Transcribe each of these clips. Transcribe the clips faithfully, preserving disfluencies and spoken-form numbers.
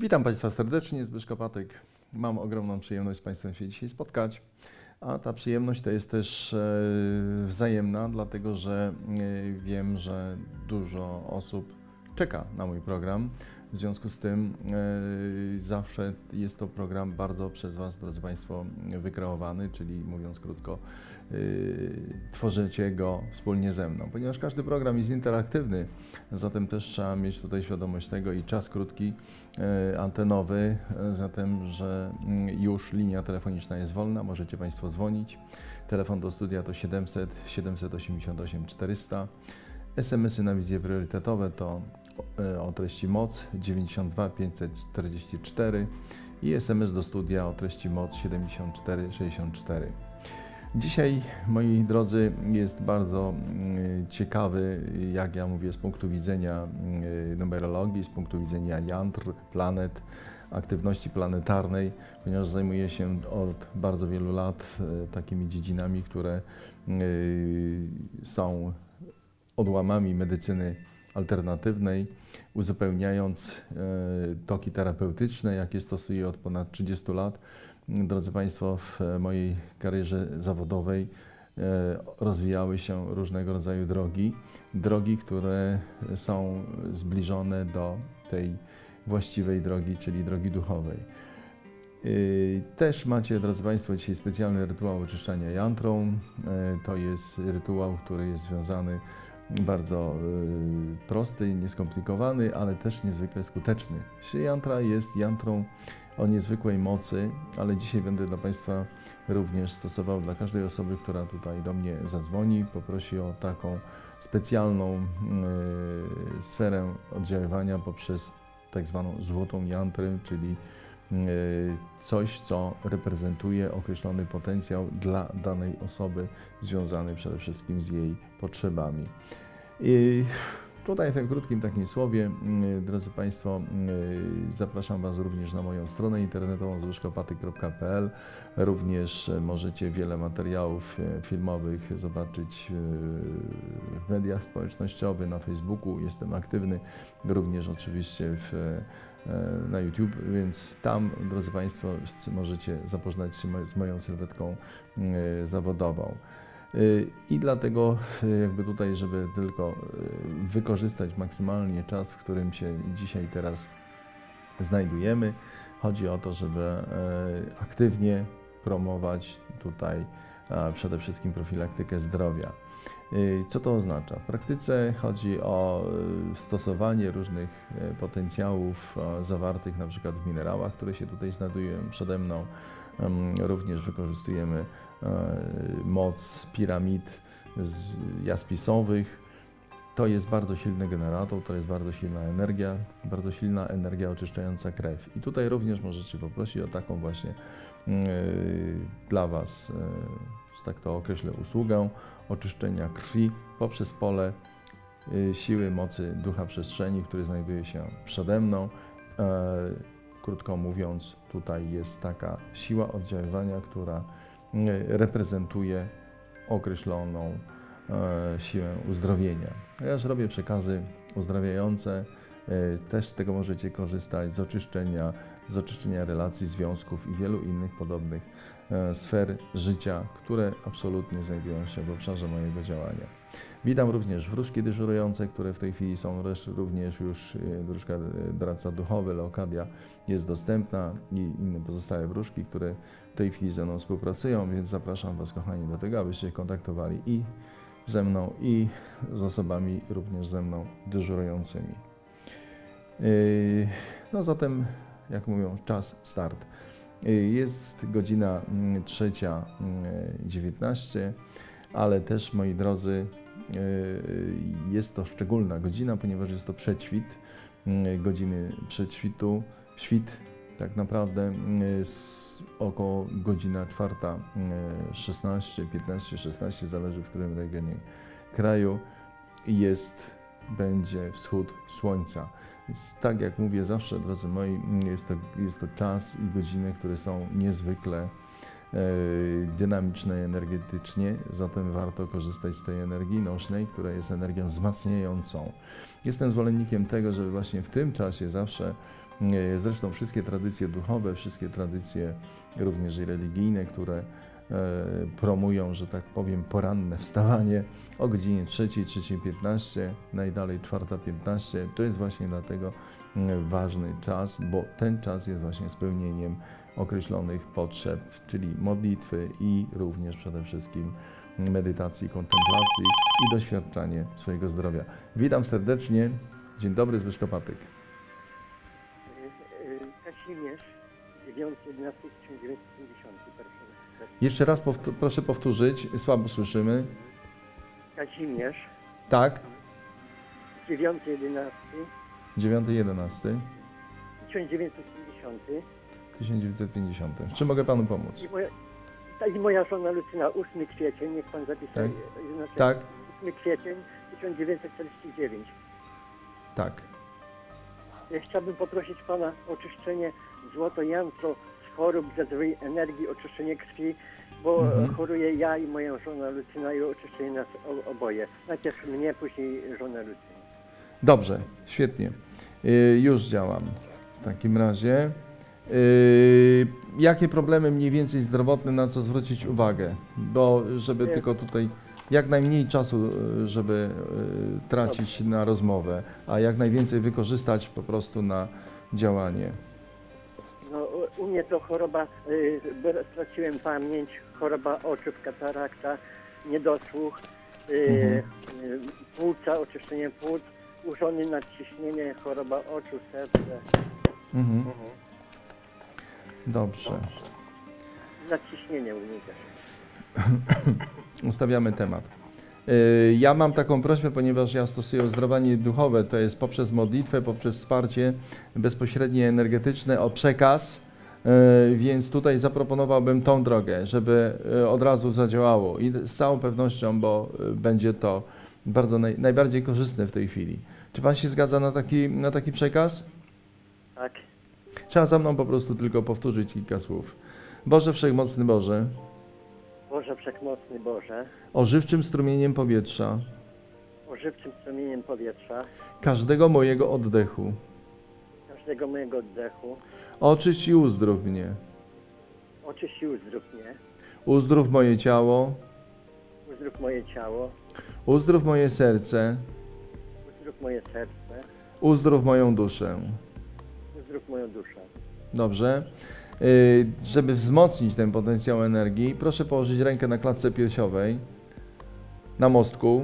Witam Państwa serdecznie, Zbyszko Patyk. Mam ogromną przyjemność z Państwem się dzisiaj spotkać, a ta przyjemność to jest też wzajemna, dlatego że wiem, że dużo osób czeka na mój program. W związku z tym zawsze jest to program bardzo przez Was, drodzy Państwo, wykreowany, czyli mówiąc krótko, tworzycie go wspólnie ze mną. Ponieważ każdy program jest interaktywny, zatem też trzeba mieć tutaj świadomość tego i czas krótki, antenowy, zatem, że już linia telefoniczna jest wolna, możecie Państwo dzwonić. Telefon do studia to siedemset siedemset osiemdziesiąt osiem czterysta. es em esy na wizje priorytetowe to o treści moc dziewięćdziesiąt dwa pięćset czterdzieści cztery i es em es do studia o treści moc siedemdziesiąt cztery sześćdziesiąt cztery. Dzisiaj, moi drodzy, jest bardzo ciekawy, jak ja mówię, z punktu widzenia numerologii, z punktu widzenia jantr, planet, aktywności planetarnej, ponieważ zajmuję się od bardzo wielu lat takimi dziedzinami, które są odłamami medycyny alternatywnej, uzupełniając toki terapeutyczne, jakie stosuję od ponad trzydziestu lat. Drodzy Państwo, w mojej karierze zawodowej rozwijały się różnego rodzaju drogi, drogi, które są zbliżone do tej właściwej drogi, czyli drogi duchowej. Też macie, drodzy Państwo, dzisiaj specjalny rytuał oczyszczania jantrą. To jest rytuał, który jest związany bardzo prosty, nieskomplikowany, ale też niezwykle skuteczny. Jantra jest jantrą o niezwykłej mocy, ale dzisiaj będę dla Państwa również stosował dla każdej osoby, która tutaj do mnie zadzwoni, poprosi o taką specjalną y, sferę oddziaływania poprzez tak zwaną złotą jantrę, czyli y, coś, co reprezentuje określony potencjał dla danej osoby, związany przede wszystkim z jej potrzebami. I tutaj w tym krótkim takim słowie, drodzy Państwo, zapraszam Was również na moją stronę internetową zbyszkopatyk kropka pe el. Również możecie wiele materiałów filmowych zobaczyć w mediach społecznościowych, na Facebooku. Jestem aktywny również oczywiście w, na YouTube, więc tam, drodzy Państwo, możecie zapoznać się z moją sylwetką zawodową. I dlatego jakby tutaj, żeby tylko wykorzystać maksymalnie czas, w którym się dzisiaj teraz znajdujemy, chodzi o to, żeby aktywnie promować tutaj przede wszystkim profilaktykę zdrowia. Co to oznacza? W praktyce chodzi o stosowanie różnych potencjałów zawartych na przykład w minerałach, które się tutaj znajdują przede mną. Również wykorzystujemy moc piramid jaspisowych. To jest bardzo silny generator, to jest bardzo silna energia, bardzo silna energia oczyszczająca krew. I tutaj również możecie poprosić o taką właśnie dla Was, że tak to określę, usługę oczyszczenia krwi poprzez pole siły, mocy ducha przestrzeni, który znajduje się przede mną. Krótko mówiąc, tutaj jest taka siła oddziaływania, która reprezentuje określoną siłę uzdrowienia. Ja już robię przekazy uzdrawiające, też z tego możecie korzystać, z oczyszczenia, z oczyszczenia relacji, związków i wielu innych podobnych sfer życia, które absolutnie znajdują się w obszarze mojego działania. Witam również wróżki dyżurujące, które w tej chwili są również już, wróżka doradca duchowy, Leokadia jest dostępna i inne pozostałe wróżki, które w tej chwili ze mną współpracują, więc zapraszam Was, kochani, do tego, abyście się kontaktowali i ze mną, i z osobami również ze mną dyżurującymi. No zatem, jak mówią, czas start. Jest godzina trzecia dziewiętnaście, ale też, moi drodzy, jest to szczególna godzina, ponieważ jest to przedświt, godziny przedświtu, świt tak naprawdę około godzina czwarta szesnaście, piętnaście, szesnaście, zależy w którym regionie kraju, jest, będzie wschód słońca. Więc tak jak mówię zawsze, drodzy moi, jest to, jest to czas i godziny, które są niezwykle dynamiczne energetycznie, zatem warto korzystać z tej energii nośnej, która jest energią wzmacniającą. Jestem zwolennikiem tego, żeby właśnie w tym czasie zawsze Zresztą wszystkie tradycje duchowe, wszystkie tradycje również i religijne, które promują, że tak powiem, poranne wstawanie o godzinie trzeciej, trzeciej piętnaście, najdalej czwarta piętnaście, to jest właśnie dlatego ważny czas, bo ten czas jest właśnie spełnieniem określonych potrzeb, czyli modlitwy i również przede wszystkim medytacji, kontemplacji i doświadczanie swojego zdrowia. Witam serdecznie. Dzień dobry, Zbyszko Patyk. Kazimierz, dziewiąty jedenasty tysiąc dziewięćset pięćdziesiąty. Jeszcze raz powt- proszę powtórzyć, słabo słyszymy. Kazimierz, Tak, dziewiąty jedenasty dziewiąty jedenasty tysiąc dziewięćset pięćdziesiąty. tysiąc dziewięćset pięćdziesiąty. W czym mogę Panu pomóc? I moja, ta, i moja żona Lucyna, ósmy kwiecień, niech Pan zapisze. Tak. Znaczy, Tak, ósmy kwiecień tysiąc dziewięćset czterdzieści dziewięć. tak. Ja chciałbym poprosić Pana o oczyszczenie złoto jantro z chorób, ze złej energii, oczyszczenie krwi, bo Mhm. choruję ja i moja żona Lucyna i oczyszczenie nas o, oboje. Najpierw mnie, później żonę Lucyny. Dobrze, świetnie. Yy, już działam. W takim razie, yy, jakie problemy mniej więcej zdrowotne, na co zwrócić uwagę? Bo żeby Nie. tylko tutaj jak najmniej czasu, yy, żeby yy, tracić na rozmowę, a jak najwięcej wykorzystać po prostu na działanie. No, u u mnie to choroba, y, bo straciłem pamięć, choroba oczu, katarakta, niedosłuch, y, Mhm. y, płuca, oczyszczenie płuc, uszony nadciśnienie, choroba oczu, serce. Mhm. Dobrze. Nadciśnienie u mnie też. Ustawiamy temat. Yy, Ja mam taką prośbę, ponieważ ja stosuję ozdrowienie duchowe, to jest poprzez modlitwę, poprzez wsparcie bezpośrednie energetyczne o przekaz, yy, więc tutaj zaproponowałbym tą drogę, żeby yy, od razu zadziałało i z całą pewnością, bo yy, będzie to bardzo naj, najbardziej korzystne w tej chwili. Czy Pan się zgadza na taki, na taki przekaz? Tak. Trzeba za mną po prostu tylko powtórzyć kilka słów. Boże Wszechmocny Boże, Boże Wszechmocny Boże, ożywczym strumieniem powietrza, ożywczym strumieniem powietrza, każdego mojego oddechu, każdego mojego oddechu, oczyść i uzdrów mnie. oczyść i uzdrów mnie, Uzdrów moje ciało, uzdrów moje ciało, uzdrów moje serce, uzdrów moje serce, uzdrów moją duszę. uzdrów moją duszę. Dobrze? Yy, Żeby wzmocnić ten potencjał energii, proszę położyć rękę na klatce piersiowej, na mostku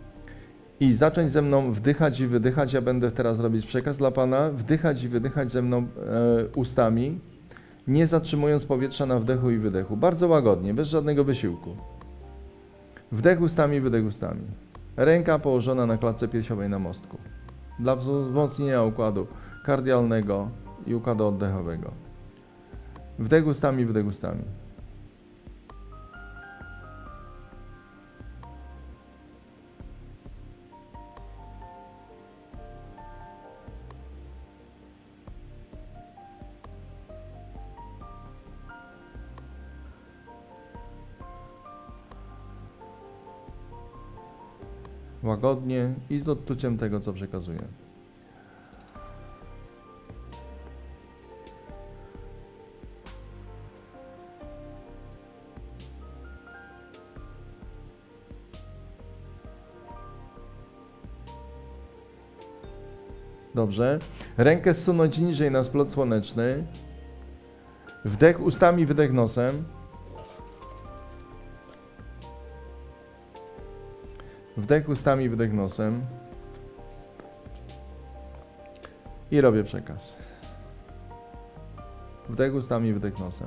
i zacząć ze mną wdychać i wydychać. Ja będę teraz robić przekaz dla Pana. Wdychać i wydychać ze mną e, ustami, nie zatrzymując powietrza na wdechu i wydechu. Bardzo łagodnie, bez żadnego wysiłku. Wdech ustami, wydech ustami. Ręka położona na klatce piersiowej na mostku. Dla wzmocnienia układu kardialnego i układu oddechowego. Wdech ustami, wydech ustami. Łagodnie i z odczuciem tego, co przekazuję. Dobrze. Rękę zsunąć niżej na splot słoneczny. Wdech ustami, wydech nosem. Wdech ustami, wydech nosem. I robię przekaz. Wdech ustami, wydech nosem.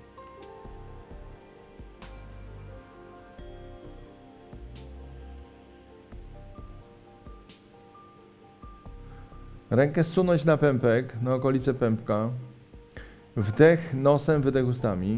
Rękę zsunąć na pępek, na okolice pępka. Wdech nosem, wydech ustami.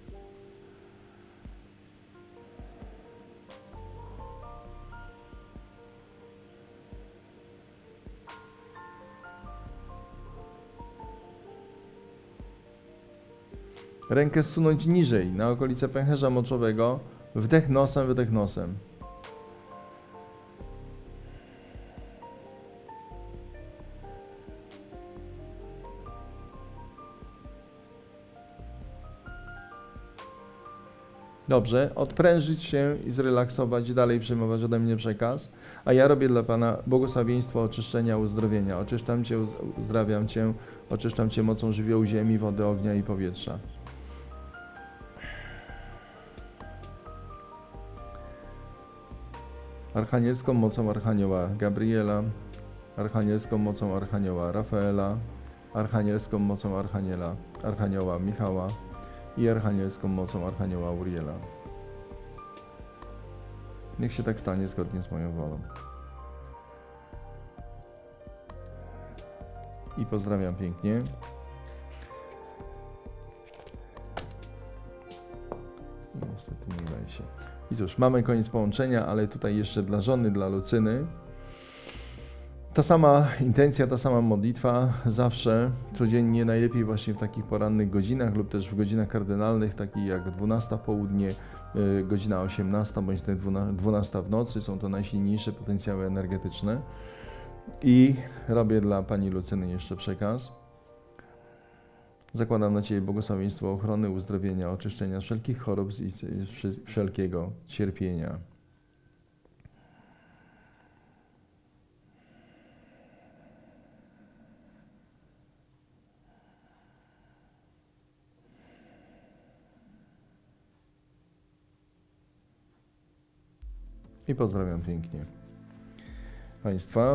Rękę zsunąć niżej, na okolice pęcherza moczowego. Wdech nosem, wydech nosem. Dobrze, odprężyć się i zrelaksować, dalej przyjmować ode mnie przekaz, a ja robię dla Pana błogosławieństwo oczyszczenia, uzdrowienia. Oczyszczam Cię, uzdrawiam Cię, oczyszczam Cię mocą żywiołu ziemi, wody, ognia i powietrza. Archanielską mocą Archanioła Gabriela, archanielską mocą Archanioła Rafaela, archanielską mocą Archaniela, Archanioła Michała i archanielską mocą Archanioła Uriela. Niech się tak stanie zgodnie z moją wolą. I pozdrawiam pięknie. Niestety nie udaje się. I cóż, mamy koniec połączenia, ale tutaj jeszcze dla żony, dla Lucyny. Ta sama intencja, ta sama modlitwa, zawsze, codziennie, najlepiej właśnie w takich porannych godzinach lub też w godzinach kardynalnych, takich jak dwunasta w południe, yy, godzina osiemnasta bądź też dwunasta w nocy, są to najsilniejsze potencjały energetyczne. I robię dla Pani Lucyny jeszcze przekaz. Zakładam na Ciebie błogosławieństwo ochrony, uzdrowienia, oczyszczenia wszelkich chorób i wszelkiego cierpienia. I pozdrawiam pięknie Państwa.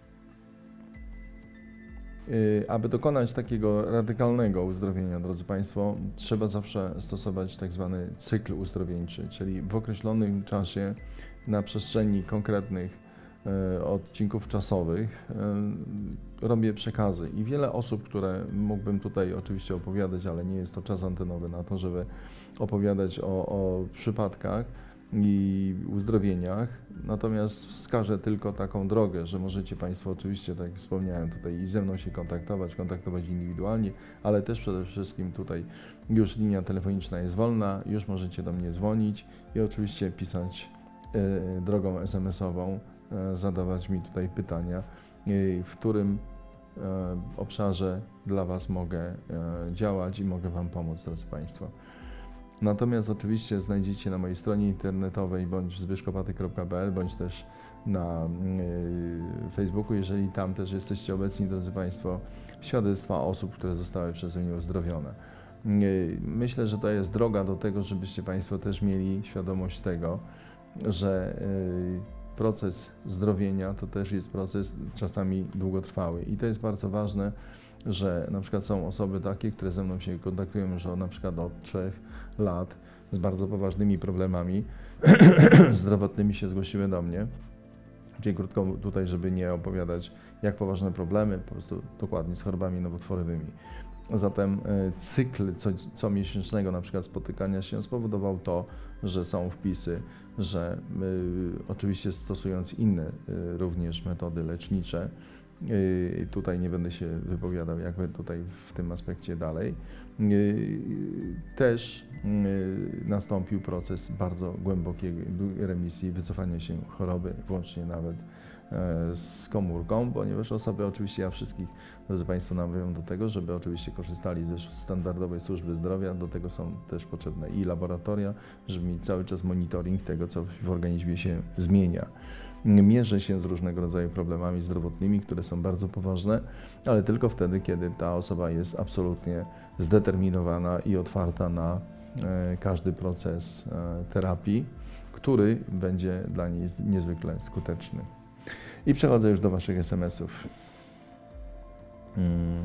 Aby dokonać takiego radykalnego uzdrowienia, drodzy Państwo, trzeba zawsze stosować tak zwany cykl uzdrowieńczy, czyli w określonym czasie, na przestrzeni konkretnych e, odcinków czasowych e, robię przekazy. I wiele osób, które mógłbym tutaj oczywiście opowiadać, ale nie jest to czas antenowy na to, żeby opowiadać o, o przypadkach i uzdrowieniach, natomiast wskażę tylko taką drogę, że możecie Państwo oczywiście, tak jak wspomniałem, tutaj i ze mną się kontaktować, kontaktować indywidualnie, ale też przede wszystkim tutaj już linia telefoniczna jest wolna, już możecie do mnie dzwonić i oczywiście pisać y, drogą es em esową, y, zadawać mi tutaj pytania, y, w którym y, obszarze dla Was mogę y, działać i mogę Wam pomóc, drodzy Państwo. Natomiast oczywiście znajdziecie na mojej stronie internetowej bądź zbyszkopaty kropka pe el, bądź też na y, Facebooku, jeżeli tam też jesteście obecni, drodzy Państwo, świadectwa osób, które zostały przeze mnie uzdrowione. Y, myślę, że to jest droga do tego, żebyście Państwo też mieli świadomość tego, że y, proces zdrowienia to też jest proces czasami długotrwały i to jest bardzo ważne, że na przykład są osoby takie, które ze mną się kontaktują już na przykład od trzech lat z bardzo poważnymi problemami zdrowotnymi się zgłosiły do mnie. Czyli krótko tutaj, żeby nie opowiadać jak poważne problemy, po prostu dokładnie z chorobami nowotworowymi. Zatem cykl co, comiesięcznego na przykład spotykania się spowodował to, że są wpisy, że y, oczywiście stosując inne y, również metody lecznicze, y, tutaj nie będę się wypowiadał jakby tutaj w tym aspekcie dalej, y, też y, nastąpił proces bardzo głębokiej remisji, wycofania się choroby, włącznie nawet z komórką, ponieważ osoby, oczywiście ja wszystkich, drodzy Państwo, namawiam do tego, żeby oczywiście korzystali ze standardowej służby zdrowia, do tego są też potrzebne i laboratoria, żeby mieć cały czas monitoring tego, co w organizmie się zmienia. Mierzę się z różnego rodzaju problemami zdrowotnymi, które są bardzo poważne, ale tylko wtedy, kiedy ta osoba jest absolutnie zdeterminowana i otwarta na każdy proces terapii, który będzie dla niej niezwykle skuteczny. I przechodzę już do Waszych es em esów. Hmm.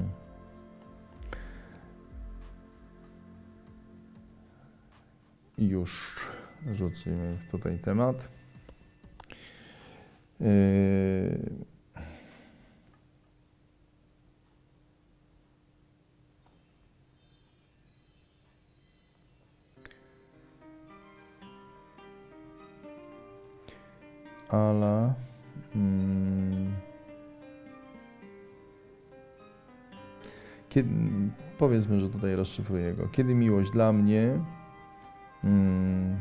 I już rzucimy tutaj temat. Yy. Ala. Hmm. Kiedy, powiedzmy, że tutaj rozszyfruję go. Kiedy miłość dla mnie hmm.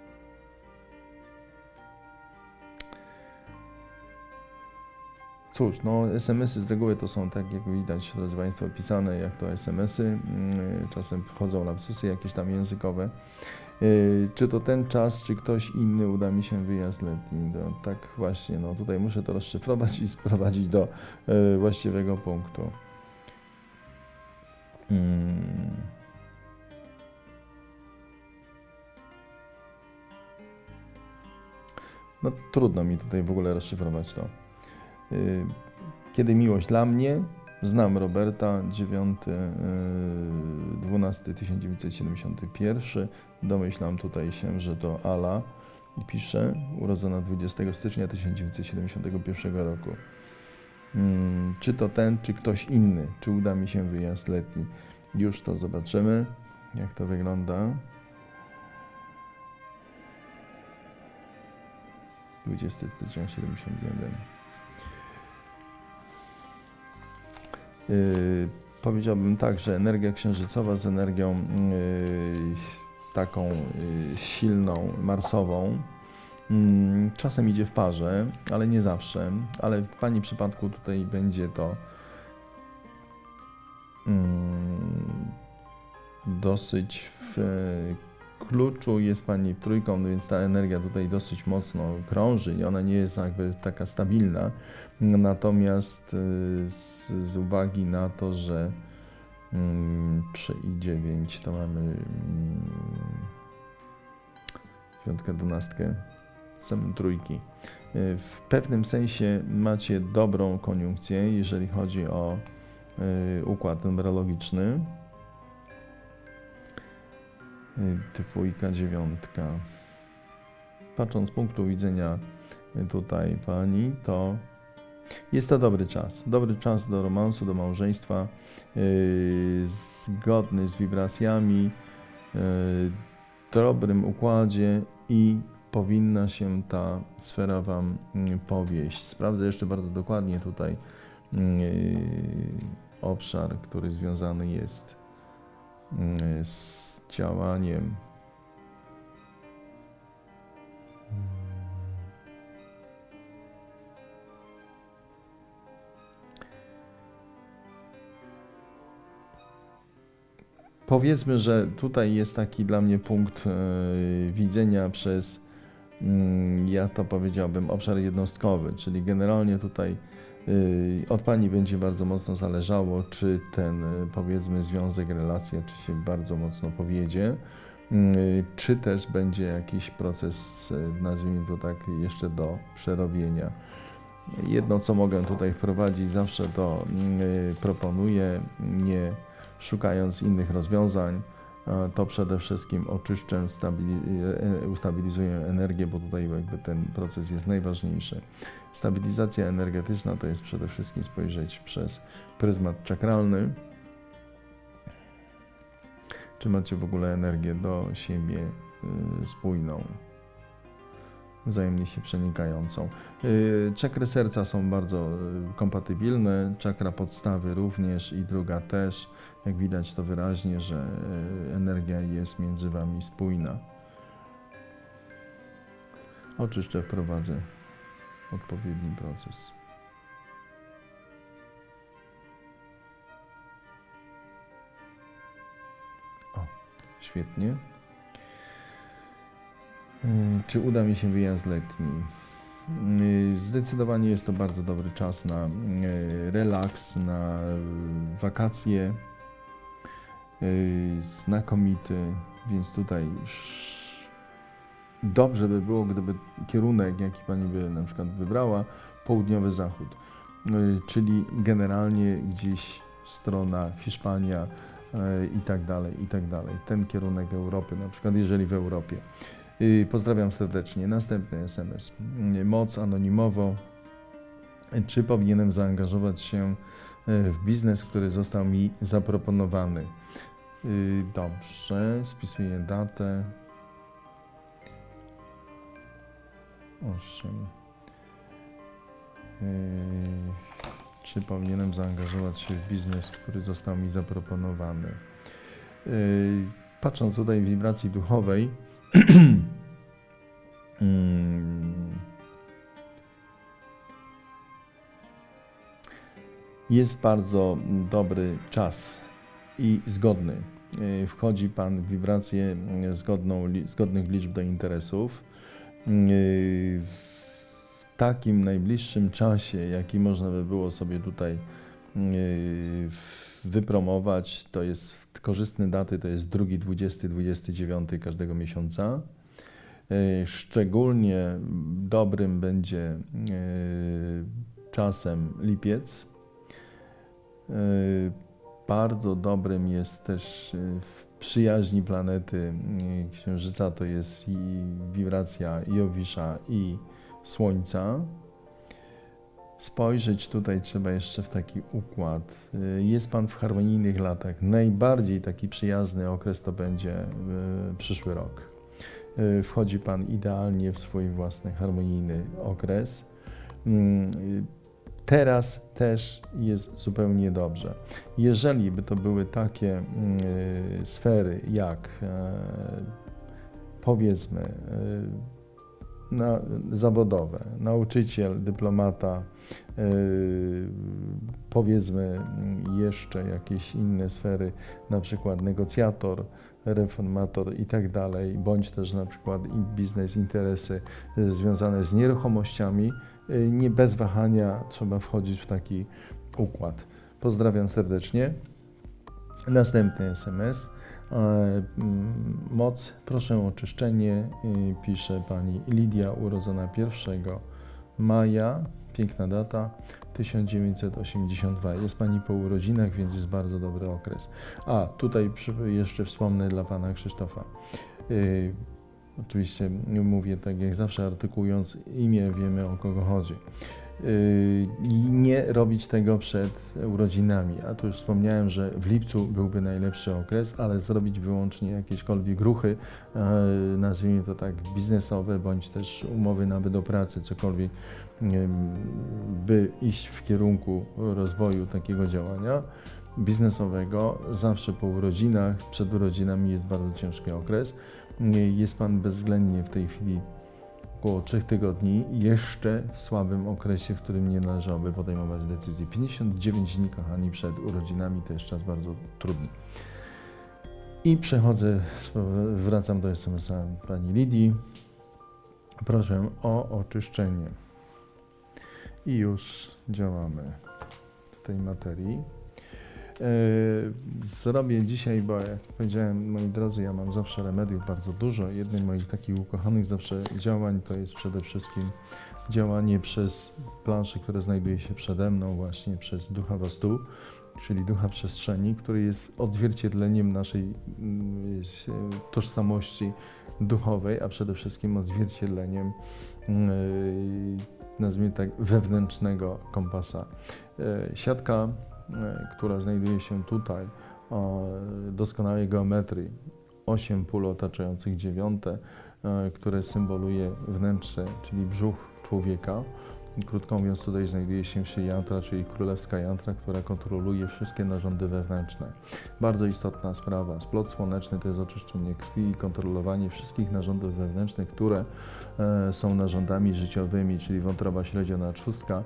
Cóż, no es em esy z reguły to są, tak jak widać, drodzy Państwo, opisane jak to es em esy. Czasem wchodzą lapsusy jakieś tam językowe. Yy, czy to ten czas, czy ktoś inny, uda mi się wyjazd letni? No, tak właśnie, no tutaj muszę to rozszyfrować i sprowadzić do yy, właściwego punktu. Hmm. No trudno mi tutaj w ogóle rozszyfrować to. Yy, kiedy miłość dla mnie? Znam Roberta, dziewiąty dwunasty tysiąc dziewięćset siedemdziesiąty pierwszy. Domyślam tutaj się, że to Ala i pisze, urodzona dwudziestego stycznia tysiąc dziewięćset siedemdziesiątego pierwszego roku. Hmm, czy to ten, czy ktoś inny? Czy uda mi się wyjazd letni? Już to zobaczymy, jak to wygląda. dwudziestego stycznia siedemdziesiątego pierwszego. Yy, powiedziałbym tak, że energia księżycowa z energią yy, taką yy, silną, marsową, yy, czasem idzie w parze, ale nie zawsze, ale w Pani przypadku tutaj będzie to yy, dosyć w kluczu, jest Pani w trójką, więc ta energia tutaj dosyć mocno krąży i ona nie jest jakby taka stabilna. Natomiast z, z uwagi na to, że mm, trzy i dziewięć to mamy mm, piątkę, dwunastkę, same trójki. W pewnym sensie macie dobrą koniunkcję, jeżeli chodzi o y, układ numerologiczny. Dwójka, dziewiątka. Patrząc z punktu widzenia tutaj Pani, to jest to dobry czas. Dobry czas do romansu, do małżeństwa, yy, zgodny z wibracjami, yy, dobrym układzie i powinna się ta sfera Wam yy, powieść. Sprawdzę jeszcze bardzo dokładnie tutaj yy, obszar, który związany jest yy, z działaniem. Powiedzmy, że tutaj jest taki dla mnie punkt yy, widzenia przez, yy, ja to powiedziałbym, obszar jednostkowy, czyli generalnie tutaj yy, od Pani będzie bardzo mocno zależało, czy ten, yy, powiedzmy, związek, relacja, czy się bardzo mocno powiedzie, yy, czy też będzie jakiś proces, yy, nazwijmy to tak, jeszcze do przerobienia. Jedno, co mogę tutaj wprowadzić, zawsze to yy, proponuję, nie szukając innych rozwiązań, to przede wszystkim oczyszczę, ustabilizuję energię, bo tutaj jakby ten proces jest najważniejszy. Stabilizacja energetyczna to jest przede wszystkim spojrzeć przez pryzmat czakralny. Czy macie w ogóle energię do siebie spójną, wzajemnie się przenikającą. Czakry serca są bardzo kompatybilne, czakra podstawy również i druga też. Jak widać to wyraźnie, że energia jest między Wami spójna. Oczyszczę, wprowadzę odpowiedni proces. O, świetnie. Czy uda mi się wyjazd letni? Zdecydowanie jest to bardzo dobry czas na relaks, na wakacje. Znakomity, więc tutaj dobrze by było, gdyby kierunek, jaki Pani by na przykład wybrała, południowy zachód, czyli generalnie gdzieś strona Hiszpania i tak dalej, i tak dalej. Ten kierunek Europy, na przykład jeżeli w Europie. Pozdrawiam serdecznie. Następny S M S. Moc anonimowo. Czy powinienem zaangażować się w biznes, który został mi zaproponowany? Dobrze, spisuję datę. osiem. Czy powinienem zaangażować się w biznes, który został mi zaproponowany? Patrząc tutaj w wibracji duchowej, jest bardzo dobry czas i zgodny. y, wchodzi Pan w wibrację y, zgodną, li, zgodnych liczb do interesów. Y, w takim najbliższym czasie, jaki można by było sobie tutaj y, wypromować, to jest korzystne daty, to jest drugi, dwudziesty, dwudziesty dziewiąty każdego miesiąca. Szczególnie dobrym będzie czasem lipiec. Bardzo dobrym jest też w przyjaźni planety Księżyca, to jest i wibracja Jowisza i Słońca. Spojrzeć tutaj trzeba jeszcze w taki układ. Jest Pan w harmonijnych latach. Najbardziej taki przyjazny okres to będzie przyszły rok. Wchodzi Pan idealnie w swój własny harmonijny okres. Teraz też jest zupełnie dobrze. Jeżeli by to były takie sfery jak powiedzmy na, zawodowe, nauczyciel, dyplomata, yy, powiedzmy jeszcze jakieś inne sfery, na przykład negocjator, reformator i tak dalej, bądź też na przykład biznes, interesy yy, związane z nieruchomościami, yy, nie bez wahania trzeba wchodzić w taki układ. Pozdrawiam serdecznie. Następny S M S. Moc, proszę o oczyszczenie, pisze Pani Lidia, urodzona pierwszego maja, piękna data, tysiąc dziewięćset osiemdziesiąt dwa. Jest Pani po urodzinach, więc jest bardzo dobry okres. A, tutaj jeszcze wspomnę dla Pana Krzysztofa. Yy, oczywiście mówię tak jak zawsze, artykułując imię, wiemy o kogo chodzi. I nie robić tego przed urodzinami. A tu już wspomniałem, że w lipcu byłby najlepszy okres, ale zrobić wyłącznie jakiekolwiek ruchy, nazwijmy to tak biznesowe, bądź też umowy nawet o pracę, cokolwiek, by iść w kierunku rozwoju takiego działania biznesowego. Zawsze po urodzinach, przed urodzinami jest bardzo ciężki okres. Jest Pan bezwzględnie w tej chwili około trzech tygodni jeszcze w słabym okresie, w którym nie należałoby podejmować decyzji. pięćdziesiąt dziewięć dni, kochani, przed urodzinami to jest czas bardzo trudny. I przechodzę, wracam do S M S a Pani Lidii. Proszę o oczyszczenie. I już działamy w tej materii. Zrobię dzisiaj, bo jak powiedziałem, moi drodzy, ja mam zawsze remediów bardzo dużo. Jednym z moich takich ukochanych zawsze działań to jest przede wszystkim działanie przez planszę, które znajduje się przede mną, właśnie przez Ducha Wastu, czyli Ducha Przestrzeni, który jest odzwierciedleniem naszej tożsamości duchowej, a przede wszystkim odzwierciedleniem, nazwijmy tak, wewnętrznego kompasa. Siatka, która znajduje się tutaj, o doskonałej geometrii, osiem pól otaczających dziewiąte, które symboluje wnętrze, czyli brzuch człowieka. Krótko mówiąc, tutaj znajduje się jantra, czyli królewska jantra, która kontroluje wszystkie narządy wewnętrzne. Bardzo istotna sprawa. Splot słoneczny to jest oczyszczenie krwi i kontrolowanie wszystkich narządów wewnętrznych, które są narządami życiowymi, czyli wątroba śledziona trzustka,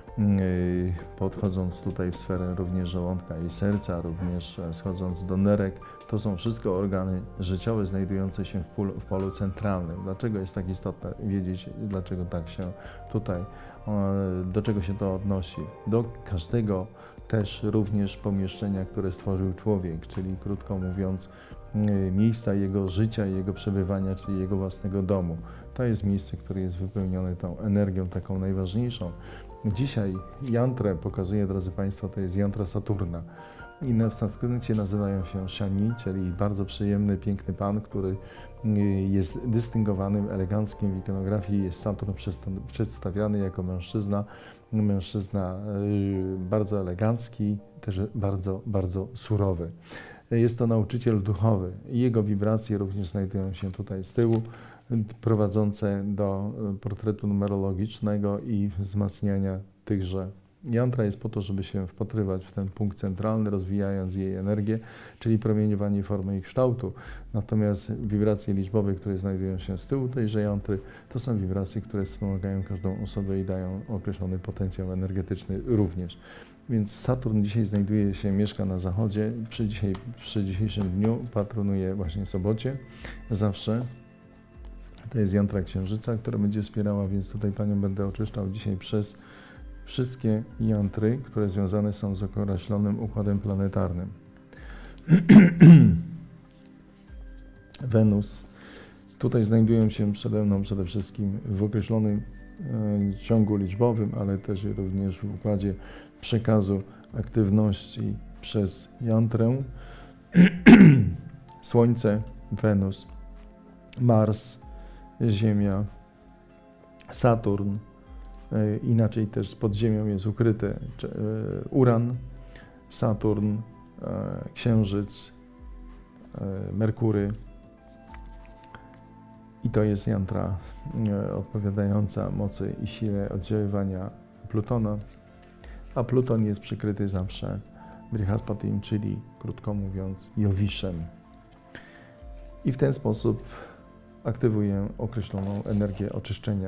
podchodząc tutaj w sferę również żołądka i serca, również schodząc do nerek, to są wszystko organy życiowe znajdujące się w polu, w polu centralnym. Dlaczego jest tak istotne wiedzieć, dlaczego tak się tutaj, do czego się to odnosi? Do każdego też również pomieszczenia, które stworzył człowiek, czyli krótko mówiąc miejsca jego życia, jego przebywania, czyli jego własnego domu. To jest miejsce, które jest wypełnione tą energią taką najważniejszą. Dzisiaj jantrę pokazuję, drodzy Państwo, to jest jantra Saturna. I w sanskrycie nazywają się Shani, czyli bardzo przyjemny, piękny pan, który jest dystyngowanym, eleganckim w ikonografii. Jest Saturn przedstawiany jako mężczyzna, mężczyzna bardzo elegancki, też bardzo, bardzo surowy. Jest to nauczyciel duchowy. Jego wibracje również znajdują się tutaj z tyłu, prowadzące do portretu numerologicznego i wzmacniania tychże. Jantra jest po to, żeby się wpatrywać w ten punkt centralny, rozwijając jej energię, czyli promieniowanie formy i kształtu. Natomiast wibracje liczbowe, które znajdują się z tyłu tejże jantry, to są wibracje, które wspomagają każdą osobę i dają określony potencjał energetyczny również. Więc Saturn dzisiaj znajduje się, mieszka na zachodzie. Przy, dzisiaj, przy dzisiejszym dniu patronuje właśnie sobocie. Zawsze. To jest jantra księżyca, która będzie wspierała, więc tutaj Panią będę oczyszczał dzisiaj przez wszystkie jantry, które związane są z określonym układem planetarnym. Wenus. Tutaj znajdują się przede mną przede wszystkim w określonym e, ciągu liczbowym, ale też również w układzie przekazu aktywności przez jantrę. Słońce, Wenus, Mars, Ziemia, Saturn, e, inaczej też pod Ziemią jest ukryty e, Uran, Saturn, e, Księżyc, e, Merkury. I to jest jantra e, odpowiadająca mocy i sile oddziaływania Plutona, a Pluton jest przykryty zawsze Brihaspatim, czyli krótko mówiąc Jowiszem. I w ten sposób aktywuję określoną energię oczyszczenia.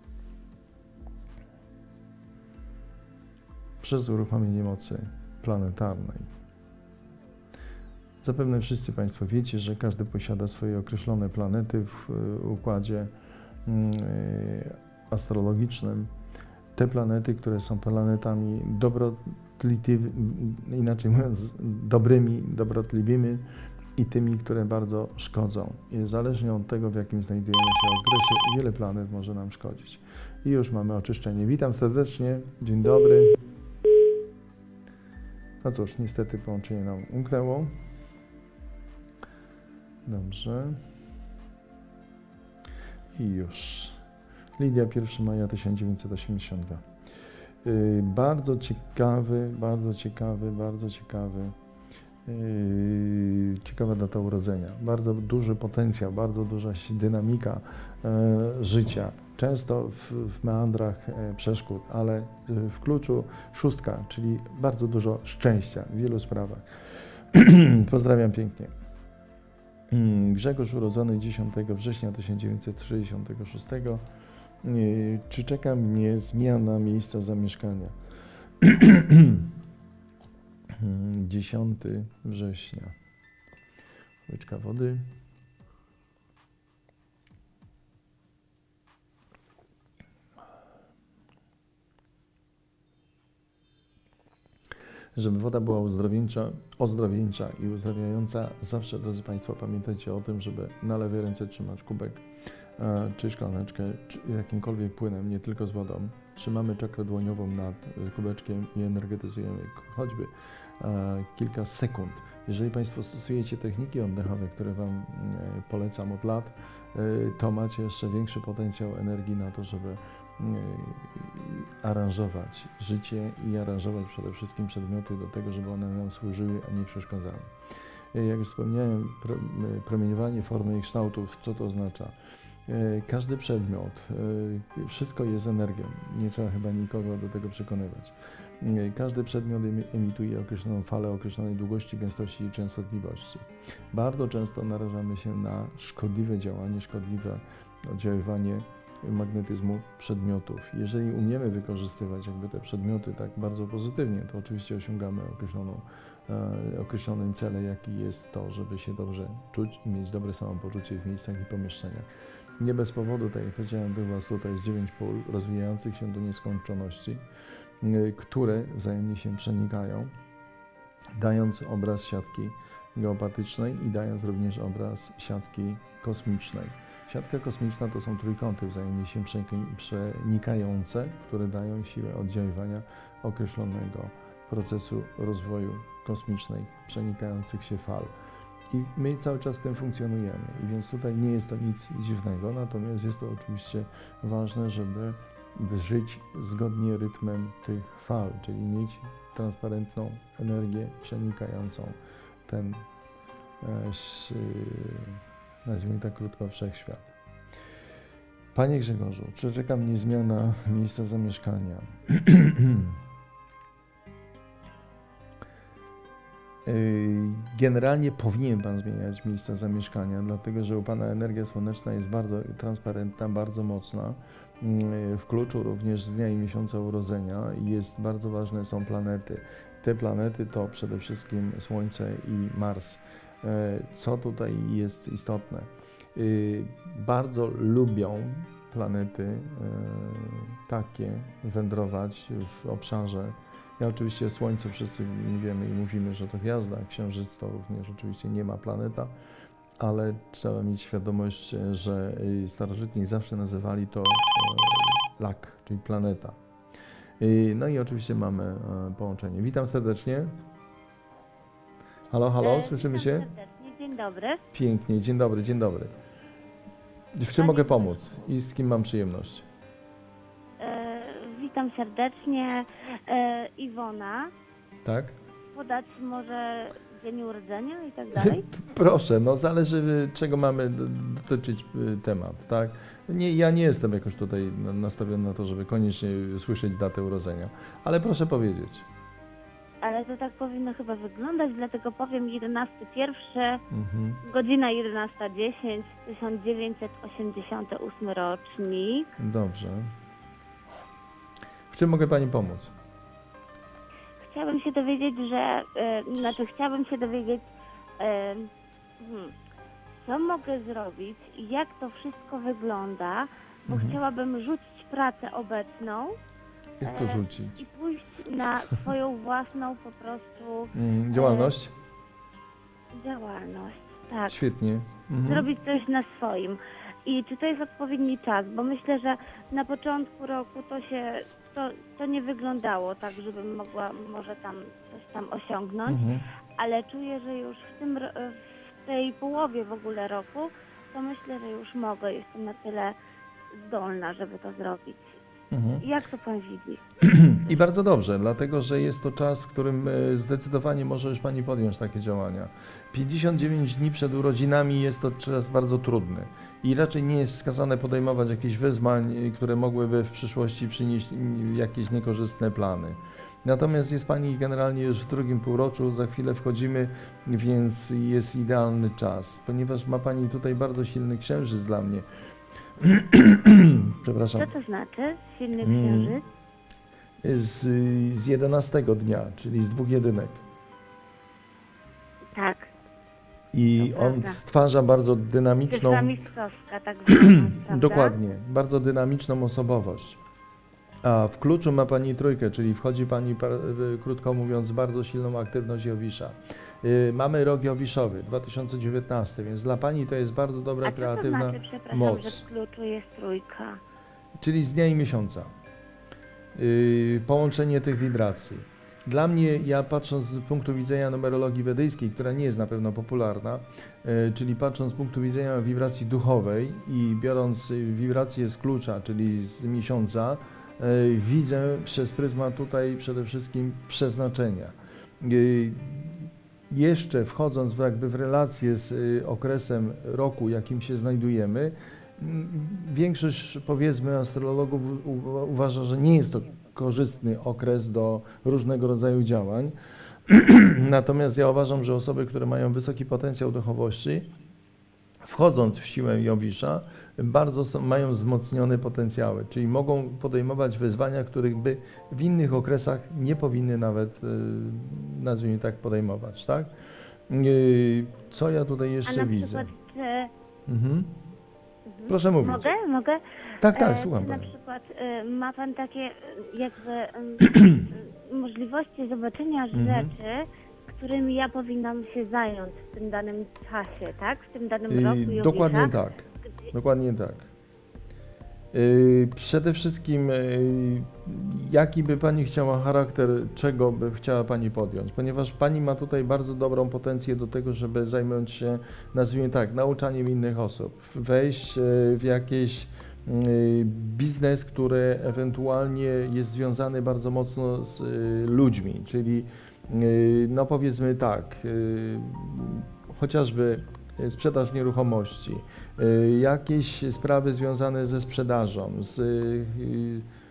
Przez uruchomienie mocy planetarnej. Zapewne wszyscy Państwo wiecie, że każdy posiada swoje określone planety w układzie astrologicznym. Te planety, które są planetami dobrotliwymi, inaczej mówiąc, dobrymi, dobrotliwymi i tymi, które bardzo szkodzą. I zależnie od tego, w jakim znajdujemy się okresie, wiele planet może nam szkodzić. I już mamy oczyszczenie. Witam serdecznie, dzień dobry. No cóż, niestety połączenie nam umknęło. Dobrze. I już. Lidia pierwszego maja tysiąc dziewięćset osiemdziesiątego drugiego. Yy, bardzo ciekawy, bardzo ciekawy, bardzo ciekawy, yy, ciekawa data urodzenia. Bardzo duży potencjał, bardzo duża dynamika yy, życia. Często w, w meandrach e, przeszkód, ale w kluczu szóstka, czyli bardzo dużo szczęścia w wielu sprawach. Pozdrawiam pięknie. Grzegorz urodzony dziesiątego września tysiąc dziewięćset sześćdziesiątego szóstego. Czy czeka mnie zmiana miejsca zamieszkania? dziesiątego września. Łyczka wody. Żeby woda była uzdrowieńcza, ozdrowieńcza i uzdrawiająca, zawsze, drodzy Państwo, pamiętajcie o tym, żeby na lewej ręce trzymać kubek e, czy szklaneczkę, czy jakimkolwiek płynem, nie tylko z wodą. Trzymamy czakrę dłoniową nad kubeczkiem i energetyzujemy choćby e, kilka sekund. Jeżeli Państwo stosujecie techniki oddechowe, które Wam e, polecam od lat, e, to macie jeszcze większy potencjał energii na to, żeby aranżować życie i aranżować przede wszystkim przedmioty do tego, żeby one nam służyły, a nie przeszkadzały. Jak już wspomniałem, promieniowanie formy i kształtów, co to oznacza? Każdy przedmiot, wszystko jest energią, nie trzeba chyba nikogo do tego przekonywać. Każdy przedmiot emituje określoną falę określonej długości, gęstości i częstotliwości. Bardzo często narażamy się na szkodliwe działanie, szkodliwe oddziaływanie magnetyzmu przedmiotów. Jeżeli umiemy wykorzystywać jakby te przedmioty tak bardzo pozytywnie, to oczywiście osiągamy określoną, e, określony cel, jaki jest to, żeby się dobrze czuć i mieć dobre samopoczucie w miejscach i pomieszczeniach. Nie bez powodu, tak jak powiedziałem, tych Was tutaj jest dziewięć pól rozwijających się do nieskończoności, e, które wzajemnie się przenikają, dając obraz siatki geopatycznej i dając również obraz siatki kosmicznej. Siatka kosmiczna to są trójkąty wzajemnie się przenikające, które dają siłę oddziaływania określonego procesu rozwoju kosmicznej, przenikających się fal. I my cały czas w tym funkcjonujemy. I więc tutaj nie jest to nic dziwnego, natomiast jest to oczywiście ważne, żeby żyć zgodnie rytmem tych fal, czyli mieć transparentną energię przenikającą ten e, nazwijmy tak krótko, wszechświat. Panie Grzegorzu, czy czeka mnie zmiana miejsca zamieszkania? Generalnie powinien Pan zmieniać miejsca zamieszkania, dlatego że u Pana energia słoneczna jest bardzo transparentna, bardzo mocna. W kluczu również z dnia i miesiąca urodzenia jest bardzo ważne są planety. Te planety to przede wszystkim Słońce i Mars. Co tutaj jest istotne? Bardzo lubią planety takie wędrować w obszarze. Ja oczywiście Słońce wszyscy wiemy i mówimy, że to gwiazda, Księżyc to również oczywiście nie ma planeta, ale trzeba mieć świadomość, że starożytni zawsze nazywali to lak, czyli planeta. No i oczywiście mamy połączenie. Witam serdecznie. Halo, halo, słyszymy się? Serdecznie. Dzień dobry. Pięknie, dzień dobry, dzień dobry. W czym mogę pomóc i z kim mam przyjemność? E, witam serdecznie. E, Iwona. Tak? Podać może dzień urodzenia i tak dalej? Proszę, no zależy czego mamy dotyczyć temat, tak? Nie, ja nie jestem jakoś tutaj nastawiony na to, żeby koniecznie słyszeć datę urodzenia, ale proszę powiedzieć. Ale to tak powinno chyba wyglądać, dlatego powiem jedenasty pierwszy, Mhm. godzina jedenasta dziesięć, tysiąc dziewięćset osiemdziesiąty ósmy rocznik. Dobrze. W czym mogę Pani pomóc? Chciałabym się dowiedzieć, że, e, znaczy chciałabym się dowiedzieć, e, hmm, co mogę zrobić i jak to wszystko wygląda, bo Mhm. chciałabym rzucić pracę obecną Jak to e, rzucić? i pójść na swoją własną po prostu Mm, działalność? e, działalność. Tak, Świetnie. Mhm. zrobić coś na swoim. I czy to jest odpowiedni czas? Bo myślę, że na początku roku to się, to, to nie wyglądało tak, żebym mogła może tam coś tam osiągnąć, Mhm. ale czuję, że już w, tym, ro- w tej połowie w ogóle roku, to myślę, że już mogę, jestem na tyle zdolna, żeby to zrobić. Mhm. Jak to Pan widzi? I bardzo dobrze, dlatego że jest to czas, w którym e, zdecydowanie może już Pani podjąć takie działania. pięćdziesiąt dziewięć dni przed urodzinami jest to czas bardzo trudny i raczej nie jest wskazane podejmować jakichś wyzwań, e, które mogłyby w przyszłości przynieść mm, jakieś niekorzystne plany. Natomiast jest Pani generalnie już w drugim półroczu, za chwilę wchodzimy, więc jest idealny czas, ponieważ ma Pani tutaj bardzo silny księżyc dla mnie. Przepraszam. Co to znaczy silny Mm. księżyc? Z, z jedenastego dnia, czyli z dwóch jedynek. Tak, I To on prawda. stwarza bardzo dynamiczną, cyfra mistrzowska, tak zwana, prawda? dokładnie, bardzo dynamiczną osobowość. A w kluczu ma Pani trójkę, czyli wchodzi Pani, par- y, krótko mówiąc, bardzo silną aktywność Jowisza. Y, Mamy rok Jowiszowy, dwa tysiące dziewiętnasty, więc dla Pani to jest bardzo dobra, A co to kreatywna znaczy, przepraszam, moc. że w kluczu jest trójka? Czyli z dnia i miesiąca. Yy, połączenie tych wibracji. Dla mnie, ja patrząc z punktu widzenia numerologii wedyjskiej, która nie jest na pewno popularna, yy, czyli patrząc z punktu widzenia wibracji duchowej i biorąc yy, wibrację z klucza, czyli z miesiąca, yy, widzę przez pryzmat tutaj przede wszystkim przeznaczenia. Yy, jeszcze wchodząc w, jakby w relację z yy, okresem roku, jakim się znajdujemy, większość, powiedzmy, astrologów u- u- uważa, że nie jest to korzystny okres do różnego rodzaju działań. Natomiast ja uważam, że osoby, które mają wysoki potencjał duchowości, wchodząc w siłę Jowisza, bardzo są, mają wzmocnione potencjały, czyli mogą podejmować wyzwania, których by w innych okresach nie powinny nawet, yy, nazwijmy tak, podejmować, tak? Yy, co ja tutaj A jeszcze na widzę? przykład, czy... Mhm. Proszę mówić. Mogę? Mogę? Tak, tak, E, słucham czy na Pani. przykład e, ma Pan takie e, jakby e, możliwości zobaczenia Mhm. rzeczy, którymi ja powinnam się zająć w tym danym czasie, tak? W tym danym Yy, roku Jowisza? Dokładnie tak, Gdzie- dokładnie tak. Yy, Przede wszystkim, yy, jaki by Pani chciała charakter, czego by chciała Pani podjąć? Ponieważ Pani ma tutaj bardzo dobrą potencję do tego, żeby zająć się, nazwijmy tak, nauczaniem innych osób, wejść yy, w jakiś yy, biznes, który ewentualnie jest związany bardzo mocno z yy, ludźmi, czyli yy, no powiedzmy tak, yy, chociażby sprzedaż nieruchomości, y, jakieś sprawy związane ze sprzedażą, z, y,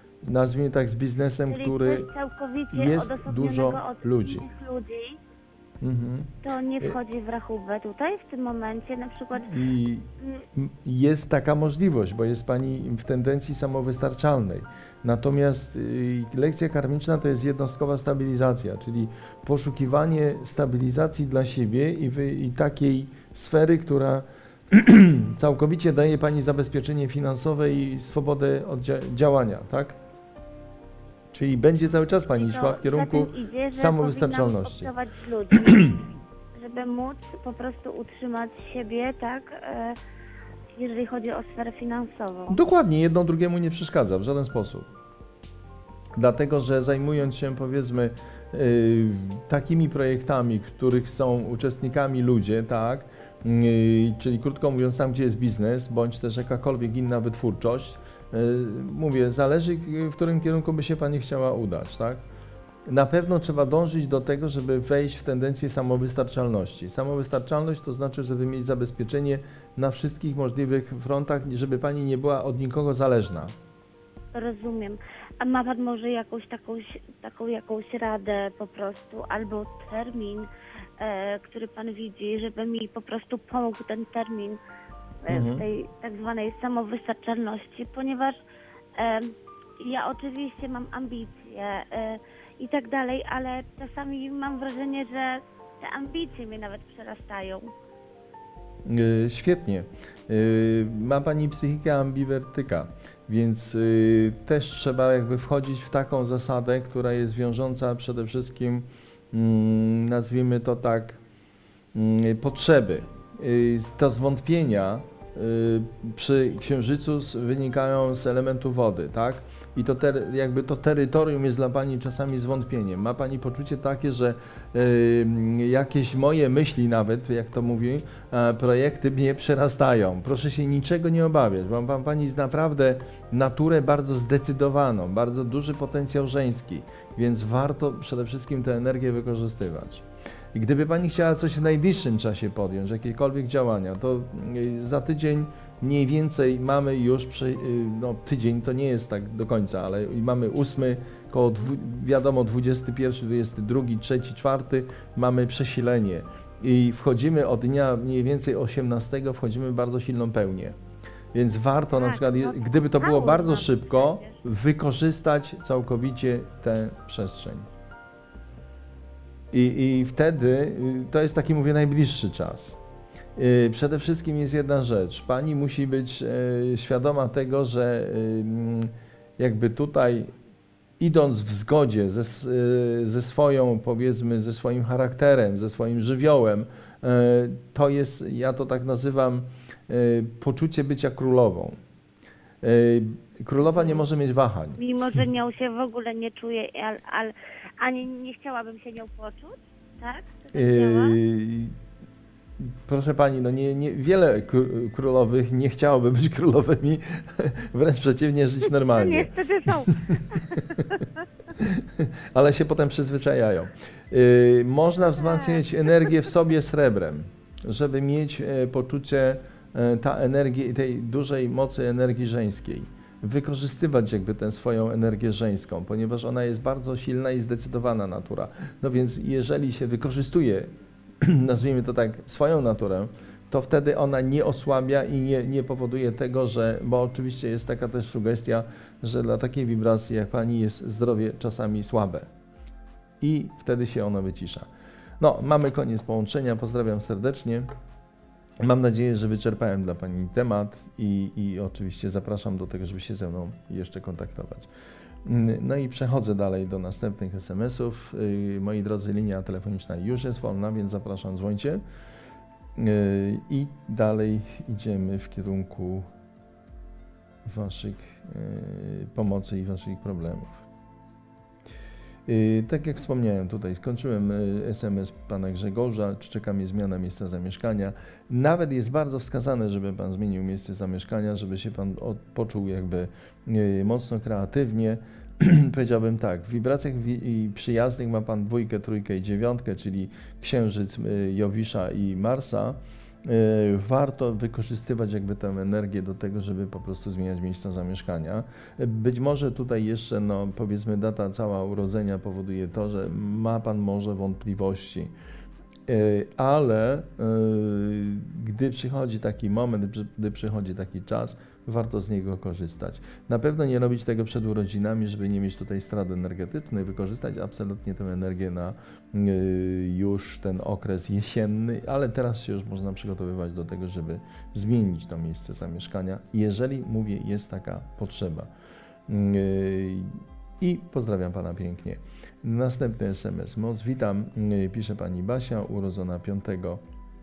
nazwijmy tak, z biznesem, Czyli który coś całkowicie jest odosobnionego dużo od ludzi. innych ludzi. Mhm. To nie wchodzi w rachubę tutaj w tym momencie, na przykład I mm, jest taka możliwość, bo jest Pani w tendencji samowystarczalnej. Natomiast y, lekcja karmiczna to jest jednostkowa stabilizacja, czyli poszukiwanie stabilizacji dla siebie i, wy, i takiej sfery, która całkowicie daje Pani zabezpieczenie finansowe i swobodę od dzia działania, tak? Czyli będzie cały czas Pani to szła w kierunku za tym idzie, że samowystarczalności. powinnam obcować z ludźmi, żeby móc po prostu utrzymać siebie, tak, e, jeżeli chodzi o sferę finansową. Dokładnie, jedno drugiemu nie przeszkadza w żaden sposób. Dlatego, że zajmując się, powiedzmy, yy, takimi projektami, których są uczestnikami ludzie, tak, yy, czyli krótko mówiąc tam, gdzie jest biznes, bądź też jakakolwiek inna wytwórczość, yy, mówię, zależy, w którym kierunku by się Pani chciała udać, tak? Na pewno trzeba dążyć do tego, żeby wejść w tendencję samowystarczalności. Samowystarczalność to znaczy, żeby mieć zabezpieczenie na wszystkich możliwych frontach, żeby Pani nie była od nikogo zależna. Rozumiem. A ma Pan może jakąś taką, taką jakąś radę po prostu, albo termin, e, który Pan widzi, żeby mi po prostu pomógł ten termin e, Mhm. w tej tak zwanej samowystarczalności, ponieważ e, ja oczywiście mam ambicje e, i tak dalej, ale czasami mam wrażenie, że te ambicje mnie nawet przerastają. Yy, świetnie. Yy, ma Pani psychikę ambiwertyka, więc yy, też trzeba jakby wchodzić w taką zasadę, która jest wiążąca przede wszystkim, yy, nazwijmy to tak, yy, potrzeby. Yy, te zwątpienia yy, przy Księżycu z- wynikają z elementu wody, tak? I to ter, jakby to terytorium jest dla Pani czasami zwątpieniem. Ma Pani poczucie takie, że yy, jakieś moje myśli nawet, jak to mówi, e, projekty mnie przerastają. Proszę się niczego nie obawiać, bo ma Pani jest naprawdę naturę bardzo zdecydowaną, bardzo duży potencjał żeński, więc warto przede wszystkim tę energię wykorzystywać. I gdyby Pani chciała coś w najbliższym czasie podjąć, jakiekolwiek działania, to yy, za tydzień mniej więcej mamy już, przy, yy, no tydzień to nie jest tak do końca, ale mamy ósmy, koło dwu, wiadomo dwudziesty pierwszy, dwudziesty drugi, trzeci, czwarty mamy przesilenie i wchodzimy od dnia mniej więcej osiemnastego wchodzimy w bardzo silną pełnię. Więc warto na Tak, przykład, je- no to gdyby to było stało bardzo nam szybko, przecież. wykorzystać całkowicie tę przestrzeń. I, I wtedy y, to jest taki, mówię, najbliższy czas. Y, Przede wszystkim jest jedna rzecz. Pani musi być e, świadoma tego, że y, mm, jakby tutaj idąc w zgodzie ze, s- y, ze swoją, powiedzmy, ze swoim charakterem, ze swoim żywiołem, e, to jest, ja to tak nazywam, e, poczucie bycia królową. E, Królowa nie może mieć wahań. Mimo, że nią się w ogóle nie czuję, al, al, ani nie chciałabym się nią poczuć, tak? Czy tak działa? Yy, Proszę Pani, no nie, nie, wiele kró- królowych nie chciałoby być królowymi, wręcz przeciwnie, żyć No normalnie, niestety są. ale się potem przyzwyczajają. Yy, Można wzmacniać energię w sobie srebrem, żeby mieć e, poczucie e, ta energii, tej dużej mocy energii żeńskiej. Wykorzystywać jakby tę swoją energię żeńską, ponieważ ona jest bardzo silna i zdecydowana natura. No więc jeżeli się wykorzystuje, nazwijmy to tak, swoją naturę, to wtedy ona nie osłabia i nie, nie powoduje tego, że, bo oczywiście jest taka też sugestia, że dla takiej wibracji jak Pani jest zdrowie czasami słabe i wtedy się ono wycisza. No, mamy koniec połączenia, pozdrawiam serdecznie. Mam nadzieję, że wyczerpałem dla Pani temat i, i oczywiście zapraszam do tego, żeby się ze mną jeszcze kontaktować. No i przechodzę dalej do następnych es em esów. Yy, Moi drodzy, linia telefoniczna już jest wolna, więc zapraszam, dzwońcie. Yy, I dalej idziemy w kierunku Waszych yy, pomocy i Waszych problemów. Yy, Tak jak wspomniałem, tutaj skończyłem yy, es em es Pana Grzegorza, czy czeka mnie zmiana miejsca zamieszkania. Nawet jest bardzo wskazane, żeby Pan zmienił miejsce zamieszkania, żeby się Pan od, poczuł jakby yy, mocno kreatywnie. Powiedziałbym tak, w wibracjach wi- i przyjaznych ma Pan dwójkę, trójkę i dziewiątkę, czyli Księżyc, yy, Jowisza i Marsa. Yy, Warto wykorzystywać jakby tę energię do tego, żeby po prostu zmieniać miejsca zamieszkania. Yy, Być może tutaj jeszcze, no powiedzmy, data cała urodzenia powoduje to, że ma Pan może wątpliwości, ale gdy przychodzi taki moment, gdy przychodzi taki czas, warto z niego korzystać. Na pewno nie robić tego przed urodzinami, żeby nie mieć tutaj strat energetycznych, wykorzystać absolutnie tę energię na już ten okres jesienny, ale teraz się już można przygotowywać do tego, żeby zmienić to miejsce zamieszkania, jeżeli, mówię, jest taka potrzeba. I pozdrawiam Pana pięknie. Następny S M S. Moc, witam, pisze Pani Basia, urodzona piątego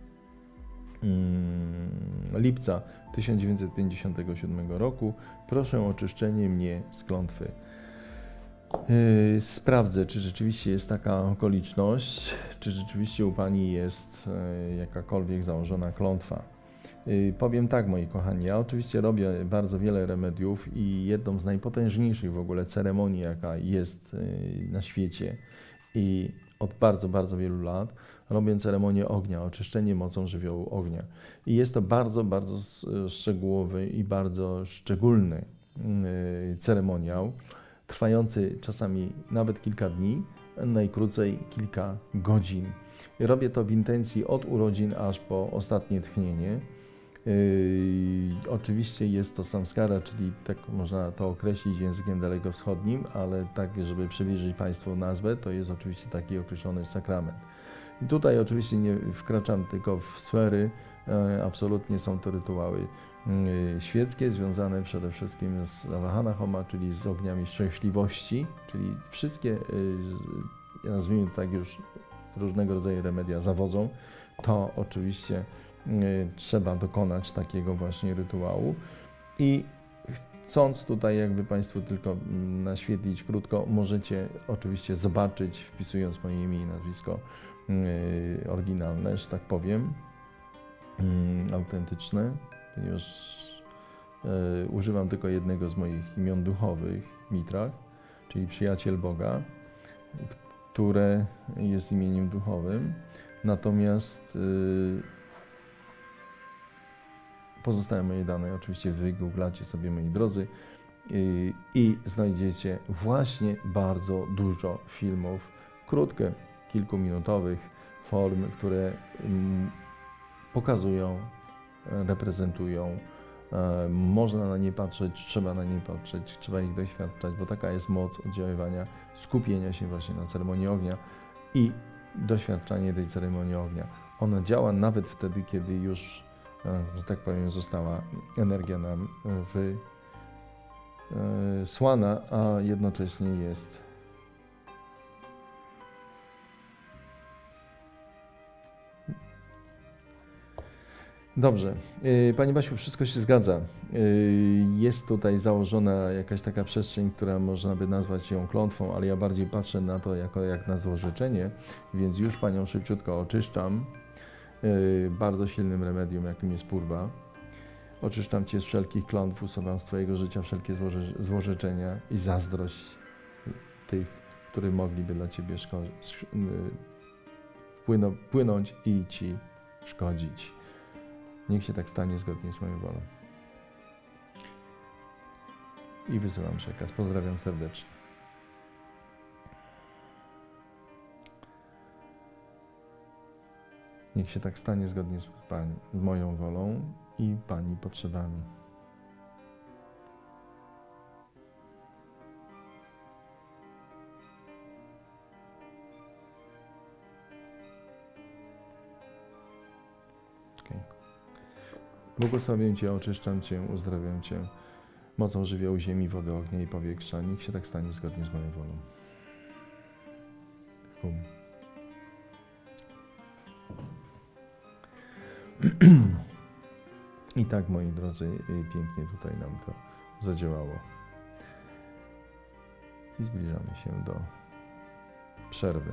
lipca tysiąc dziewięćset pięćdziesiątego siódmego roku. Proszę o oczyszczenie mnie z klątwy. Yy, sprawdzę, czy rzeczywiście jest taka okoliczność, czy rzeczywiście u Pani jest yy, jakakolwiek założona klątwa. Yy, powiem tak, moi kochani, ja oczywiście robię bardzo wiele remediów i jedną z najpotężniejszych w ogóle ceremonii, jaka jest yy, na świecie i od bardzo, bardzo wielu lat, robię ceremonię ognia, oczyszczenie mocą żywiołu ognia. I jest to bardzo, bardzo szczegółowy i bardzo szczególny yy, ceremoniał, trwający czasami nawet kilka dni, najkrócej kilka godzin. Robię to w intencji od urodzin aż po ostatnie tchnienie. Yy, oczywiście jest to samskara, czyli tak można to określić językiem dalekowschodnim, ale tak, żeby przybliżyć Państwu nazwę, to jest oczywiście taki określony sakrament. I tutaj oczywiście nie wkraczam tylko w sfery, e, absolutnie są to rytuały e, świeckie, związane przede wszystkim z Awahana Homa, czyli z ogniami szczęśliwości, czyli wszystkie, e, nazwijmy tak już, różnego rodzaju remedia zawodzą, to oczywiście e, trzeba dokonać takiego właśnie rytuału. I chcąc tutaj jakby Państwu tylko naświetlić krótko, możecie oczywiście zobaczyć, wpisując moje imię i nazwisko, Yy, oryginalne, że tak powiem, yy, autentyczne, ponieważ yy, używam tylko jednego z moich imion duchowych, Mitrach, czyli przyjaciel Boga, które jest imieniem duchowym. Natomiast yy, pozostałe moje dane oczywiście wygooglacie sobie, moi drodzy, yy, i znajdziecie właśnie bardzo dużo filmów, krótkie, kilkuminutowych form, które mm, pokazują, reprezentują. E, można na nie patrzeć, trzeba na nie patrzeć, trzeba ich doświadczać, bo taka jest moc oddziaływania, skupienia się właśnie na ceremonii ognia i doświadczanie tej ceremonii ognia. Ona działa nawet wtedy, kiedy już, e, że tak powiem, została energia nam wysłana, a jednocześnie jest Dobrze. Pani Basiu, wszystko się zgadza. Jest tutaj założona jakaś taka przestrzeń, która można by nazwać ją klątwą, ale ja bardziej patrzę na to jako jak na złożyczenie, więc już Panią szybciutko oczyszczam bardzo silnym remedium, jakim jest purwa. Oczyszczam Cię z wszelkich klątw, usuwam z Twojego życia wszelkie złoży, złożyczenia i zazdrość tych, którzy mogliby dla Ciebie wpłyną, płynąć i Ci szkodzić. Niech się tak stanie zgodnie z moją wolą. I wysyłam przekaz. Pozdrawiam serdecznie. Niech się tak stanie zgodnie z, pani, z moją wolą i Pani potrzebami. Błogosławię Cię, oczyszczam Cię, uzdrawiam Cię mocą żywiołu ziemi, wody, ognia i powietrza. Niech się tak stanie zgodnie z moją wolą. Hum. I tak, moi drodzy, pięknie tutaj nam to zadziałało. I zbliżamy się do przerwy.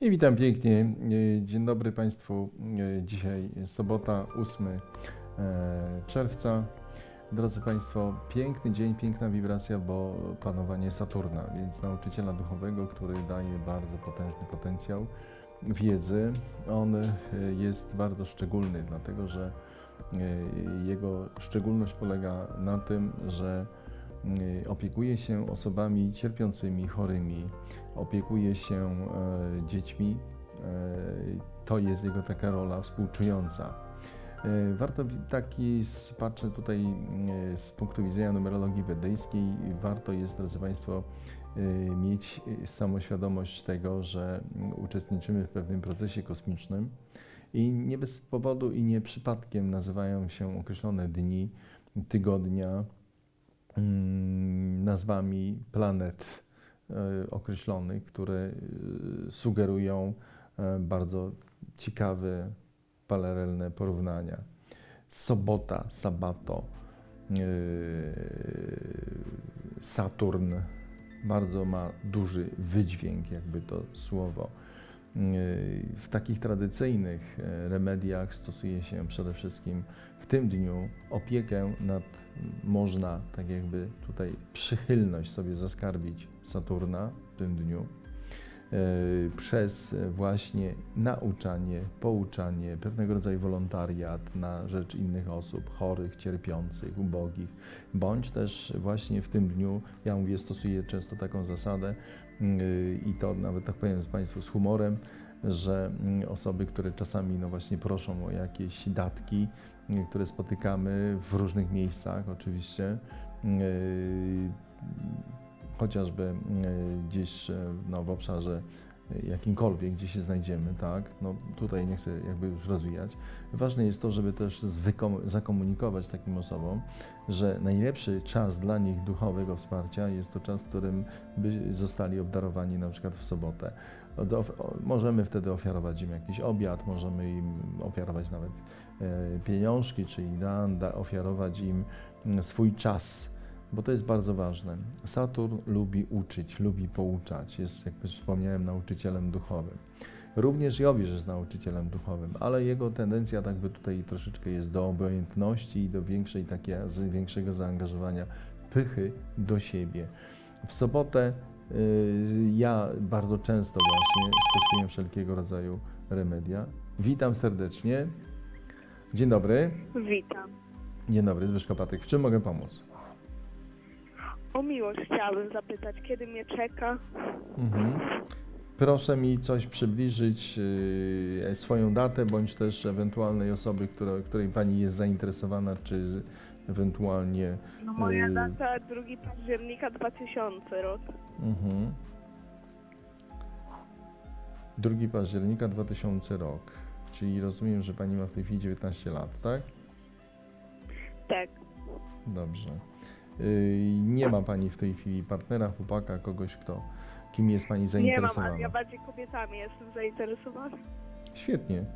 I witam pięknie. Dzień dobry Państwu. Dzisiaj jest sobota, ósmego czerwca. Drodzy Państwo, piękny dzień, piękna wibracja, bo panowanie Saturna, więc nauczyciela duchowego, który daje bardzo potężny potencjał wiedzy. On jest bardzo szczególny, dlatego że jego szczególność polega na tym, że opiekuje się osobami cierpiącymi, chorymi, opiekuje się e, dziećmi. E, to jest jego taka rola współczująca. E, warto taki, patrzę tutaj e, z punktu widzenia numerologii wedyjskiej, warto jest, drodzy Państwo, e, mieć samoświadomość tego, że uczestniczymy w pewnym procesie kosmicznym i nie bez powodu i nie przypadkiem nazywają się określone dni, tygodnia nazwami planet określonych, które sugerują bardzo ciekawe, paralelne porównania. Sobota, sabato, Saturn bardzo ma duży wydźwięk, jakby to słowo. W takich tradycyjnych remediach stosuje się przede wszystkim w tym dniu opiekę nad, można tak jakby tutaj przychylność sobie zaskarbić Saturna w tym dniu przez właśnie nauczanie, pouczanie, pewnego rodzaju wolontariat na rzecz innych osób, chorych, cierpiących, ubogich, bądź też właśnie w tym dniu, ja mówię, stosuję często taką zasadę i to nawet tak powiem Państwu z humorem, że osoby, które czasami no właśnie proszą o jakieś datki, które spotykamy w różnych miejscach oczywiście, chociażby gdzieś no, w obszarze jakimkolwiek, gdzie się znajdziemy, tak, no tutaj nie chcę jakby już rozwijać. Ważne jest to, żeby też zakomunikować takim osobom, że najlepszy czas dla nich duchowego wsparcia jest to czas, w którym by zostali obdarowani na przykład w sobotę. Możemy wtedy ofiarować im jakiś obiad, możemy im ofiarować nawet pieniążki, czyli da, da, ofiarować im swój czas, bo to jest bardzo ważne. Saturn lubi uczyć, lubi pouczać, jest, jak już wspomniałem, nauczycielem duchowym. Również Jowisz jest nauczycielem duchowym, ale jego tendencja tak by tutaj troszeczkę jest do obojętności i do większej, takie, większego zaangażowania, pychy do siebie. W sobotę y, ja bardzo często właśnie stosuję wszelkiego rodzaju remedia. Witam serdecznie. Dzień dobry. Witam. Dzień dobry, Zbyszko Patyk. W czym mogę pomóc? O miłość chciałabym zapytać, kiedy mnie czeka? Mhm. Proszę mi coś przybliżyć, yy, swoją datę, bądź też ewentualnej osoby, która, której Pani jest zainteresowana, czy ewentualnie... No moja yy... data drugiego października dwa tysiące rok. Mhm. drugiego października dwa tysiące rok, czyli rozumiem, że Pani ma w tej chwili dziewiętnaście lat, tak? Tak. Dobrze. Yy, nie ma Pani w tej chwili partnera, chłopaka, kogoś, kto, kim jest Pani zainteresowana? Nie mam, ale ja bardziej kobietami jestem zainteresowana. Świetnie.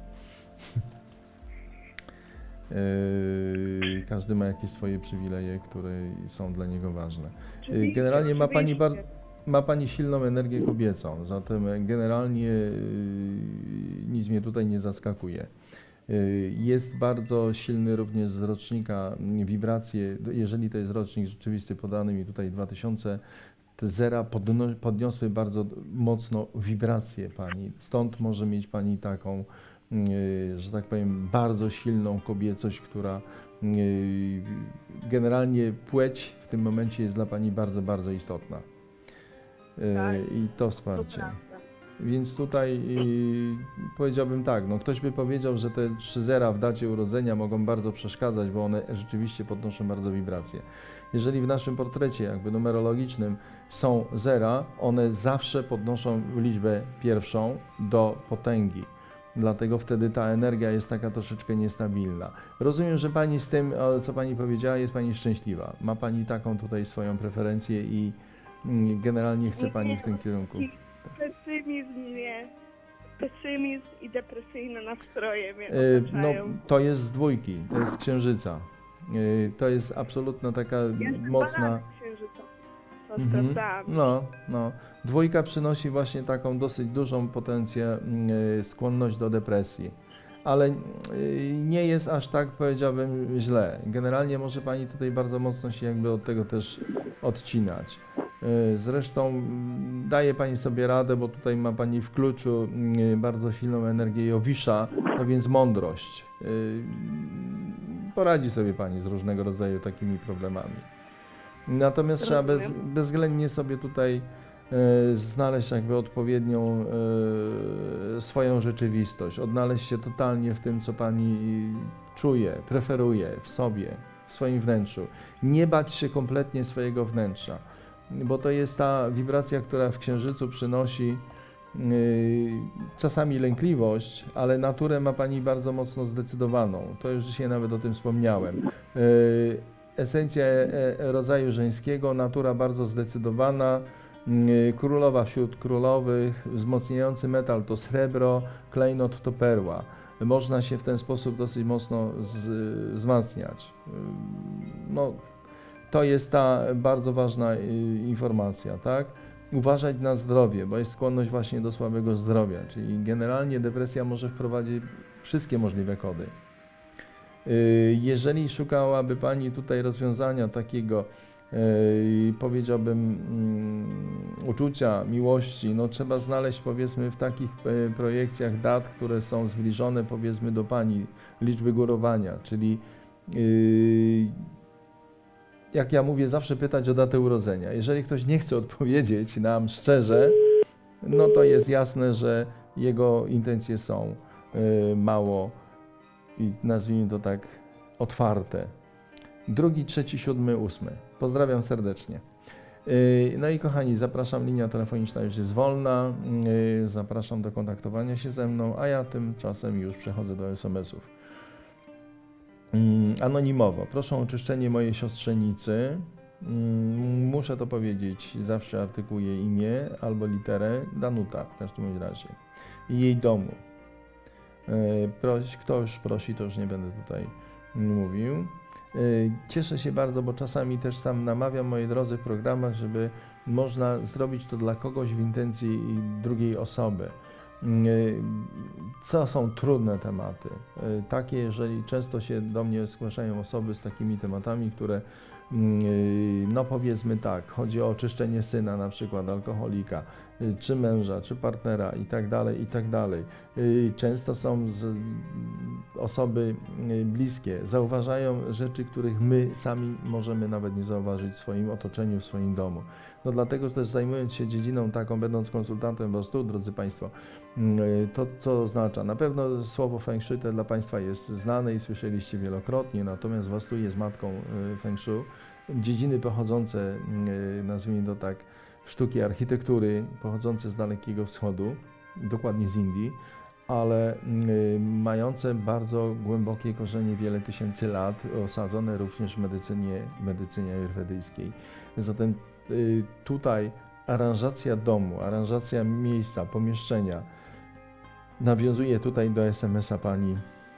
Yy, każdy ma jakieś swoje przywileje, które są dla niego ważne. Yy, generalnie ma Pani, bar- ma Pani silną energię kobiecą, zatem generalnie yy, nic mnie tutaj nie zaskakuje. Jest bardzo silny również z rocznika wibracje, jeżeli to jest rocznik rzeczywisty podany mi tutaj dwa tysiące, te zera podno, podniosły bardzo mocno wibracje Pani. Stąd może mieć Pani taką, że tak powiem, bardzo silną kobiecość, która generalnie płeć w tym momencie jest dla Pani bardzo, bardzo istotna. Tak, i to wsparcie. To Więc tutaj yy, powiedziałbym tak, no ktoś by powiedział, że te trzy zera w dacie urodzenia mogą bardzo przeszkadzać, bo one rzeczywiście podnoszą bardzo wibracje. Jeżeli w naszym portrecie jakby numerologicznym są zera, one zawsze podnoszą liczbę pierwszą do potęgi. Dlatego wtedy ta energia jest taka troszeczkę niestabilna. Rozumiem, że Pani z tym, co Pani powiedziała, jest Pani szczęśliwa. Ma Pani taką tutaj swoją preferencję i generalnie chce Pani w tym kierunku. Pesymizm nie. Pesymizm i depresyjne nastroje mnie Yy, no, otaczają. to jest z dwójki, to jest z księżyca. Yy, to jest absolutna taka Jest mocna... księżyca. to Mhm. sprawdzałam. No, no. Dwójka przynosi właśnie taką dosyć dużą potencję, y, skłonność do depresji, ale y, nie jest aż tak, powiedziałbym, źle. Generalnie może Pani tutaj bardzo mocno się jakby od tego też odcinać. Y, Zresztą mm, daje Pani sobie radę, bo tutaj ma Pani w kluczu y, bardzo silną energię Jowisza, no więc mądrość. Y, Poradzi sobie Pani z różnego rodzaju takimi problemami. Natomiast trzeba bez, Rozumiem. bezwzględnie sobie tutaj e, znaleźć jakby odpowiednią e, swoją rzeczywistość, odnaleźć się totalnie w tym, co Pani czuje, preferuje w sobie, w swoim wnętrzu. Nie bać się kompletnie swojego wnętrza, bo to jest ta wibracja, która w Księżycu przynosi e, czasami lękliwość, ale naturę ma Pani bardzo mocno zdecydowaną. To już dzisiaj nawet o tym wspomniałem. E, Esencja e, e, rodzaju żeńskiego, natura bardzo zdecydowana, y, królowa wśród królowych, wzmocniający metal to srebro, klejnot to perła. Można się w ten sposób dosyć mocno z, wzmacniać. Y, No, to jest ta bardzo ważna y, informacja, tak? Uważać na zdrowie, bo jest skłonność właśnie do słabego zdrowia, czyli generalnie depresja może wprowadzić wszystkie możliwe kody. Jeżeli szukałaby Pani tutaj rozwiązania takiego, powiedziałbym, mm, uczucia, miłości, no trzeba znaleźć powiedzmy w takich e, projekcjach dat, które są zbliżone powiedzmy do Pani liczby górowania, czyli yy, jak ja mówię, zawsze pytać o datę urodzenia. Jeżeli ktoś nie chce odpowiedzieć nam szczerze, no to jest jasne, że jego intencje są yy, mało i nazwijmy to tak otwarte. Drugi, trzeci, siódmy, ósmy. Pozdrawiam serdecznie. Yy, No i kochani, zapraszam, linia telefoniczna już jest wolna. Yy, Zapraszam do kontaktowania się ze mną, a ja tymczasem już przechodzę do es em esów. Yy, Anonimowo. Proszę o oczyszczenie mojej siostrzenicy. Yy, Muszę to powiedzieć, zawsze artykułuję imię albo literę. Danuta w każdym razie. I jej domu. Proś, kto już prosi, to już nie będę tutaj mówił. Cieszę się bardzo, bo czasami też sam namawiam, moi drodzy, w programach, żeby można zrobić to dla kogoś w intencji drugiej osoby. Co są trudne tematy? Takie, jeżeli często się do mnie zgłaszają osoby z takimi tematami, które no powiedzmy tak, chodzi o oczyszczenie syna, na przykład alkoholika, czy męża, czy partnera i tak dalej, i tak dalej. Często są z osoby bliskie, zauważają rzeczy, których my sami możemy nawet nie zauważyć w swoim otoczeniu, w swoim domu. No dlatego też zajmując się dziedziną taką, będąc konsultantem Wastu, drodzy Państwo, to co oznacza? Na pewno słowo Feng Shui to dla Państwa jest znane i słyszeliście wielokrotnie, natomiast Wastu jest matką Feng Shui. Dziedziny pochodzące, nazwijmy to tak, sztuki architektury, pochodzące z Dalekiego Wschodu, dokładnie z Indii, ale mające bardzo głębokie korzenie, wiele tysięcy lat, osadzone również w medycynie, medycynie ajurwedyjskiej. Zatem tutaj aranżacja domu, aranżacja miejsca, pomieszczenia, nawiązuje tutaj do es em esa Pani,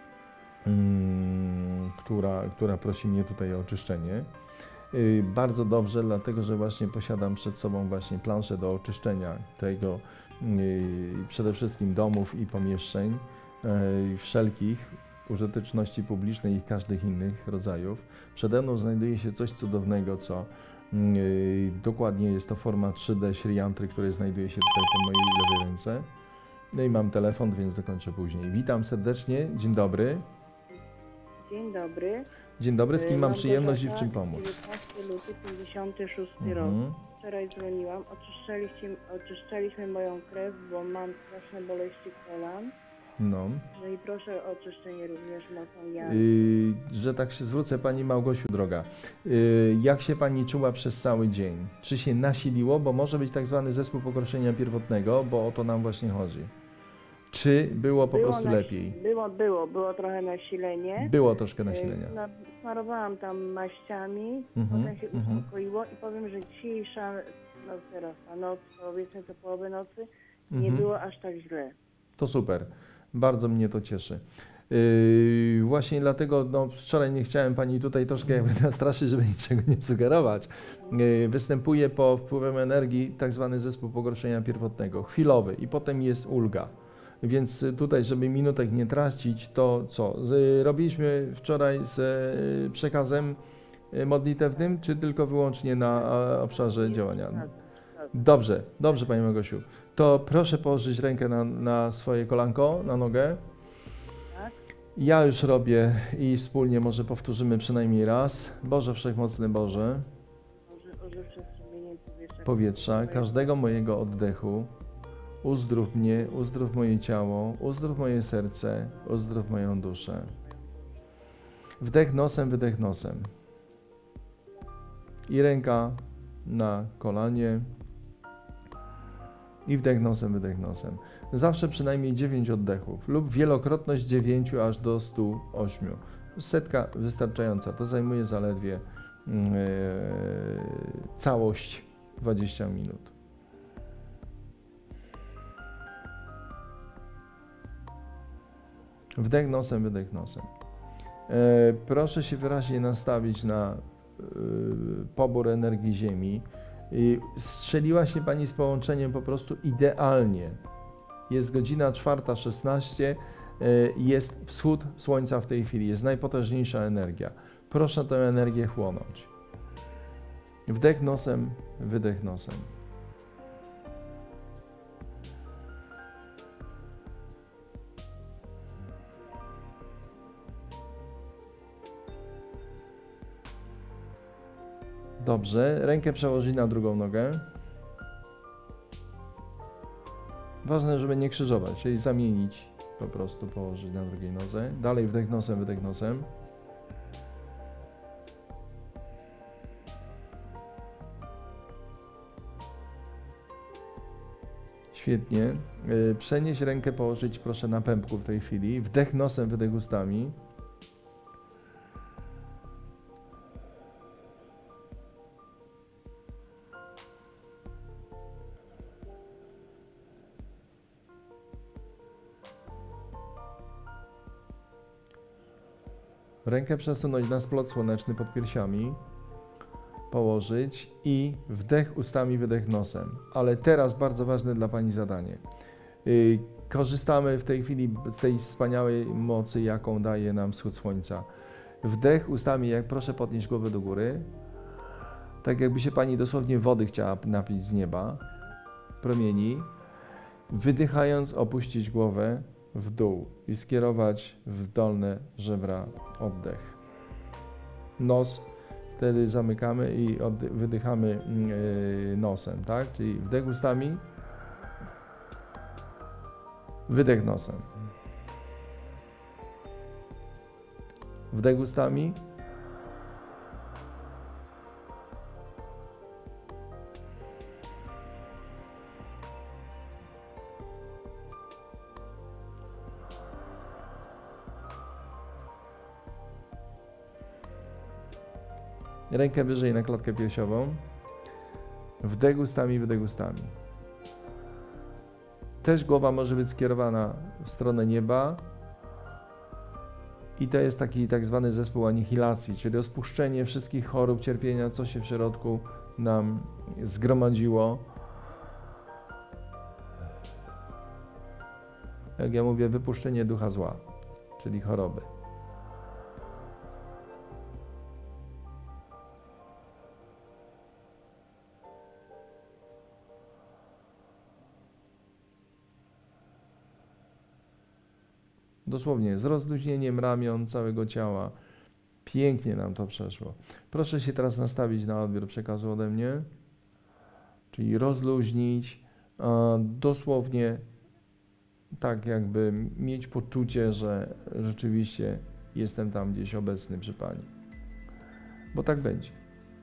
hmm, która, która prosi mnie tutaj o oczyszczenie. Yy, bardzo dobrze, dlatego że właśnie posiadam przed sobą właśnie planszę do oczyszczenia tego yy, przede wszystkim domów i pomieszczeń yy, wszelkich użyteczności publicznej i każdych innych rodzajów. Przede mną znajduje się coś cudownego, co yy, dokładnie jest to forma trzy D śriantry, który znajduje się tutaj po mojej lewej ręce. No i mam telefon, więc dokończę później. Witam serdecznie, dzień dobry. Dzień dobry. Dzień dobry, z kim mam Małgorzata, przyjemność i w czym pomóc? dziewiętnasty luty pięćdziesiąty szósty Mhm. rok. Wczoraj dzwoniłam, oczyszczaliśmy, oczyszczaliśmy moją krew, bo mam straszne boleści kolan. No. No i proszę o oczyszczenie również mocą Jan. Yy, że tak się zwrócę, Pani Małgosiu droga. Yy, jak się Pani czuła przez cały dzień? Czy się nasiliło? Bo może być tak zwany zespół pokroczenia pierwotnego, bo o to nam właśnie chodzi. Czy było po Było prostu nasi- lepiej? Było, było, było trochę nasilenie. Było troszkę E, nasilenia. na- Smarowałam tam maściami, Mhm, potem się mhm. uspokoiło i powiem, że dzisiejsza, no teraz ta noc, powiedzmy do połowy nocy, nie Mhm. było aż tak źle. To super. Bardzo mnie to cieszy. Yy, właśnie dlatego no, wczoraj nie chciałem Pani tutaj troszkę jakby nastraszyć, żeby niczego nie sugerować. Yy, występuje po wpływem energii tak zwany zespół pogorszenia pierwotnego, chwilowy i potem jest ulga. Więc tutaj, żeby minutek nie tracić, to co? Z, robiliśmy wczoraj z y, przekazem y, modlitewnym, czy tylko wyłącznie na a, obszarze działania? Dobrze, dobrze Pani Małgosiu. To proszę położyć rękę na, na swoje kolanko, na nogę. Tak. Ja już robię i wspólnie może powtórzymy przynajmniej raz. Boże Wszechmocny Boże, Może ożywczy strumieniem powietrza, powietrza, każdego mojego oddechu, uzdrów mnie, uzdrów moje ciało, uzdrów moje serce, uzdrów moją duszę. Wdech nosem, wydech nosem. I ręka na kolanie. I wdech nosem, wydech nosem. Zawsze przynajmniej dziewięć oddechów lub wielokrotność dziewięciu aż do stu ośmiu. Setka wystarczająca. To zajmuje zaledwie yy, całość dwadzieścia minut. Wdech nosem, wydech nosem. E, proszę się wyraźnie nastawić na e, pobór energii Ziemi. I strzeliła się Pani z połączeniem po prostu idealnie. Jest godzina czwarta szesnaście, e, jest wschód słońca w tej chwili, jest najpotężniejsza energia. Proszę tę energię chłonąć. Wdech nosem, wydech nosem. Dobrze, rękę przełożyć na drugą nogę. Ważne, żeby nie krzyżować, czyli zamienić, po prostu położyć na drugiej nodze. Dalej wdech nosem, wydech nosem. Świetnie. Przenieść rękę, położyć proszę na pępku w tej chwili. Wdech nosem, wydech ustami. Rękę przesunąć na splot słoneczny pod piersiami, położyć i wdech ustami, wydech nosem. Ale teraz bardzo ważne dla Pani zadanie. Yy, korzystamy w tej chwili z tej wspaniałej mocy, jaką daje nam wschód słońca. Wdech ustami, jak proszę podnieść głowę do góry, tak jakby się Pani dosłownie wody chciała napić z nieba, promieni. Wydychając, opuścić głowę w dół i skierować w dolne żebra oddech. Nos wtedy zamykamy i wydychamy yy, nosem, tak? Czyli wdech ustami, wydech nosem. Wdech ustami, rękę wyżej na klatkę piersiową. Wdech ustami, wydech ustami. Też głowa może być skierowana w stronę nieba. I to jest taki tak zwany zespół anihilacji, czyli rozpuszczenie wszystkich chorób, cierpienia, co się w środku nam zgromadziło. Jak ja mówię, wypuszczenie ducha zła, czyli choroby. Dosłownie z rozluźnieniem ramion, całego ciała. Pięknie nam to przeszło. Proszę się teraz nastawić na odbiór przekazu ode mnie. Czyli rozluźnić, dosłownie tak jakby mieć poczucie, że rzeczywiście jestem tam gdzieś obecny przy Pani. Bo tak będzie.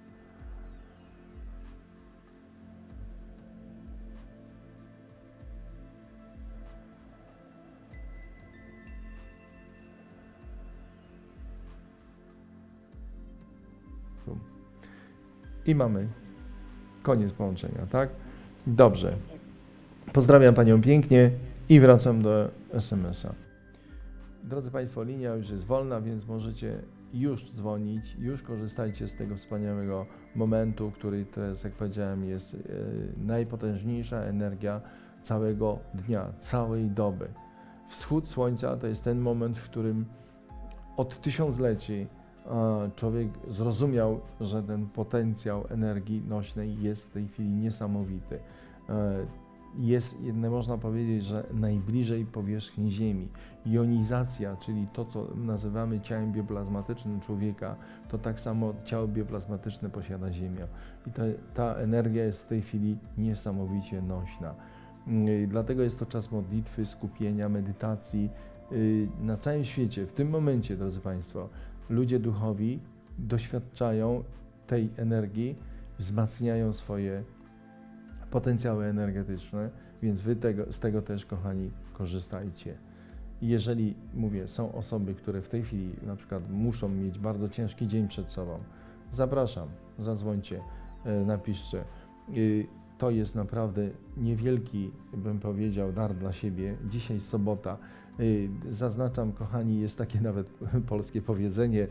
I mamy koniec połączenia, tak? Dobrze. Pozdrawiam Panią pięknie i wracam do es em es a. drodzy Państwo, linia już jest wolna, więc możecie już dzwonić, już korzystajcie z tego wspaniałego momentu, który teraz, jak powiedziałem, jest e, najpotężniejsza energia całego dnia, całej doby. Wschód słońca to jest ten moment, w którym od tysiącleci e, człowiek zrozumiał, że ten potencjał energii nośnej jest w tej chwili niesamowity. E, jest, jedne można powiedzieć, że najbliżej powierzchni Ziemi. Jonizacja, czyli to, co nazywamy ciałem bioplazmatycznym człowieka, to tak samo ciało bioplazmatyczne posiada Ziemia. I ta, ta energia jest w tej chwili niesamowicie nośna. Yy, dlatego jest to czas modlitwy, skupienia, medytacji. Yy, na całym świecie, w tym momencie, drodzy Państwo, ludzie duchowi doświadczają tej energii, wzmacniają swoje potencjały energetyczne, więc Wy tego, z tego też, kochani, korzystajcie. I jeżeli, mówię, są osoby, które w tej chwili na przykład muszą mieć bardzo ciężki dzień przed sobą, zapraszam, zadzwońcie, napiszcie. To jest naprawdę niewielki, bym powiedział, dar dla siebie. Dzisiaj sobota. Zaznaczam, kochani, jest takie nawet polskie powiedzenie,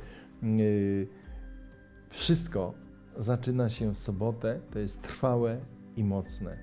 wszystko zaczyna się w sobotę, to jest trwałe i mocne.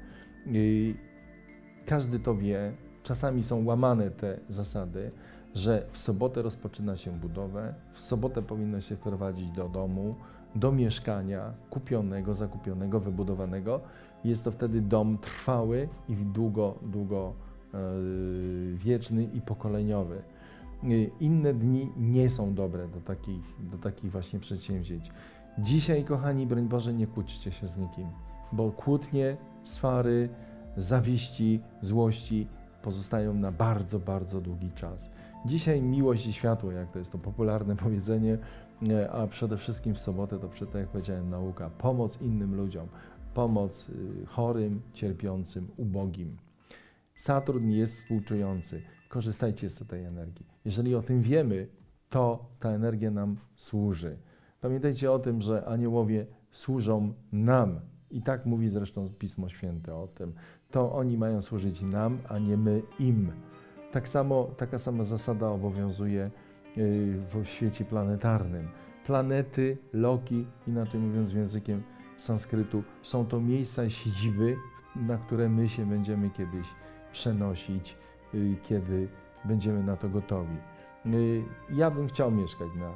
Każdy to wie, czasami są łamane te zasady, że w sobotę rozpoczyna się budowę, w sobotę powinno się wprowadzić do domu, do mieszkania kupionego, zakupionego, wybudowanego. Jest to wtedy dom trwały i długo, długo yy, wieczny i pokoleniowy. Yy, inne dni nie są dobre do takich, do takich właśnie przedsięwzięć. Dzisiaj, kochani, broń Boże, nie kłóćcie się z nikim, bo kłótnie, swary, zawiści, złości pozostają na bardzo, bardzo długi czas. Dzisiaj miłość i światło, jak to jest to popularne powiedzenie, a przede wszystkim w sobotę to, tak jak powiedziałem, nauka, pomoc innym ludziom, pomoc chorym, cierpiącym, ubogim. Saturn jest współczujący. Korzystajcie z tej energii. Jeżeli o tym wiemy, to ta energia nam służy. Pamiętajcie o tym, że aniołowie służą nam. I tak mówi zresztą Pismo Święte o tym. To oni mają służyć nam, a nie my im. Tak samo, taka sama zasada obowiązuje w świecie planetarnym. Planety, loki, inaczej mówiąc językiem sanskrytu, są to miejsca, siedziby, na które my się będziemy kiedyś przenosić, kiedy będziemy na to gotowi. Ja bym chciał mieszkać na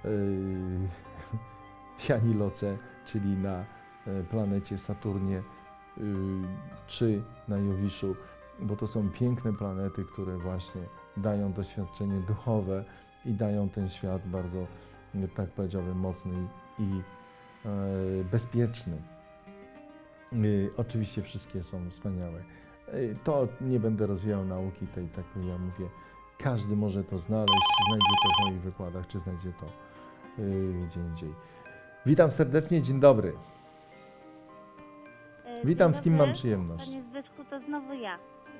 Janiloce, czyli na planecie Saturnie, czy na Jowiszu, bo to są piękne planety, które właśnie dają doświadczenie duchowe i dają ten świat bardzo, tak powiedziałbym, mocny i bezpieczny. Oczywiście wszystkie są wspaniałe. To nie będę rozwijał nauki tej, tak jak ja mówię, każdy może to znaleźć, znajdzie to w moich wykładach, czy znajdzie to gdzie indziej. Witam serdecznie, dzień dobry. Witam, z kim mam przyjemność? Panie Zbyszku, to znowu ja.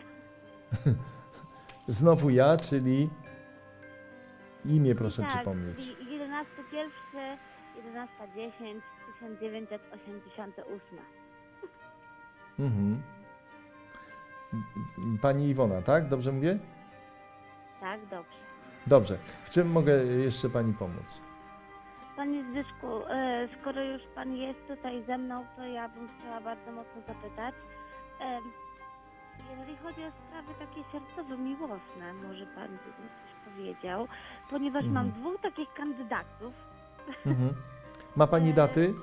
Znowu ja, czyli imię proszę tak, przypomnieć. jedenastego pierwszego, jedenasta dziesięć, tysiąc dziewięćset osiemdziesiąty ósmy. Mhm. Pani Iwona, tak? Dobrze mówię? Tak, dobrze. Dobrze. W czym mogę jeszcze Pani pomóc? Panie Zbyszku, skoro już Pan jest tutaj ze mną, to ja bym chciała bardzo mocno zapytać. Jeżeli chodzi o sprawy takie sercowe, miłosne, może Pan by mi coś powiedział, ponieważ Mhm. mam dwóch takich kandydatów. Mhm. Ma Pani daty?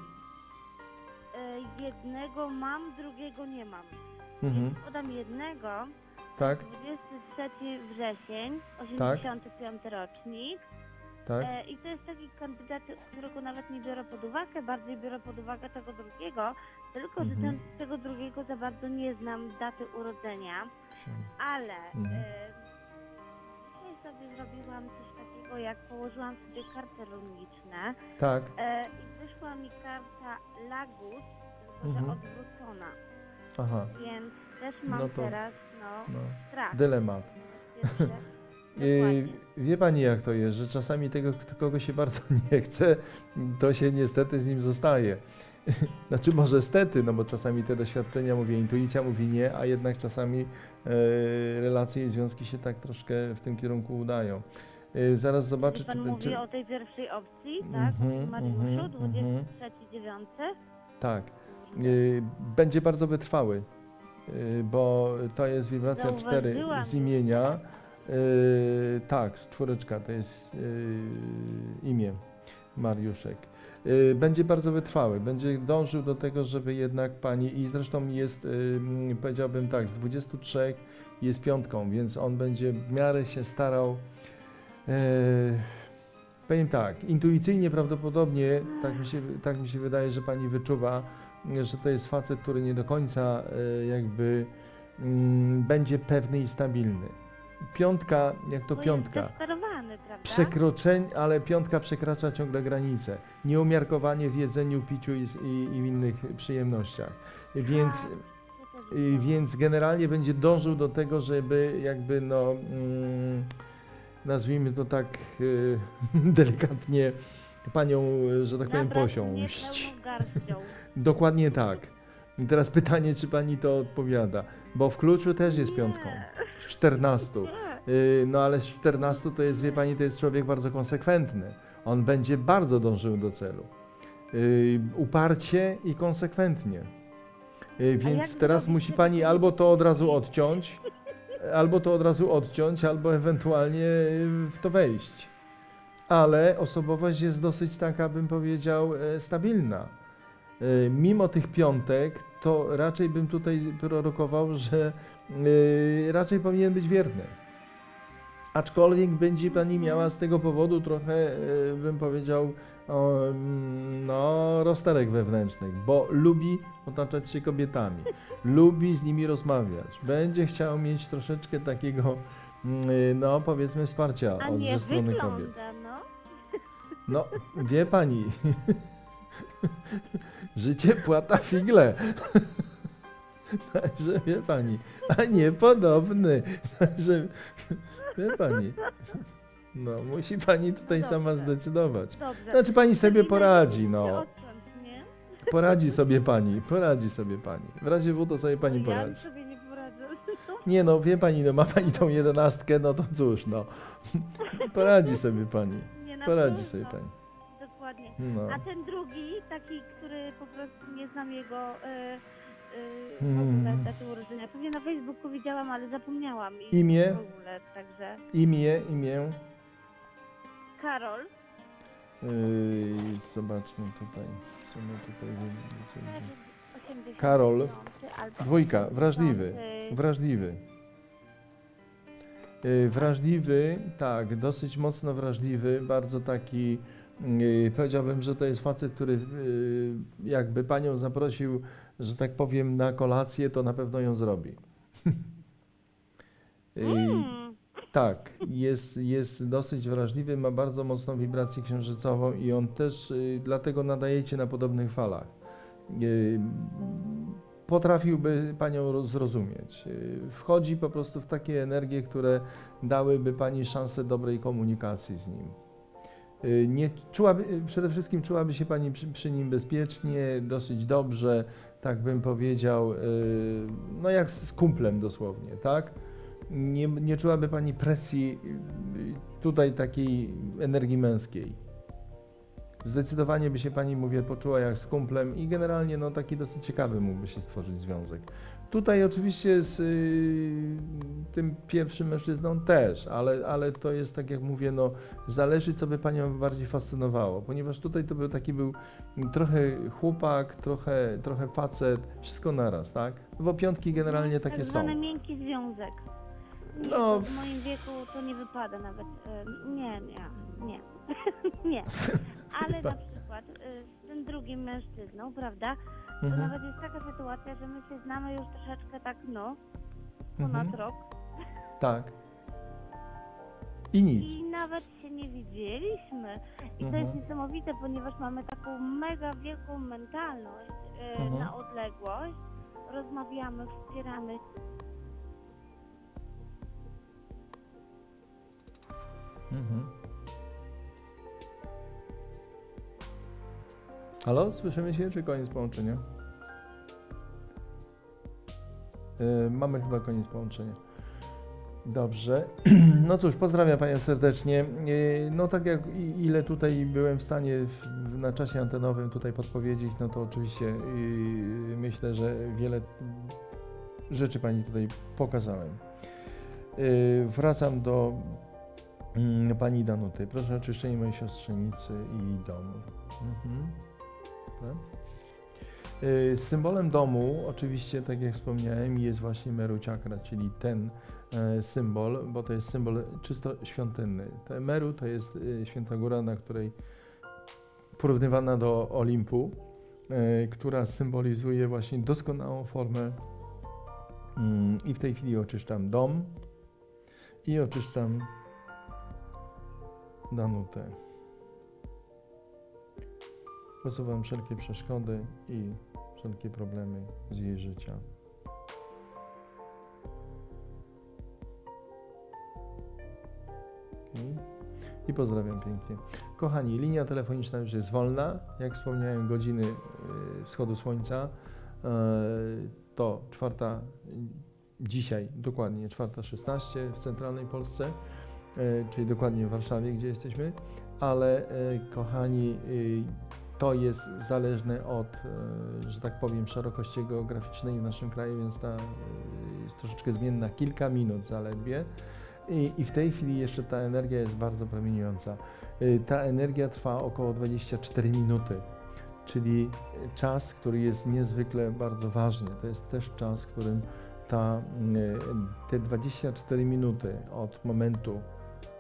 Jednego mam, drugiego nie mam. Mhm. Podam jednego. Tak, dwudziestego trzeciego września, osiemdziesiąty piąty rocznik. tak. E, I to jest taki kandydat, którego nawet nie biorę pod uwagę, bardziej biorę pod uwagę tego drugiego, tylko że Mhm. ten, tego drugiego za bardzo nie znam daty urodzenia, ale Mhm. e, dzisiaj sobie zrobiłam coś takiego, jak położyłam sobie karty runiczne Tak. e, i wyszła mi karta Lagus, tylko Mhm. że odwrócona, Aha, więc też mam No to- teraz no, no. strach. Dylemat. Pierwsze. Yy, Dokładnie. wie Pani, jak to jest, że czasami tego, kogo się bardzo nie chce, to się niestety z nim zostaje. Znaczy może stety, no bo czasami te doświadczenia, mówię, intuicja mówi nie, a jednak czasami e, relacje i związki się tak troszkę w tym kierunku udają. Y, Zaraz Czy zobaczę, pan czy... mówi czy... o tej pierwszej opcji, tak? Mhm, Mariuszu, mhm, dwudziesty trzeci dziewiąty. Tak. Y, Będzie bardzo wytrwały, y, bo to jest wibracja cztery Zauważyłam z już. imienia. Y, Tak, czwóreczka to jest y, imię, Mariuszek. Y, Będzie bardzo wytrwały, będzie dążył do tego, żeby jednak pani, i zresztą jest, y, powiedziałbym tak, z dwudziestu trzech jest piątką, więc on będzie w miarę się starał. y, Powiem tak, intuicyjnie prawdopodobnie, tak mi się, tak mi się wydaje, że pani wyczuwa, że to jest facet, który nie do końca y, jakby mm, będzie pewny i stabilny. Piątka, jak to Bo piątka, jest zdesperowany, prawda? przekroczeń, ale piątka przekracza ciągle granice. Nieumiarkowanie w jedzeniu, piciu i, i, i w innych przyjemnościach. Więc, Tak, to też y, jest więc generalnie będzie dążył do tego, żeby jakby no, mm, nazwijmy to tak y, delikatnie, panią, że tak powiem, nabrać mnie posiąść. pełną garścią. Dokładnie tak. I teraz pytanie, czy pani to odpowiada, bo w kluczu też jest piątką, z czternastu. Nie. Y, No ale z czternastu to jest, wie pani, to jest człowiek bardzo konsekwentny. On będzie bardzo dążył do celu. Y, Uparcie i konsekwentnie. Y, Więc jak teraz zrobić, musi żeby pani to albo nie to od razu odciąć, albo to od razu odciąć, albo ewentualnie w to wejść. Ale osobowość jest dosyć taka, bym powiedział, e, stabilna. E, Mimo tych piątek, to raczej bym tutaj prorokował, że e, raczej powinien być wierny. Aczkolwiek będzie pani miała z tego powodu trochę, e, bym powiedział, o, mm, no, rozterek wewnętrznych, bo lubi otaczać się kobietami, lubi z nimi rozmawiać, będzie chciał mieć troszeczkę takiego, mm, no powiedzmy, wsparcia A od, nie ze strony kobiet. wygląda, no. No, wie pani, życie płata figle. Także wie pani, a nie podobny. Także wie pani, no musi pani tutaj No sama dobrze. zdecydować. Dobrze. Znaczy pani sobie Czyli poradzi, najlepiej no. się odciąć, nie? Poradzi sobie pani, poradzi sobie pani. W razie W to sobie pani No ja poradzi. sobie nie poradzę. Nie no, wie pani, no ma pani tą jedenastkę, no to cóż, no. Poradzi sobie pani, Nie na poradzi pewno. sobie pani. Dokładnie. No. A ten drugi, taki, który po prostu nie znam jego y, y, w Hmm. ogóle daty urodzenia. Pewnie na Facebooku widziałam, ale zapomniałam. I Imię? W ogóle, także Imię, imię. Karol. Yy, zobaczmy tutaj. Co my tutaj widzimy? osiemdziesiąt Karol. albo Dwójka, wrażliwy. osiemdziesiąty. Wrażliwy. Yy, Wrażliwy, tak, dosyć mocno wrażliwy, bardzo taki, yy, powiedziałbym, że to jest facet, który yy, jakby panią zaprosił, że tak powiem, na kolację, to na pewno ją zrobi. Yy, Mm. Tak, jest, jest dosyć wrażliwy, ma bardzo mocną wibrację księżycową i on też y, dlatego nadajecie na podobnych falach. Y, potrafiłby panią roz- zrozumieć. Y, wchodzi po prostu w takie energie, które dałyby pani szansę dobrej komunikacji z nim. Y, nie czułaby, y, przede wszystkim czułaby się pani przy, przy nim bezpiecznie, dosyć dobrze, tak bym powiedział, y, no jak z kumplem dosłownie, tak? Nie, nie czułaby pani presji y, tutaj takiej energii męskiej. Zdecydowanie by się pani, mówię, poczuła jak z kumplem i generalnie no taki dosyć ciekawy mógłby się stworzyć związek. Tutaj oczywiście z y, tym pierwszym mężczyzną też, ale, ale to jest tak jak mówię, no zależy co by panią bardziej fascynowało, ponieważ tutaj to był taki był trochę chłopak, trochę, trochę facet, wszystko naraz, tak? Bo piątki generalnie takie tak są. zwany miękki związek. Nie, No. to w moim wieku to nie wypada nawet. y, Nie, nie, nie. nie. Ale na przykład y, z tym drugim mężczyzną, prawda? To Mhm. nawet jest taka sytuacja, że my się znamy już troszeczkę tak, no, ponad Mhm. rok. Tak. I nic. I nawet się nie widzieliśmy. I to Mhm. jest niesamowite, ponieważ mamy taką mega wielką mentalność y, Mhm. na odległość. Rozmawiamy, wspieramy. Mhm. Halo, słyszymy się, czy koniec połączenia? Yy, mamy chyba koniec połączenia. Dobrze. No cóż, pozdrawiam Panią serdecznie. Yy, No tak jak i- ile tutaj byłem w stanie w, w- na czasie antenowym tutaj podpowiedzieć, no to oczywiście yy, myślę, że wiele rzeczy Pani tutaj pokazałem. Yy, Wracam do mm, Pani Danuty. Proszę o oczyszczenie mojej siostrzenicy i domu. Mhm. Dobra. Yy, Symbolem domu, oczywiście, tak jak wspomniałem, jest właśnie Meru Chakra, czyli ten e, symbol, bo to jest symbol czysto świątynny. Te Meru to jest e, święta góra, na której porównywana do Olimpu, e, która symbolizuje właśnie doskonałą formę. Mm, I w tej chwili oczyszczam dom i oczyszczam Danutę. Posuwam wszelkie przeszkody i wszelkie problemy z jej życia. Okay. I pozdrawiam pięknie. Kochani, linia telefoniczna już jest wolna. Jak wspomniałem, godziny y, wschodu słońca y, to czwarta, dzisiaj dokładnie czwarta szesnaście w centralnej Polsce, y, czyli dokładnie w Warszawie, gdzie jesteśmy, ale y, kochani, y, to jest zależne od, y, że tak powiem, szerokości geograficznej w naszym kraju, więc ta y, jest troszeczkę zmienna, kilka minut zaledwie. I, I w tej chwili jeszcze ta energia jest bardzo promieniująca. Y, Ta energia trwa około dwadzieścia cztery minuty, czyli czas, który jest niezwykle bardzo ważny. To jest też czas, w którym ta, y, te dwadzieścia cztery minuty od momentu, y,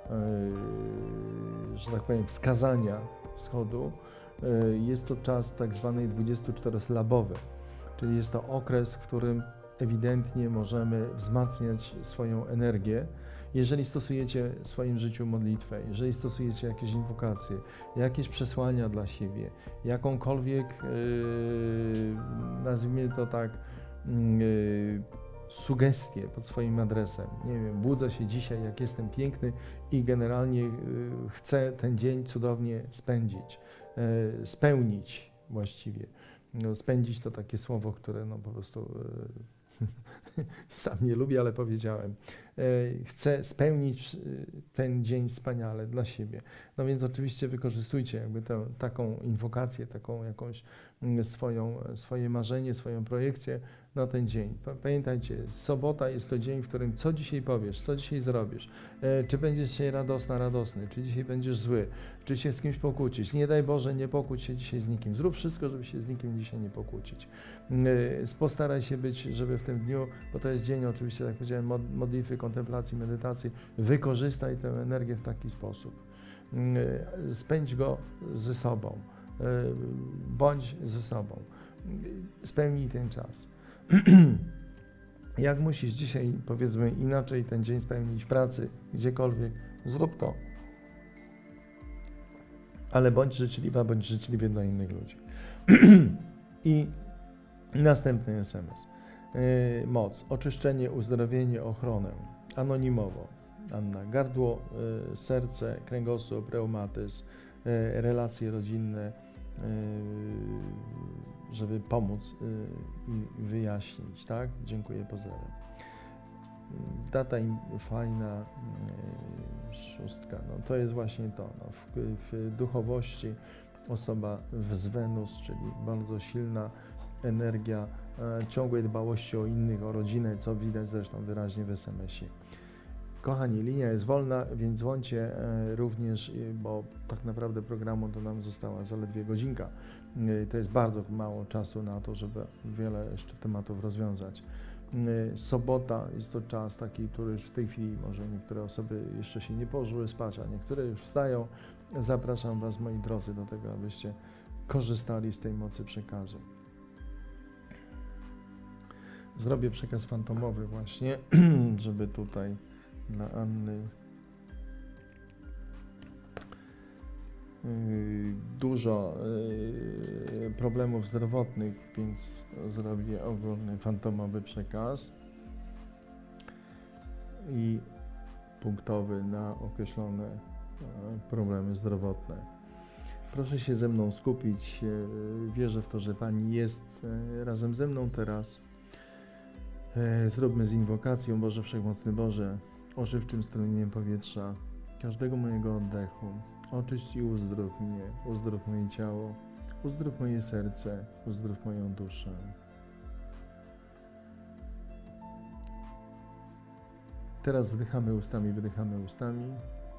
że tak powiem, wskazania wschodu, y, jest to czas tak zwany dwudziestoczterosylabowy, czyli jest to okres, w którym ewidentnie możemy wzmacniać swoją energię. Jeżeli stosujecie w swoim życiu modlitwę, jeżeli stosujecie jakieś inwokacje, jakieś przesłania dla siebie, jakąkolwiek, yy, nazwijmy to tak, yy, sugestię pod swoim adresem, nie wiem, budzę się dzisiaj, jak jestem piękny i generalnie yy, chcę ten dzień cudownie spędzić, yy, spełnić właściwie. No, spędzić to takie słowo, które no po prostu yy, sam nie lubię, ale powiedziałem. Chcę spełnić ten dzień wspaniale dla siebie. No więc oczywiście wykorzystujcie jakby tę taką inwokację, taką jakąś swoją, swoje marzenie, swoją projekcję na ten dzień. Pamiętajcie, sobota jest to dzień, w którym co dzisiaj powiesz, co dzisiaj zrobisz, czy będziesz dzisiaj radosna, radosny, czy dzisiaj będziesz zły, czy się z kimś pokłócić. Nie daj Boże, nie pokłóć się dzisiaj z nikim. Zrób wszystko, żeby się z nikim dzisiaj nie pokłócić. Postaraj się być, żeby w tym dniu, bo to jest dzień oczywiście, jak powiedziałem, modlitwy, kontemplacji, medytacji, wykorzystaj tę energię w taki sposób. Spędź go ze sobą, bądź ze sobą, spełnij ten czas. Jak musisz dzisiaj, powiedzmy, inaczej ten dzień spełnić w pracy, gdziekolwiek, zrób to. Ale bądź życzliwa, bądź życzliwy dla innych ludzi. I następny es em es. Yy, moc, oczyszczenie, uzdrowienie, ochronę. Anonimowo. Anna, gardło, yy, serce, kręgosłup, reumatyzm, yy, relacje rodzinne, yy, żeby pomóc yy, i wyjaśnić, tak? Dziękuję, pozdrawiam. Data im fajna, yy, szóstka, no to jest właśnie to. No, w, w duchowości osoba z Wenus, czyli bardzo silna energia e, ciągłej dbałości o innych, o rodzinę, co widać zresztą wyraźnie w es em esie. Kochani, linia jest wolna, więc dzwońcie e, również, e, bo tak naprawdę programu to nam została zaledwie godzinka. E, to jest bardzo mało czasu na to, żeby wiele jeszcze tematów rozwiązać. E, sobota jest to czas taki, który już w tej chwili może niektóre osoby jeszcze się nie położyły spać, a niektóre już wstają. Zapraszam Was, moi drodzy, do tego, abyście korzystali z tej mocy przekazu. Zrobię przekaz fantomowy właśnie, żeby tutaj dla Anny yy, dużo yy, problemów zdrowotnych, więc zrobię ogólny fantomowy przekaz i punktowy na określone yy, problemy zdrowotne. Proszę się ze mną skupić. Yy, wierzę w to, że Pani jest yy, razem ze mną teraz. Zróbmy z inwokacją: Boże Wszechmocny Boże, ożywczym strumieniem powietrza każdego mojego oddechu. Oczyść i uzdrów mnie, uzdrów moje ciało, uzdrów moje serce, uzdrów moją duszę. Teraz wdychamy ustami, wydychamy ustami.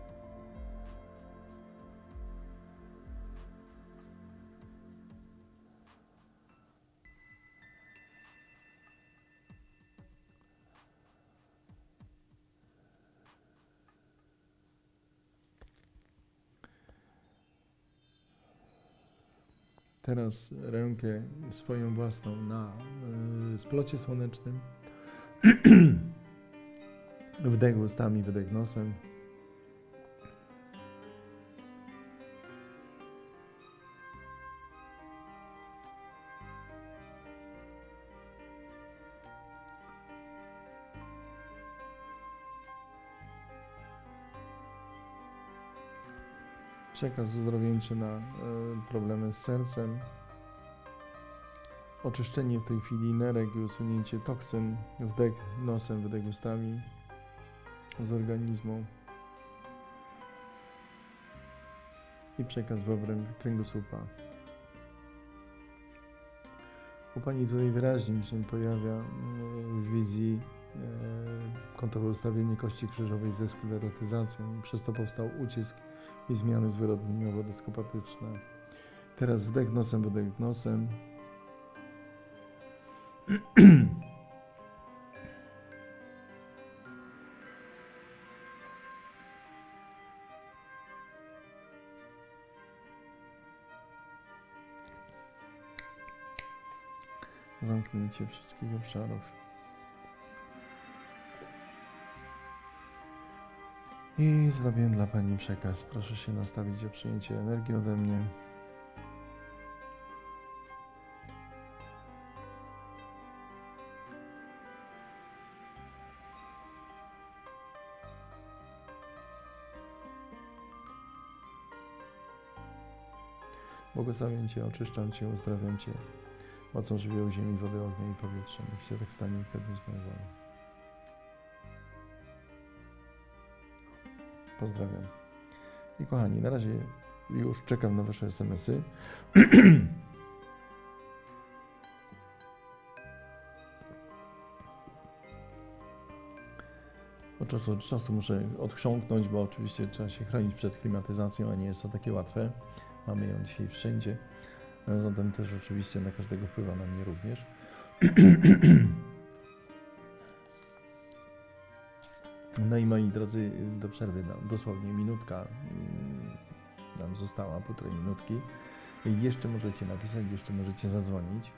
Teraz rękę swoją własną na y, splocie słonecznym. Wdech ustami, wydech nosem. Przekaz uzdrowieńczy na y, problemy z sercem. Oczyszczenie w tej chwili nerek i usunięcie toksyn. Wdech nosem, wydech ustami z organizmu. I przekaz w obręb kręgosłupa. U Pani tutaj wyraźnie mi się pojawia y, w wizji y, kątowe ustawienie kości krzyżowej ze sklerotyzacją. Przez to powstał ucisk i zmiany zwrotniowo-dyskopatyczne. Teraz wdech nosem, wydech nosem. Zamknięcie wszystkich obszarów. I zrobię dla Pani przekaz. Proszę się nastawić o przyjęcie energii ode mnie. Błogosławię Cię, oczyszczam Cię, uzdrawiam Cię mocą żywiołu ziemi, wody, ognia i powietrza. Niech się tak stanie zgodnie z moją wolą. Pozdrawiam. I kochani, na razie już czekam na Wasze es em esy. Od czasu do czasu muszę odchrząknąć, bo oczywiście trzeba się chronić przed klimatyzacją, a nie jest to takie łatwe. Mamy ją dzisiaj wszędzie. Zatem też oczywiście na każdego wpływa, na mnie również. No i moi drodzy, do przerwy nam dosłownie minutka nam została, półtorej minutki. Jeszcze możecie napisać, jeszcze możecie zadzwonić.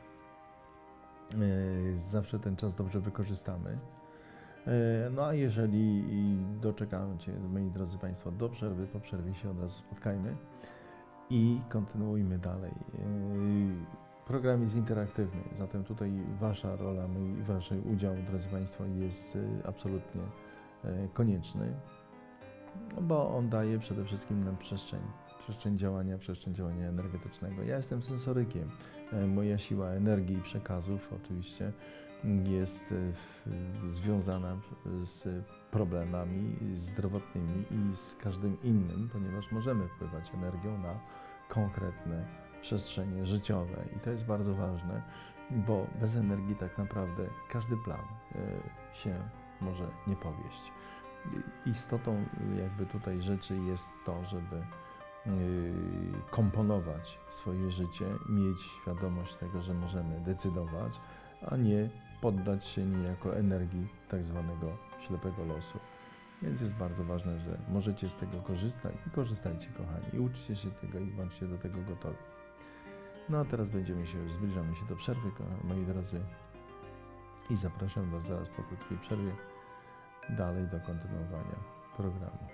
Zawsze ten czas dobrze wykorzystamy. No a jeżeli doczekamy Cię, moi drodzy Państwo, do przerwy, po przerwie się od razu spotkajmy i kontynuujmy dalej. Program jest interaktywny, zatem tutaj Wasza rola, mój, Wasz udział, drodzy Państwo, jest absolutnie konieczny, bo on daje przede wszystkim nam przestrzeń, przestrzeń działania, przestrzeń działania energetycznego. Ja jestem sensorykiem. Moja siła energii i przekazów oczywiście jest związana z problemami zdrowotnymi i z każdym innym, ponieważ możemy wpływać energią na konkretne przestrzenie życiowe i to jest bardzo ważne, bo bez energii tak naprawdę każdy plan się może nie powieść. Istotą jakby tutaj rzeczy jest to, żeby komponować swoje życie, mieć świadomość tego, że możemy decydować, a nie poddać się niejako energii tak zwanego ślepego losu. Więc jest bardzo ważne, że możecie z tego korzystać i korzystajcie, kochani, i uczcie się tego i bądźcie do tego gotowi. No a teraz będziemy się, zbliżamy się do przerwy, moi drodzy, i zapraszam Was zaraz po krótkiej przerwie dalej do kontynuowania programu.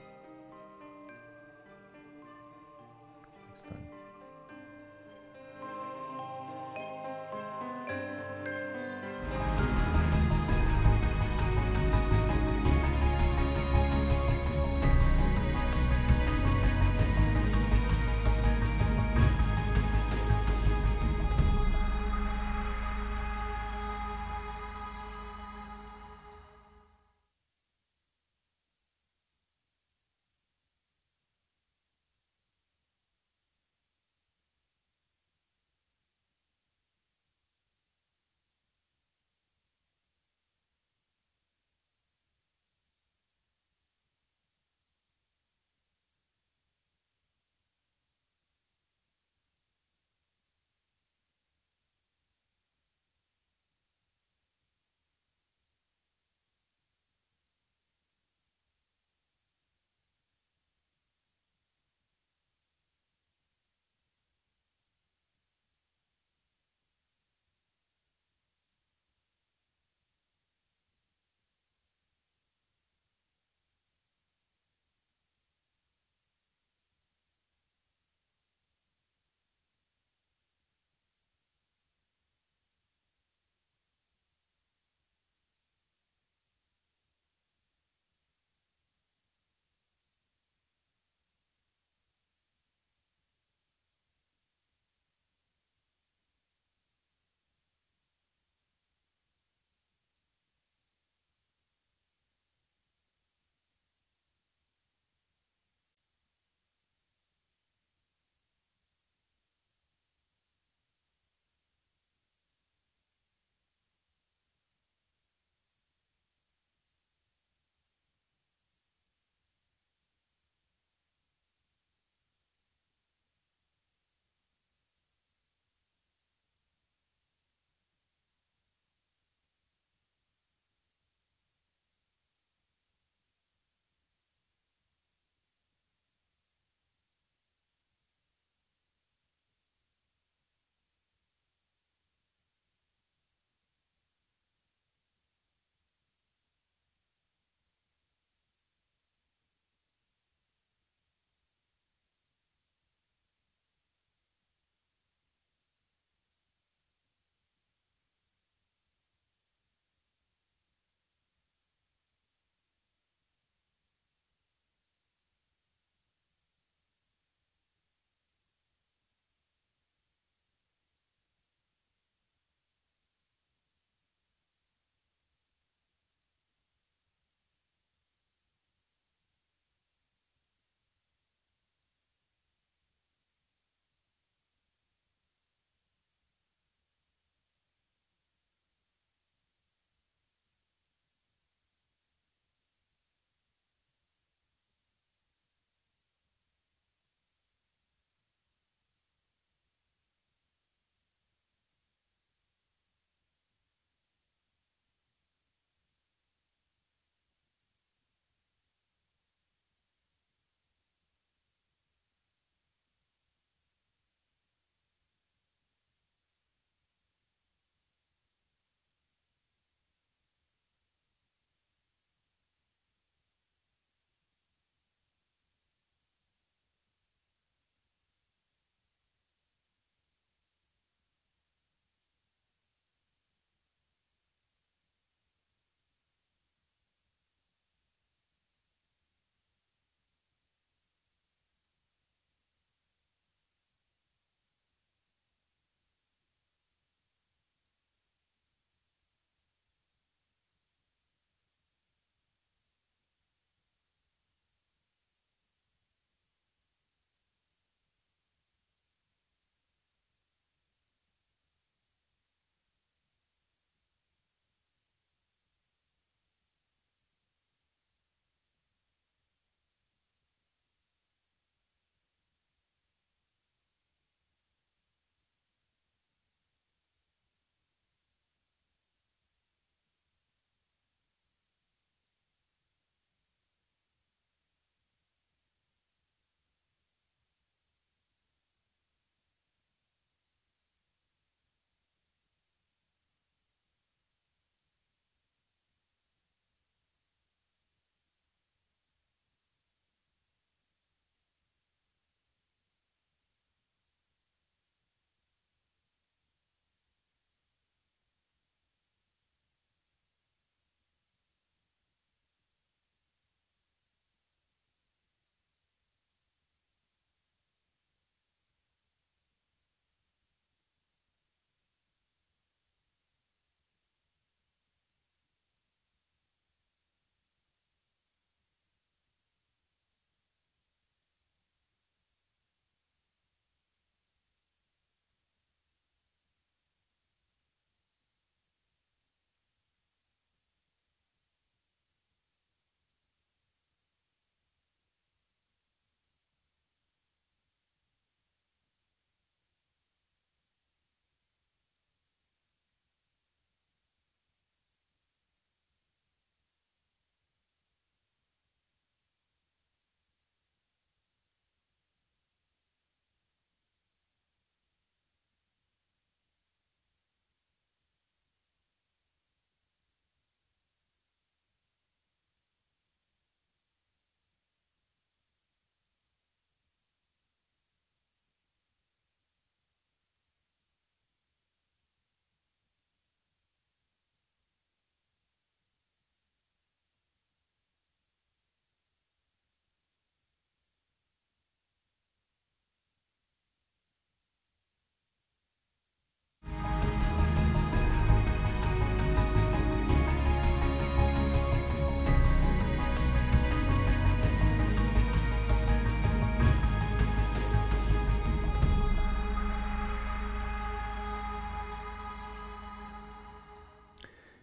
Stań.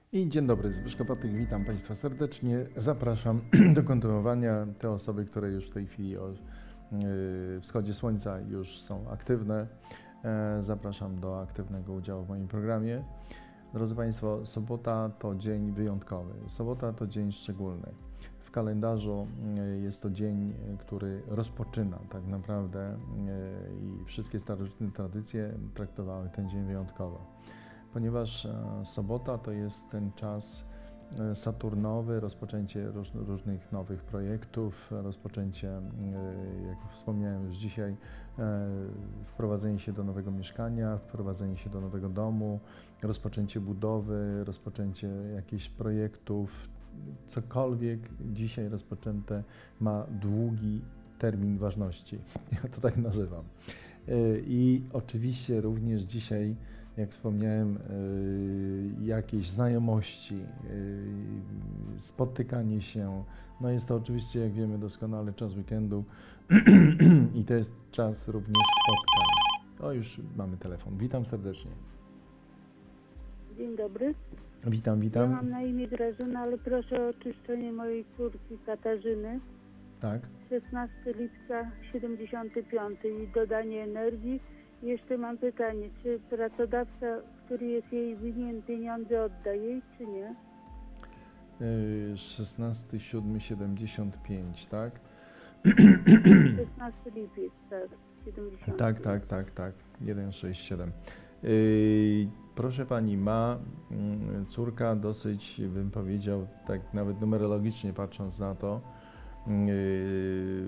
I dzień dobry, Zbyszko Patyk, witam Państwa serdecznie. Zapraszam do kontynuowania. Te osoby, które już w tej chwili o yy, wschodzie słońca już są aktywne, e, zapraszam do aktywnego udziału w moim programie. Drodzy Państwo, sobota to dzień wyjątkowy. Sobota to dzień szczególny. W kalendarzu yy, jest to dzień, yy, który rozpoczyna tak naprawdę yy, i wszystkie starożytne tradycje traktowały ten dzień wyjątkowo. Ponieważ sobota to jest ten czas saturnowy, rozpoczęcie róż, różnych nowych projektów, rozpoczęcie, jak wspomniałem już dzisiaj, wprowadzenie się do nowego mieszkania, wprowadzenie się do nowego domu, rozpoczęcie budowy, rozpoczęcie jakichś projektów, cokolwiek dzisiaj rozpoczęte ma długi termin ważności, ja to tak nazywam. I oczywiście również dzisiaj, jak wspomniałem, y, jakieś znajomości, y, spotykanie się. No jest to oczywiście, jak wiemy doskonale, czas weekendu i to jest czas również spotkań. O, już mamy telefon. Witam serdecznie. Dzień dobry. Witam, Ja witam. mam na imię Grażyna, ale proszę o oczyszczenie mojej córki Katarzyny. Tak. szesnastego lipca siedemdziesiąty piąty i dodanie energii. Jeszcze mam pytanie, czy pracodawca, który jest jej winien pieniądze, odda jej, czy nie? Y, szesnastego siódmego siedemdziesiąt pięć, tak? szesnasty lipiec, tak. siedemdziesiąty. Tak, tak, tak, tak. jeden sześć siedem. Yy, proszę Pani, ma yy, córka dosyć, bym powiedział, tak nawet numerologicznie patrząc na to, yy,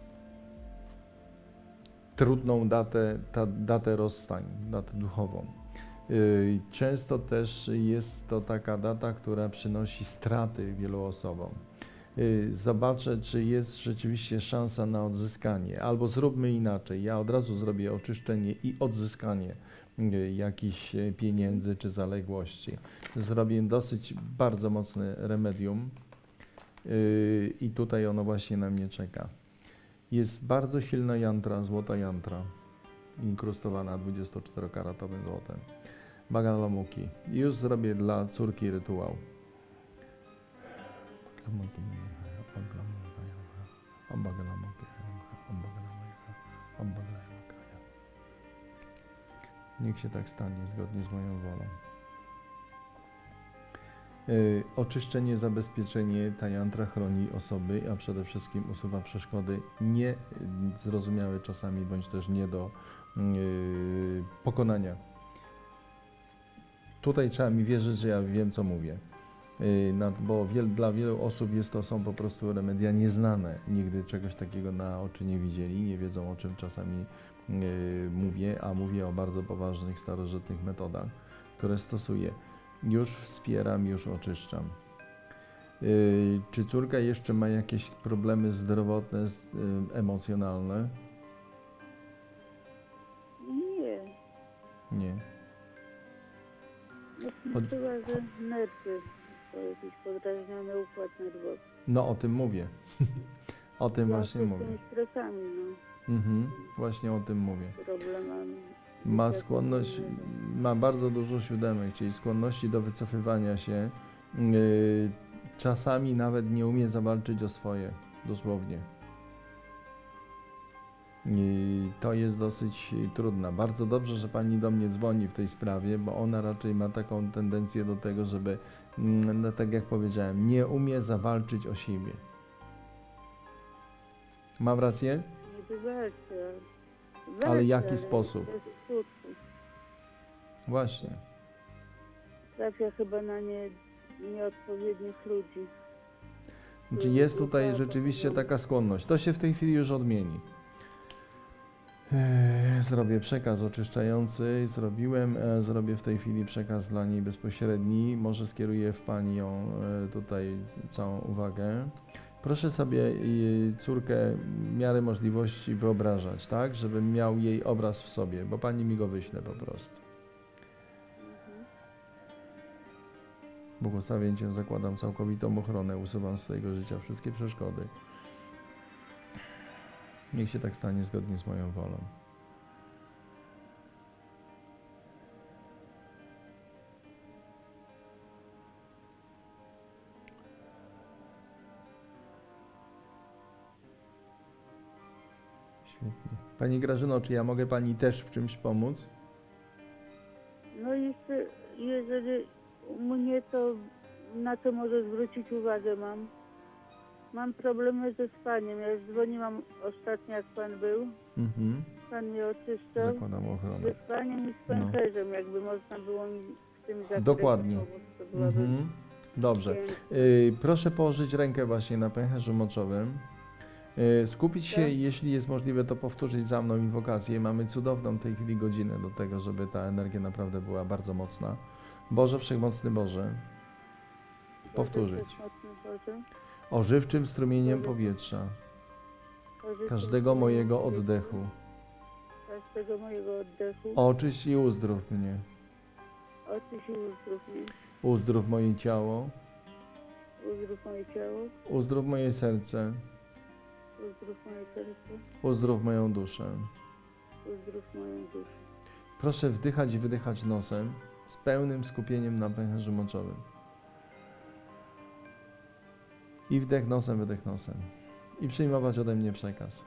trudną datę, ta, datę rozstań, datę duchową. Yy, często też jest to taka data, która przynosi straty wielu osobom. Yy, zobaczę, czy jest rzeczywiście szansa na odzyskanie, albo zróbmy inaczej. Ja od razu zrobię oczyszczenie i odzyskanie yy, jakichś pieniędzy czy zaległości. Zrobię dosyć bardzo mocne remedium yy, i tutaj ono właśnie na mnie czeka. Jest bardzo silna jantra, złota jantra, inkrustowana dwudziestoczterokaratowym złotem. Bagalamuki. Już zrobię dla córki rytuał. Niech się tak stanie zgodnie z moją wolą. Yy, oczyszczenie, zabezpieczenie, ta jantra chroni osoby, a przede wszystkim usuwa przeszkody niezrozumiałe czasami, bądź też nie do yy, pokonania. Tutaj trzeba mi wierzyć, że ja wiem, co mówię, yy, nad, bo wiel, dla wielu osób jest to, są po prostu remedia nieznane, nigdy czegoś takiego na oczy nie widzieli, nie wiedzą, o czym czasami yy, mówię, a mówię o bardzo poważnych, starożytnych metodach, które stosuję. Już wspieram, już oczyszczam. Yy, czy córka jeszcze ma jakieś problemy zdrowotne, yy, emocjonalne? Nie. Nie. Ja myślała, że nerwy, to jakiś podrażniony układ nerwowy. No o tym mówię. O tym Ja właśnie z mówię. tymi stresami, no, Mhm, właśnie o tym mówię. problemami. Ma skłonność, ma bardzo dużo siódemek, czyli skłonności do wycofywania się. Yy, czasami nawet nie umie zawalczyć o swoje, dosłownie. I to jest dosyć trudne. Bardzo dobrze, że Pani do mnie dzwoni w tej sprawie, bo ona raczej ma taką tendencję do tego, żeby, no tak jak powiedziałem, nie umie zawalczyć o siebie. Mam rację? Nie walczy, Ale walczy, jaki ale sposób? bez skutku. Właśnie. Trafia chyba na nie, nieodpowiednich ludzi. Znaczy jest tutaj rzeczywiście taka skłonność. To się w tej chwili już odmieni. Eee, Zrobię przekaz oczyszczający, zrobiłem, e, zrobię w tej chwili przekaz dla niej bezpośredni, może skieruję w Pani ją e, tutaj całą uwagę. Proszę sobie e, córkę w miarę możliwości wyobrażać, tak, żebym miał jej obraz w sobie, bo Pani mi go wyśle po prostu. Błogosławię Cię, zakładam całkowitą ochronę, usuwam z swojego życia wszystkie przeszkody. Niech się tak stanie zgodnie z moją wolą. Świetnie. Pani Grażyno, czy ja mogę Pani też w czymś pomóc? No jeszcze, jeżeli mnie to, na co może zwrócić uwagę mam. Mam problemy ze spaniem. Ja już dzwoniłam ostatnio, jak pan był. Mhm. Pan mnie oczyszczał. Zakładam ochronę. Ze spaniem i z pęcherzem, jakby można było mi w tym zakresie Dokładnie. pomóc, to byłaby Mhm. Dobrze. piękna. Y, proszę położyć rękę właśnie na pęcherzu moczowym. Y, skupić się, Tak. jeśli jest możliwe, to powtórzyć za mną inwokację. Mamy cudowną w tej chwili godzinę do tego, żeby ta energia naprawdę była bardzo mocna. Boże, Wszechmocny Boże, powtórzyć. Wszechmocny Boże, Ożywczym strumieniem Boże. powietrza ożywczy każdego mnie, mojego oddechu. Każdego mojego oddechu. Oczyść i uzdrów mnie. Oczyść i uzdrów mnie. Uzdrów moje ciało, Uzdrów moje ciało. uzdrów moje serce, Uzdrów moje serce. uzdrów moją duszę. Uzdrów moją duszę. Proszę wdychać i wydychać nosem z pełnym skupieniem na pęcherzu moczowym. I wdech nosem, wydech nosem. I przyjmować ode mnie przekaz.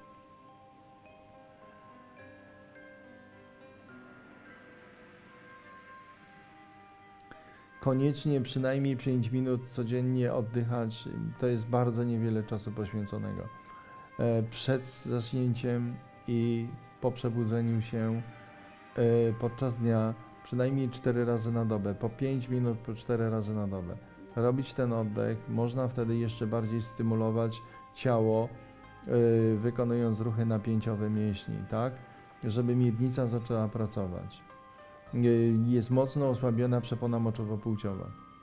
Koniecznie przynajmniej pięć minut codziennie oddychać. To jest bardzo niewiele czasu poświęconego. E, Przed zaśnięciem i po przebudzeniu się e, podczas dnia przynajmniej cztery razy na dobę, po pięć minut, po cztery razy na dobę. Robić ten oddech, można wtedy jeszcze bardziej stymulować ciało, e, wykonując ruchy napięciowe mięśni, tak? Żeby miednica zaczęła pracować. E, Jest mocno osłabiona przepona moczowo-płciowa.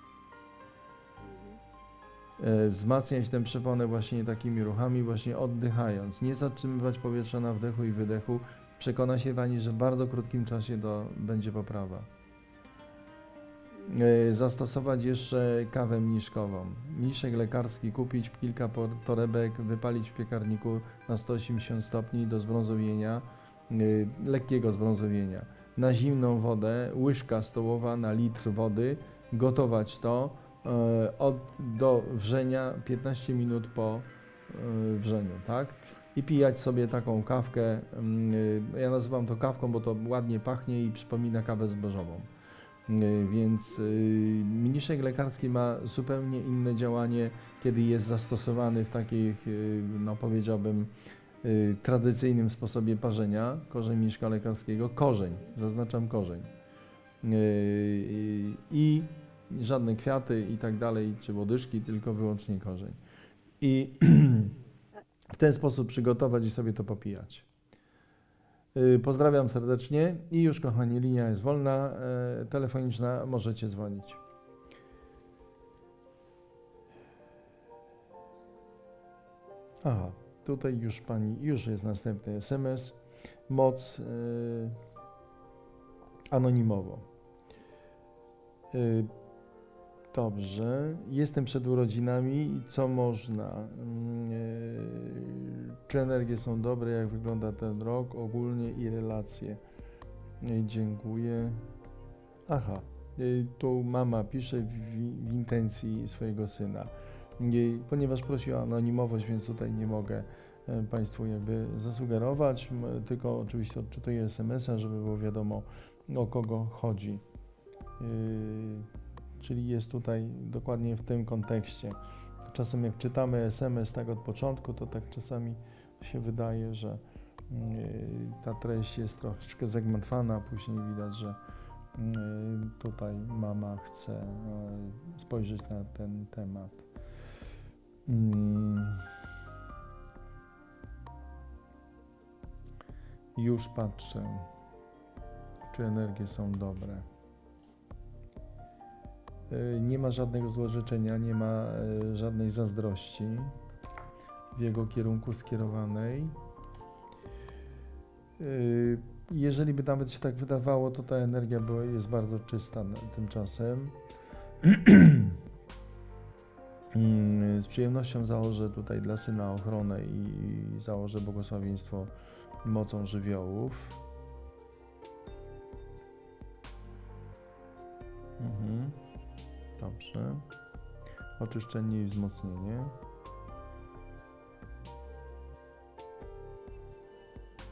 E, Wzmacniać tę przeponę właśnie takimi ruchami, właśnie oddychając. Nie zatrzymywać powietrza na wdechu i wydechu. Przekona się Pani, że w bardzo krótkim czasie to będzie poprawa. E, Zastosować jeszcze kawę mniszkową. Mniszek lekarski kupić, kilka por- torebek, wypalić w piekarniku na sto osiemdziesiąt stopni do zbrązowienia, e, lekkiego zbrązowienia. Na zimną wodę, łyżka stołowa na litr wody, gotować to e, od, do wrzenia piętnaście minut po e, wrzeniu, tak? I pijać sobie taką kawkę, mm, e, ja nazywam to kawką, bo to ładnie pachnie i przypomina kawę zbożową. E, Więc e, mniszek lekarski ma zupełnie inne działanie, kiedy jest zastosowany w takich, e, no powiedziałbym, y, tradycyjnym sposobie parzenia, korzeń mniszka lekarskiego, korzeń, zaznaczam korzeń. Y, y, I żadne kwiaty i tak dalej, czy łodyżki, tylko wyłącznie korzeń. I w ten sposób przygotować i sobie to popijać. Y, Pozdrawiam serdecznie i już, kochani, linia jest wolna, e, telefoniczna, możecie dzwonić. Aha. Tutaj już Pani, już jest następny S M S. Moc yy, anonimowo. Yy, dobrze. Jestem przed urodzinami. Co można? Yy, czy energie są dobre? Jak wygląda ten rok ogólnie i relacje? Yy, dziękuję. Aha. Yy, tu mama pisze w, w intencji swojego syna. Jej, ponieważ prosi o anonimowość, więc tutaj nie mogę e, Państwu jakby zasugerować, m, tylko oczywiście odczytuję S M S a, żeby było wiadomo, o kogo chodzi. Yy, czyli jest tutaj dokładnie w tym kontekście. Czasem jak czytamy S M S tak od początku, to tak czasami się wydaje, że yy, ta treść jest troszeczkę zagmatwana, później widać, że yy, tutaj mama chce yy, spojrzeć na ten temat. Hmm. Już patrzę, czy energie są dobre. Yy, Nie ma żadnego złorzeczenia, nie ma yy, żadnej zazdrości w jego kierunku skierowanej. Yy, Jeżeli by nawet się tak wydawało, to ta energia była, jest bardzo czysta na- tymczasem. Mm, Z przyjemnością założę tutaj dla syna ochronę i założę błogosławieństwo mocą żywiołów. Mhm. Dobrze. Oczyszczenie i wzmocnienie.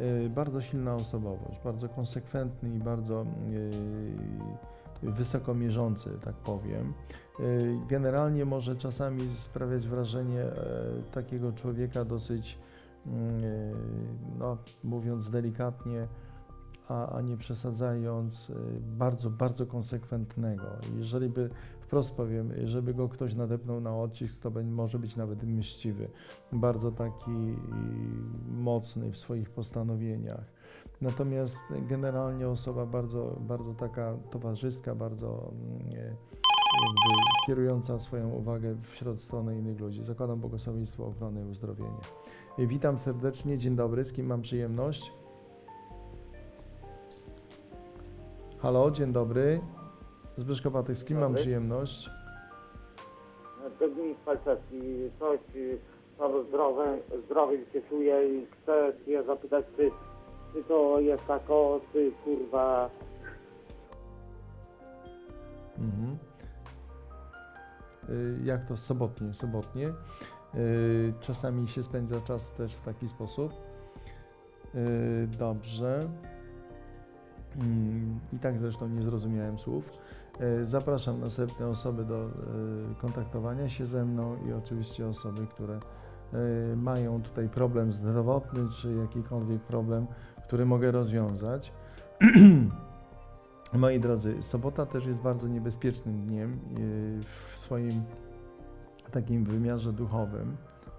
y, bardzo silna osobowość, bardzo konsekwentny i bardzo y, wysoko mierzący, tak powiem. Y, generalnie może czasami sprawiać wrażenie y, takiego człowieka dosyć, y, no, mówiąc delikatnie, a, a nie przesadzając, y, bardzo, bardzo konsekwentnego. Jeżeli by, wprost powiem, żeby go ktoś nadepnął na odcisk, to będzie, może być nawet mściwy. Bardzo taki y, mocny w swoich postanowieniach. Natomiast generalnie osoba bardzo, bardzo taka towarzyska, bardzo y, jakby kierująca swoją uwagę w stronę innych ludzi. Zakładam błogosławieństwo, ochronę i uzdrowienie. Y, witam serdecznie, dzień dobry, z kim mam przyjemność? Halo, dzień dobry. Zbyszko Patek, z kim mam Dobry. przyjemność? Dominik Palczewski, coś tam zdrowe, zdrowie się czuję i chcę się zapytać, czy, czy to jest tako, czy kurwa... Mhm. Y, Jak to sobotnie? Sobotnie. Y, Czasami się spędza czas też w taki sposób. Y, Dobrze. Mm, I tak zresztą nie zrozumiałem słów. Y, Zapraszam następne osoby do y, kontaktowania się ze mną i oczywiście osoby, które y, mają tutaj problem zdrowotny, czy jakikolwiek problem, który mogę rozwiązać. Moi drodzy, sobota też jest bardzo niebezpiecznym dniem y, w swoim takim wymiarze duchowym.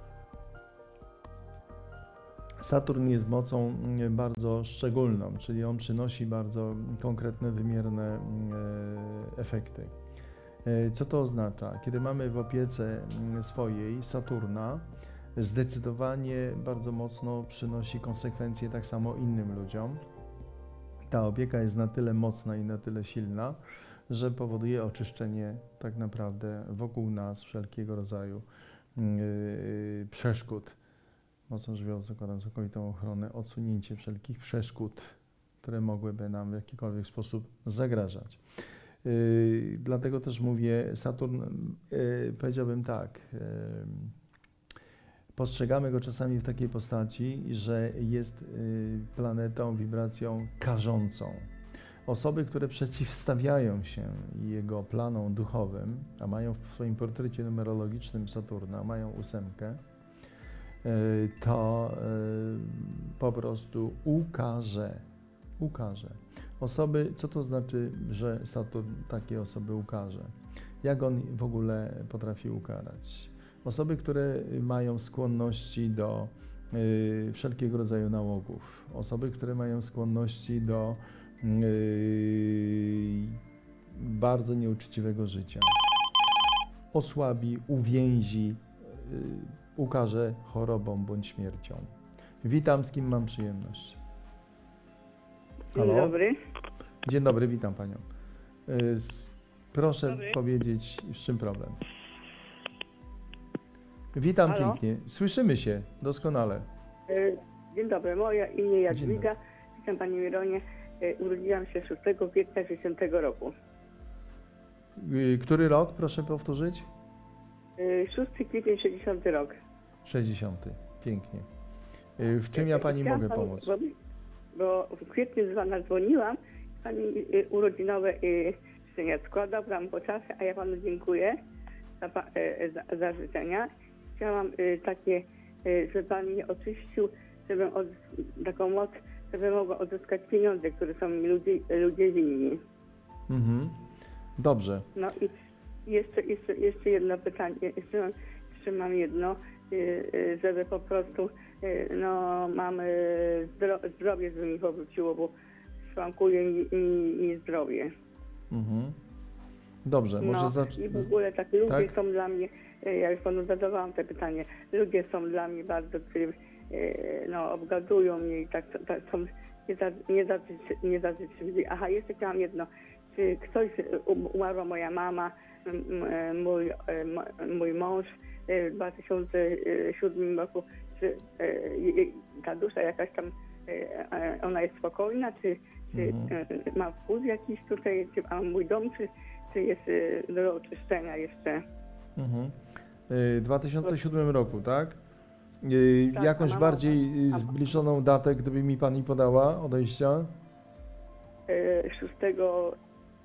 Saturn jest mocą y, bardzo szczególną, czyli on przynosi bardzo konkretne, wymierne y, efekty. Y, Co to oznacza? Kiedy mamy w opiece y, swojej Saturna, zdecydowanie bardzo mocno przynosi konsekwencje tak samo innym ludziom. Ta opieka jest na tyle mocna i na tyle silna, że powoduje oczyszczenie tak naprawdę wokół nas wszelkiego rodzaju yy, przeszkód. Mocą żywiołów zakładam całkowitą ochronę, odsunięcie wszelkich przeszkód, które mogłyby nam w jakikolwiek sposób zagrażać. Yy, dlatego też mówię, Saturn, yy, powiedziałbym tak, yy, postrzegamy go czasami w takiej postaci, że jest y, planetą, wibracją karzącą. Osoby, które przeciwstawiają się jego planom duchowym, a mają w swoim portrecie numerologicznym Saturna, mają ósemkę, y, to y, po prostu ukarze. Ukarze. Osoby, co to znaczy, że Saturn takie osoby ukarze? Jak on w ogóle potrafi ukarać? Osoby, które mają skłonności do y, wszelkiego rodzaju nałogów, osoby, które mają skłonności do y, bardzo nieuczciwego życia, osłabi, uwięzi, y, ukarze chorobą bądź śmiercią. Witam, z kim mam przyjemność. Dzień Halo? dobry. Dzień dobry, witam Panią. Y, s- Proszę Dobry. powiedzieć, z czym problem? Witam Halo? pięknie. Słyszymy się doskonale. E, Dzień dobry, moje imię Dzień Jadwiga. Witam Pani Mironie. E, Urodziłam się szóstego kwietnia dziesiątego roku. Y, Który rok, proszę powtórzyć? E, szósty kwietnia sześćdziesiąty rok. sześćdziesiąty. Pięknie. Y, W czym ja Pani Chciałam mogę panu- pomóc? Bo, bo w kwietniu z Pana dzwoniłam. Pani e, urodzinowe e, życzenia składał Pan po czasie, a ja Panu dziękuję za, pa- e, za, za życzenia. Chciałam e, takie, e, żeby Pan mnie oczyścił, żebym od, taką moc, żeby mogła odzyskać pieniądze, które są mi ludzie, ludzie winni. Mhm. Dobrze. No i jeszcze, jeszcze, jeszcze jedno pytanie, jeszcze mam, jeszcze mam jedno, y, y, żeby po prostu, y, no mamy zdro, zdrowie, żeby mi powróciło, bo szwankuje mi, mi, mi zdrowie. Mhm. Dobrze, może No zacz... i w ogóle tak ludzie tak? są dla mnie, y, ja już Panu zadawałam te pytanie, ludzie są dla mnie bardzo, y, no obgadują mnie i tak, tak są niezażyczliwi. Aha, jeszcze chciałam jedno. Czy ktoś, um- umarła moja mama, m- m- mój, m- mój mąż w dwa tysiące siódmym roku, czy e, jej- ta dusza jakaś tam, e, e, ona jest spokojna, czy, czy Mhm. e, ma wpływ jakiś tutaj, czy a mój dom, czy, czy jest e, do oczyszczenia jeszcze? Mhm. Y, W dwa tysiące siódmym roku, tak? Yy, Tak, jakąś mama bardziej ma- zbliżoną datę, gdyby mi Pani podała odejścia? E, szóstego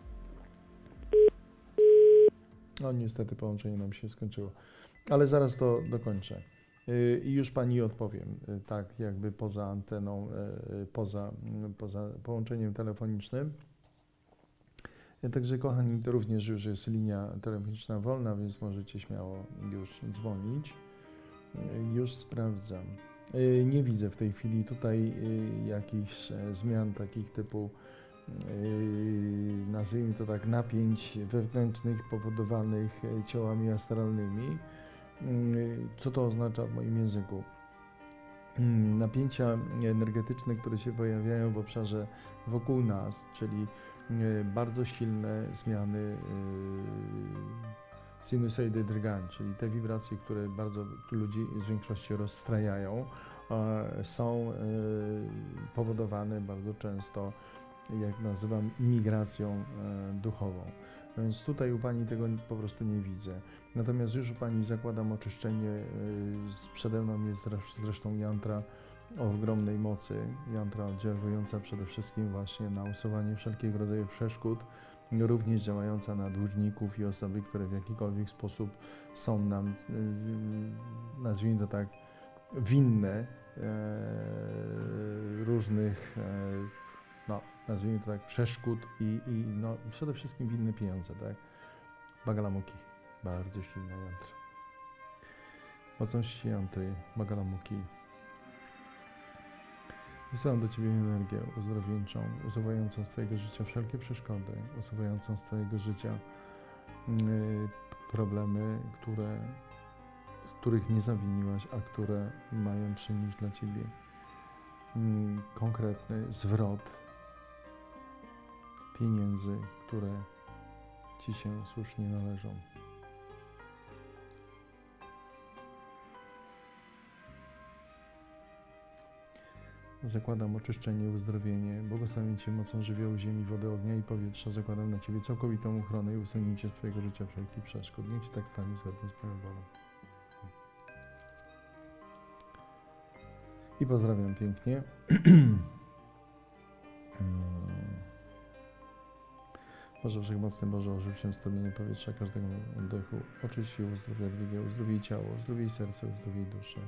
No niestety połączenie nam się skończyło, ale zaraz to dokończę. Yy, I już Pani odpowiem, yy, tak jakby poza anteną, yy, poza, yy, poza połączeniem telefonicznym. Yy, Także kochani, to również już jest linia telefoniczna wolna, więc możecie śmiało już dzwonić. Yy, Już sprawdzam. Yy, Nie widzę w tej chwili tutaj yy, jakichś e, zmian takich typu Yy, nazwijmy to tak, napięć wewnętrznych powodowanych e, ciałami astralnymi. Yy, Co to oznacza w moim języku? Yy, Napięcia energetyczne, które się pojawiają w obszarze wokół nas, czyli yy, bardzo silne zmiany yy, sinusoidy drgań, czyli te wibracje, które bardzo ludzi z większości rozstrajają, e, są e, powodowane bardzo często, jak nazywam, migracją e, duchową. Więc tutaj u Pani tego po prostu nie widzę. Natomiast już u Pani zakładam oczyszczenie. e, z- Przede mną jest zresz- zresztą jantra o ogromnej mocy. Jantra oddziałująca przede wszystkim właśnie na usuwanie wszelkiego rodzaju przeszkód, również działająca na dłużników i osoby, które w jakikolwiek sposób są nam, e, nazwijmy to tak, winne e, różnych e, no, nazwijmy to tak, przeszkód i, i no, przede wszystkim winne pieniądze, tak? Bagalamuki, bardzo silna jantra. Mocności jantry, Bagalamuki. Wysyłam do Ciebie energię uzdrowieńczą, usuwającą z Twojego życia wszelkie przeszkody, usuwającą z Twojego życia yy, problemy, które, z których nie zawiniłaś, a które mają przynieść dla Ciebie yy, konkretny zwrot pieniędzy, które Ci się słusznie należą. Zakładam oczyszczenie, uzdrowienie, błogosławię Cię mocą żywiołu ziemi, wody, ognia i powietrza. Zakładam na Ciebie całkowitą ochronę i usunięcie z Twojego życia wszelkich przeszkód. Niech Ci tak stanie zgodnie z Twoją wolą. I pozdrawiam pięknie. Boże Wszechmocny, Boże, ożyw się strumienie powietrza każdego oddechu. Oczyść i uzdrowij, odwigaj, uzdrowij ciało, uzdrowij serce, uzdrowij duszę.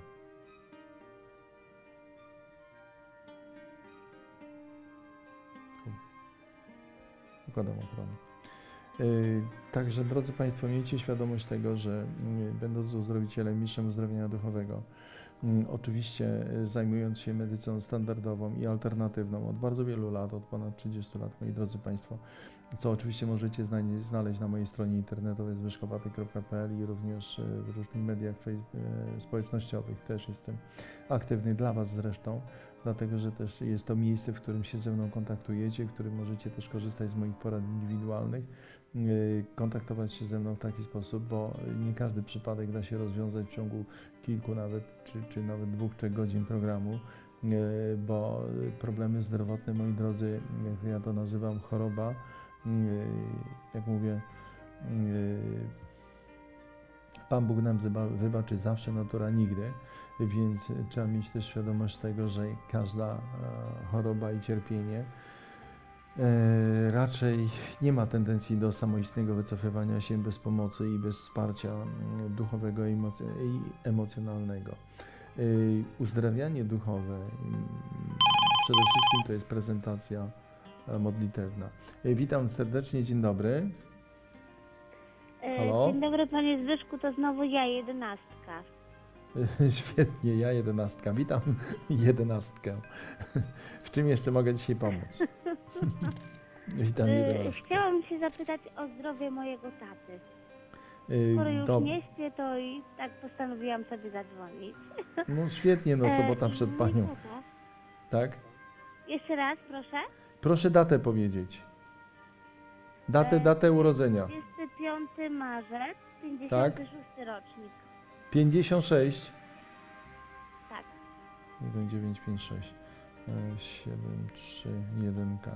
Układam ochronę. Yy, Także, drodzy Państwo, miejcie świadomość tego, że yy, będąc uzdrowicielem, mistrzem uzdrowienia duchowego, yy, oczywiście yy, zajmując się medycyną standardową i alternatywną od bardzo wielu lat, od ponad trzydziestu lat, moi drodzy Państwo, co oczywiście możecie znaleźć, znaleźć na mojej stronie internetowej zbyszkowaty kropka p l i również yy, w różnych mediach fej- yy, społecznościowych też jestem aktywny dla Was zresztą. Dlatego, że też jest to miejsce, w którym się ze mną kontaktujecie, w którym możecie też korzystać z moich porad indywidualnych, yy, kontaktować się ze mną w taki sposób, bo nie każdy przypadek da się rozwiązać w ciągu kilku nawet, czy, czy nawet dwóch, trzech godzin programu, yy, bo problemy zdrowotne, moi drodzy, jak ja to nazywam, choroba, yy, jak mówię, yy, Pan Bóg nam zyba- wybaczy zawsze, natura nigdy. Więc trzeba mieć też świadomość tego, że każda e, choroba i cierpienie e, raczej nie ma tendencji do samoistnego wycofywania się bez pomocy i bez wsparcia mm, duchowego i, emoc- i emocjonalnego. E, uzdrawianie duchowe mm, przede wszystkim to jest prezentacja e, modlitewna. E, witam serdecznie, dzień dobry. E, Halo? Dzień dobry Panie Zbyszku, to znowu ja, jedenastka. Świetnie, ja jedenastka. Witam jedenastkę. W czym jeszcze mogę dzisiaj pomóc? Witam E, jedenastkę. Chciałam się zapytać o zdrowie mojego taty. Yy, Skoro już dob- nie śpię, to i tak postanowiłam sobie zadzwonić. No świetnie, no E, sobota i przed mój panią. tata- Tak? Jeszcze raz, proszę. Proszę datę powiedzieć. Datę, E, datę urodzenia. dwudziestego piątego marzec, pięćdziesiąty szósty rocznik. pięćdziesiąt sześć. Tak. jeden dziewięć pięć sześć siedem trzy jeden K.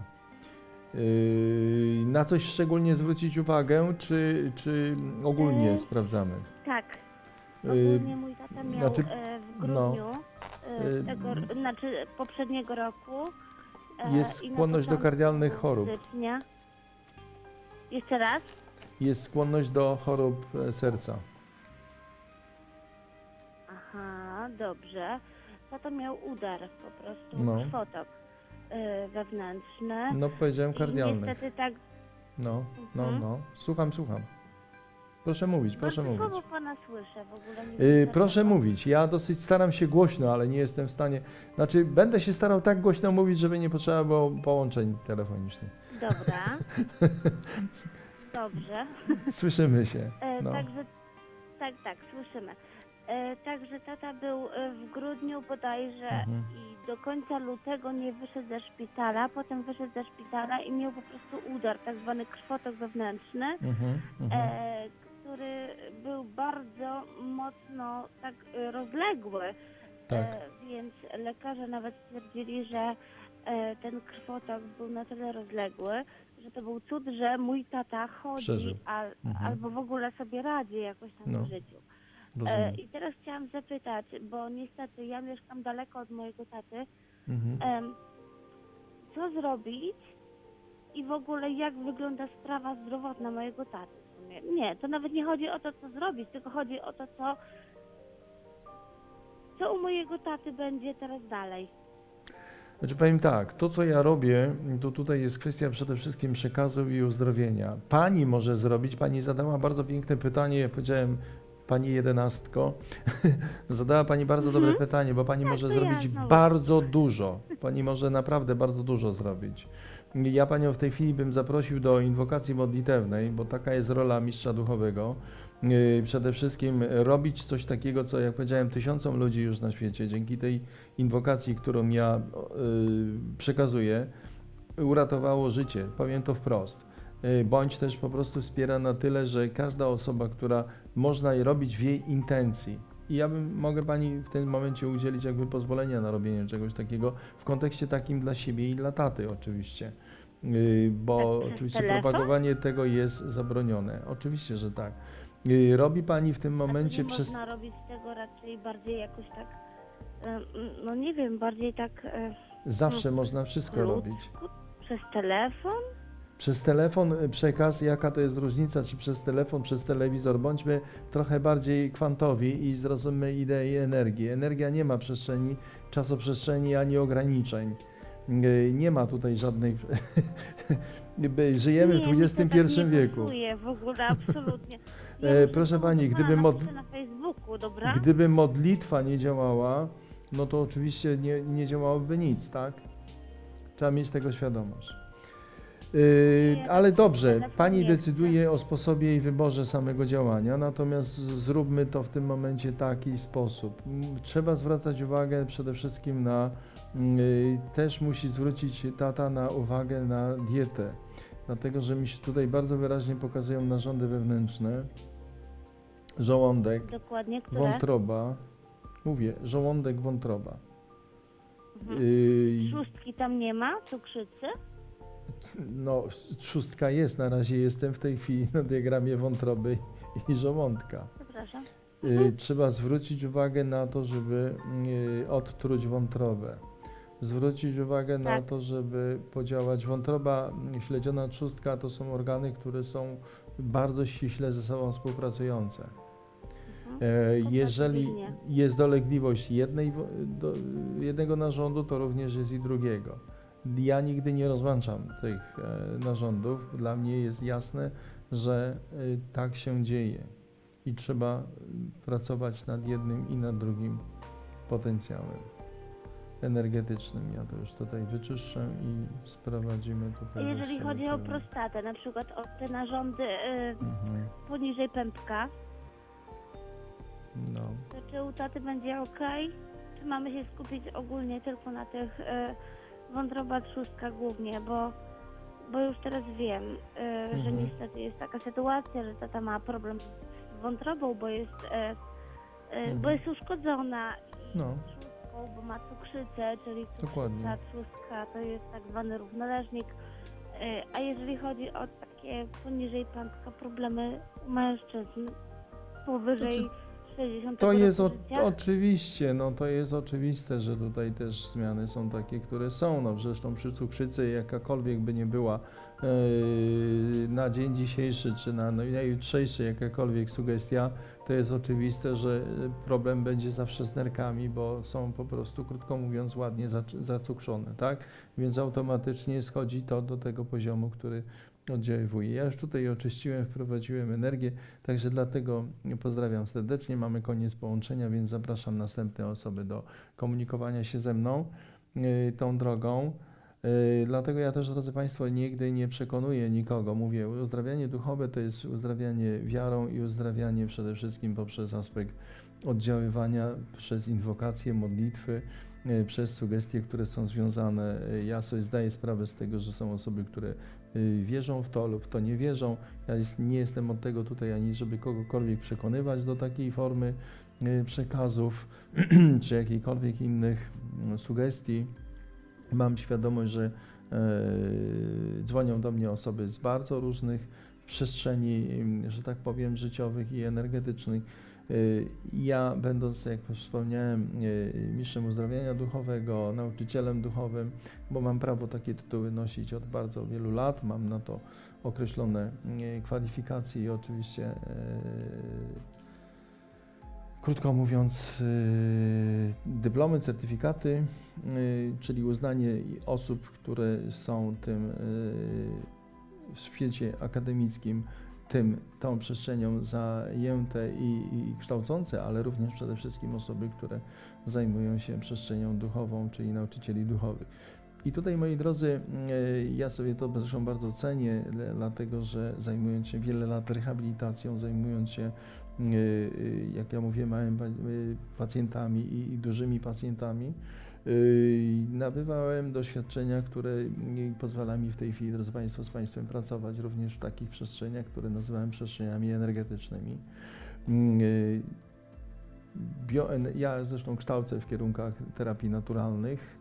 Yy, na coś szczególnie zwrócić uwagę, czy, czy ogólnie E, sprawdzamy? Tak. Ogólnie mój tata miał znaczy, e, w no, grudniu e, y, tego, r- znaczy poprzedniego roku e, Jest i na skłonność do początku kardialnych chorób. stycznia. Jeszcze raz? Jest skłonność do chorób e, serca. Aha, dobrze. Tata miał udar, po prostu No. krwotok e, wewnętrzny. No powiedziałem I kardialnych. niestety tak No, no, Mhm. no. Słucham, słucham. Proszę mówić, proszę bardzo mówić. słabo pana słyszę w ogóle. Nie Yy, wiem proszę dlaczego. mówić. Ja dosyć staram się głośno, ale nie jestem w stanie. Znaczy, będę się starał tak głośno mówić, żeby nie potrzeba było połączeń telefonicznych. Dobra. Dobrze. Słyszymy się. E, No. Także, tak, tak, słyszymy. E, także tata był e, w grudniu bodajże Mhm. i do końca lutego nie wyszedł ze szpitala, potem wyszedł ze szpitala i miał po prostu udar, tak zwany krwotok wewnętrzny, Mhm, mhm. e, który był bardzo mocno tak e, rozległy. Tak. E, więc lekarze nawet stwierdzili, że e, ten krwotok był na tyle rozległy, że to był cud, że mój tata chodzi Przeżył. al, Mhm. albo w ogóle sobie radzi jakoś tam No. w życiu. E, Rozumiem. I teraz chciałam zapytać, bo niestety ja mieszkam daleko od mojego taty, Mhm. em, co zrobić i w ogóle jak wygląda sprawa zdrowotna mojego taty w sumie. Nie, to nawet nie chodzi o to, co zrobić, tylko chodzi o to, co, co u mojego taty będzie teraz dalej. Znaczy powiem tak, to co ja robię, to tutaj jest kwestia przede wszystkim przekazu i uzdrowienia. Pani może zrobić, pani zadała bardzo piękne pytanie, ja powiedziałem, pani jedenastko, zadała pani bardzo dobre pytanie, bo pani może to ja zrobić znowu. bardzo dużo, pani może naprawdę bardzo dużo zrobić. Ja panią w tej chwili bym zaprosił do inwokacji modlitewnej, bo taka jest rola mistrza duchowego. Yy, Przede wszystkim robić coś takiego, co jak powiedziałem, tysiącom ludzi już na świecie, dzięki tej inwokacji, którą ja yy, przekazuję, uratowało życie, powiem to wprost. Yy, Bądź też po prostu wspiera na tyle, że każda osoba, która można je robić w jej intencji. I ja bym, mogę pani w tym momencie udzielić jakby pozwolenia na robienie czegoś takiego w kontekście takim dla siebie i dla taty oczywiście. Yy, Bo Tak, przez oczywiście telefon? propagowanie tego jest zabronione. Oczywiście, że tak. Yy, Robi pani w tym A to momencie nie przez... można robić tego raczej bardziej jakoś tak, em, no nie wiem, bardziej tak e, Zawsze można wszystko ludzku, robić. przez telefon? Przez telefon y, przekaz, jaka to jest różnica, czy przez telefon, przez telewizor, bądźmy trochę bardziej kwantowi i zrozummy idei energii. Energia nie ma przestrzeni, czasoprzestrzeni ani ograniczeń. Y, Nie ma tutaj żadnej... By- Żyjemy nie, w dwudziestym pierwszym mi to tak wieku. nie pasuje w ogóle, absolutnie. Ja E, muszę proszę to pani, uznać, gdyby mod- napiszę na Facebooku, dobra? Gdyby modlitwa nie działała, no to oczywiście nie, nie działałoby nic, tak? Trzeba mieć tego świadomość. Yy, Ja ale tak dobrze, telefon pani nie chcę. decyduje o sposobie i wyborze samego działania, natomiast zróbmy to w tym momencie w taki sposób. M, Trzeba zwracać uwagę przede wszystkim na, yy, też musi zwrócić tata na uwagę na dietę, dlatego że mi się tutaj bardzo wyraźnie pokazują narządy wewnętrzne, żołądek, Dokładnie, które? wątroba, mówię, żołądek, wątroba. Mhm. Yy, Szóstki tam nie ma, cukrzycy? no, trzustka jest, na razie jestem w tej chwili na diagramie wątroby i żołądka. Przepraszam. Yy, trzeba zwrócić uwagę na to, żeby yy, odtruć wątrobę. Zwrócić uwagę na Tak. to, żeby podziałać. Wątroba, mm, śledziona trzustka to są organy, które są bardzo ściśle ze sobą współpracujące. Mhm. E, Jeżeli Kompatybilnie. jest dolegliwość jednej, wo- do, jednego narządu, to również jest i drugiego. Ja nigdy nie rozłączam tych e, narządów. Dla mnie jest jasne, że e, tak się dzieje i trzeba e, pracować nad jednym i nad drugim potencjałem energetycznym. Ja to już tutaj wyczyszczę i sprowadzimy tutaj. Jeżeli właściwie chodzi o pełen- prostatę, na przykład o te narządy y, Mhm. poniżej pępka, No. to czy u taty będzie ok? Czy mamy się skupić ogólnie tylko na tych y, wątroba, trzustka głównie, bo, bo już teraz wiem, y, że Mhm. niestety jest taka sytuacja, że tata ma problem z wątrobą, bo jest, y, y, bo jest uszkodzona i No. trzustką, bo ma cukrzycę, czyli Dokładnie. cukrzyca, trzustka to jest tak zwany równoleżnik. Y, A jeżeli chodzi o takie poniżej pępka problemy u mężczyzn powyżej Znaczy- sześćdziesiątego To jest o, roku życia? oczywiście, no to jest oczywiste, że tutaj też zmiany są takie, które są. No zresztą przy cukrzycy jakakolwiek by nie była yy, na dzień dzisiejszy czy na, no, na jutrzejszy jakakolwiek sugestia, to jest oczywiste, że problem będzie zawsze z nerkami, bo są po prostu, krótko mówiąc, ładnie zacukrzone, tak? Więc automatycznie schodzi to do tego poziomu, który oddziaływuje. Ja już tutaj oczyściłem, wprowadziłem energię, także dlatego pozdrawiam serdecznie. Mamy koniec połączenia, więc zapraszam następne osoby do komunikowania się ze mną yy, tą drogą. Yy, dlatego ja też, drodzy Państwo, nigdy nie przekonuję nikogo. Mówię, uzdrawianie duchowe to jest uzdrawianie wiarą i uzdrawianie przede wszystkim poprzez aspekt oddziaływania, przez inwokacje, modlitwy, yy, przez sugestie, które są związane. Yy, ja sobie zdaję sprawę z tego, że są osoby, które wierzą w to lub w to nie wierzą. Ja jest, nie jestem od tego tutaj ani, żeby kogokolwiek przekonywać do takiej formy y, przekazów czy jakiejkolwiek innych y, sugestii. Mam świadomość, że y, dzwonią do mnie osoby z bardzo różnych przestrzeni, y, że tak powiem, życiowych i energetycznych. Y, ja, będąc, jak wspomniałem, y, mistrzem uzdrawiania duchowego, nauczycielem duchowym, bo mam prawo takie tytuły nosić od bardzo wielu lat, mam na to określone y, kwalifikacje i oczywiście, y, krótko mówiąc, y, dyplomy, certyfikaty, y, czyli uznanie osób, które są tym y, w świecie akademickim, tym, tą przestrzenią zajęte i, i kształcące, ale również przede wszystkim osoby, które zajmują się przestrzenią duchową, czyli nauczycieli duchowych. I tutaj, moi drodzy, ja sobie to zresztą bardzo cenię, dlatego że zajmując się wiele lat rehabilitacją, zajmując się, jak ja mówię, małymi pacjentami i dużymi pacjentami, nabywałem doświadczenia, które pozwala mi w tej chwili, drodzy Państwo, z Państwem pracować również w takich przestrzeniach, które nazywałem przestrzeniami energetycznymi. Bio, ja zresztą kształcę w kierunkach terapii naturalnych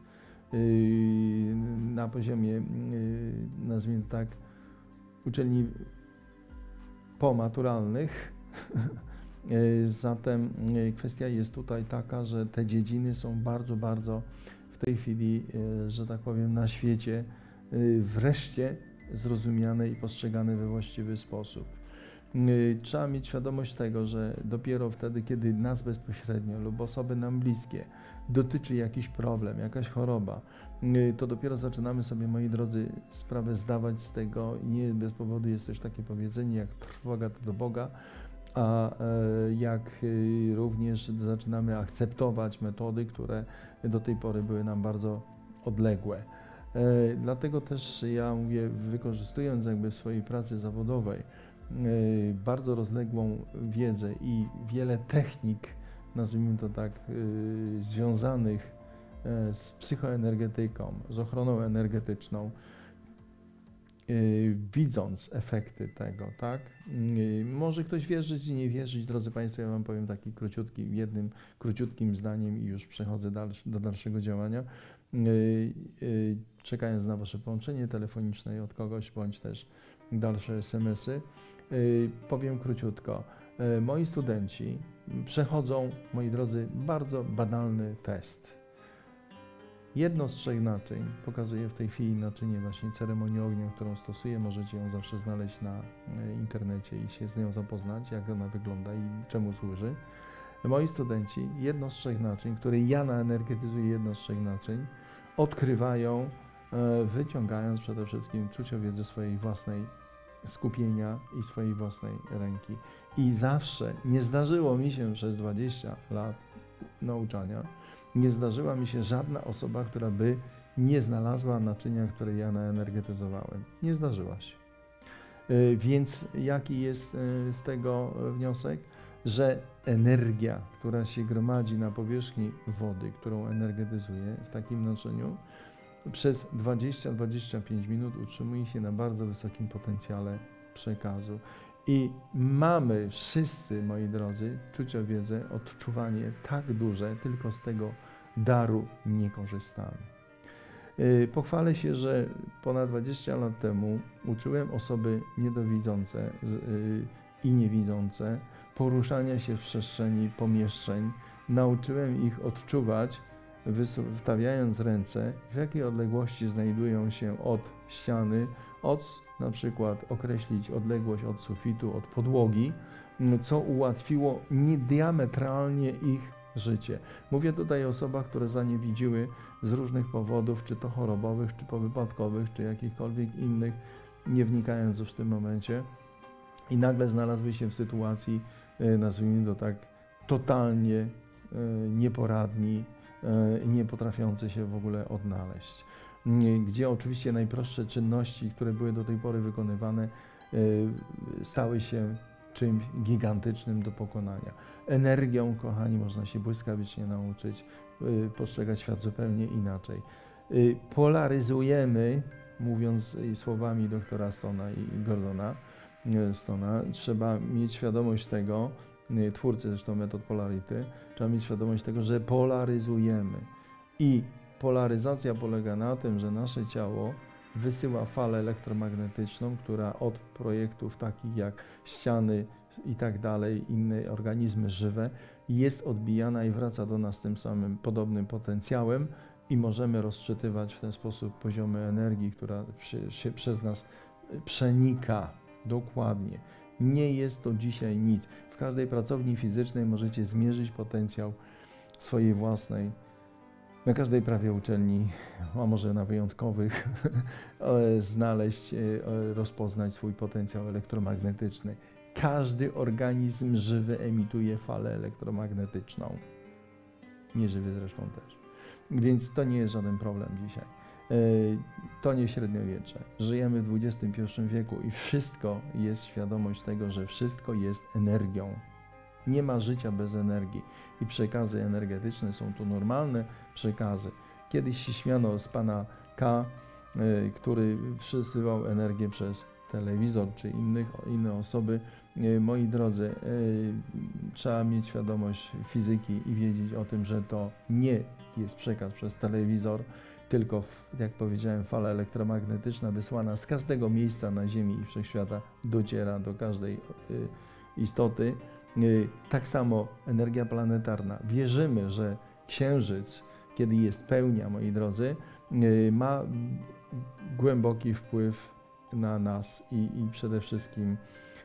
na poziomie, nazwijmy tak, uczelni pomaturalnych. Zatem kwestia jest tutaj taka, że te dziedziny są bardzo, bardzo w tej chwili, że tak powiem, na świecie wreszcie zrozumiane i postrzegane we właściwy sposób. Trzeba mieć świadomość tego, że dopiero wtedy, kiedy nas bezpośrednio lub osoby nam bliskie dotyczy jakiś problem, jakaś choroba, to dopiero zaczynamy sobie, moi drodzy, sprawę zdawać z tego. Nie bez powodu jest też takie powiedzenie, jak trwoga to do Boga, a jak również zaczynamy akceptować metody, które do tej pory były nam bardzo odległe. Dlatego też ja mówię, wykorzystując jakby w swojej pracy zawodowej bardzo rozległą wiedzę i wiele technik, nazwijmy to tak, związanych z psychoenergetyką, z ochroną energetyczną, widząc efekty tego, tak? Może ktoś wierzyć i nie wierzyć, drodzy Państwo, ja Wam powiem taki króciutki, jednym króciutkim zdaniem i już przechodzę dalszy, do dalszego działania. Czekając na Wasze połączenie telefoniczne od kogoś, bądź też dalsze es em esy, powiem króciutko. Moi studenci przechodzą, moi drodzy, bardzo banalny test. Jedno z trzech naczyń, pokazuję w tej chwili naczynie właśnie ceremonii ognia, którą stosuję, możecie ją zawsze znaleźć na internecie i się z nią zapoznać, jak ona wygląda i czemu służy. Moi studenci, jedno z trzech naczyń, które ja naenergetyzuję, jedno z trzech naczyń, odkrywają, wyciągając przede wszystkim czuciowiedzę swojej własnej skupienia i swojej własnej ręki. I zawsze, nie zdarzyło mi się przez dwadzieścia lat nauczania, nie zdarzyła mi się żadna osoba, która by nie znalazła naczynia, które ja naenergetyzowałem. Nie zdarzyła się. Yy, więc jaki jest yy, z tego wniosek? Że energia, która się gromadzi na powierzchni wody, którą energetyzuję w takim naczyniu, przez dwadzieścia do dwudziestu pięciu minut utrzymuje się na bardzo wysokim potencjale przekazu. I mamy wszyscy, moi drodzy, czuciowiedzę, odczuwanie tak duże, tylko z tego daru nie korzystamy. Yy, pochwalę się, że ponad dwadzieścia lat temu uczyłem osoby niedowidzące yy, i niewidzące poruszania się w przestrzeni pomieszczeń. Nauczyłem ich odczuwać, wstawiając ręce, w jakiej odległości znajdują się od ściany, od na przykład określić odległość od sufitu, od podłogi, co ułatwiło niediametralnie ich życie. Mówię tutaj o osobach, które zaniewidziły z różnych powodów, czy to chorobowych, czy powypadkowych, czy jakichkolwiek innych, nie wnikając już w tym momencie, i nagle znalazły się w sytuacji, nazwijmy to tak, totalnie nieporadni, nie potrafiący się w ogóle odnaleźć. Gdzie oczywiście najprostsze czynności, które były do tej pory wykonywane, stały się czymś gigantycznym do pokonania. Energią, kochani, można się błyskawicznie nauczyć, postrzegać świat zupełnie inaczej. Polaryzujemy, mówiąc słowami doktora Stona i Gordona Stona, trzeba mieć świadomość tego, twórcy zresztą metod Polarity, trzeba mieć świadomość tego, że polaryzujemy. I polaryzacja polega na tym, że nasze ciało wysyła falę elektromagnetyczną, która od projektów takich jak ściany i tak dalej, inne organizmy żywe, jest odbijana i wraca do nas tym samym podobnym potencjałem i możemy rozczytywać w ten sposób poziomy energii, która się, się przez nas przenika dokładnie. Nie jest to dzisiaj nic. W każdej pracowni fizycznej możecie zmierzyć potencjał swojej własnej, na każdej prawie uczelni, a może na wyjątkowych, znaleźć, rozpoznać swój potencjał elektromagnetyczny. Każdy organizm żywy emituje falę elektromagnetyczną. Nieżywy zresztą też. Więc to nie jest żaden problem dzisiaj. To nie średniowiecze. Żyjemy w dwudziestym pierwszym wieku i wszystko jest świadomość tego, że wszystko jest energią. Nie ma życia bez energii i przekazy energetyczne są tu normalne przekazy. Kiedyś się śmiano z pana K, y, który przesyłał energię przez telewizor czy innych, inne osoby. Y, moi drodzy, y, trzeba mieć świadomość fizyki i wiedzieć o tym, że to nie jest przekaz przez telewizor, tylko, jak powiedziałem, fala elektromagnetyczna wysłana z każdego miejsca na Ziemi i wszechświata dociera do każdej y, istoty. Tak samo energia planetarna. Wierzymy, że Księżyc, kiedy jest pełnia, moi drodzy, ma głęboki wpływ na nas i, i przede wszystkim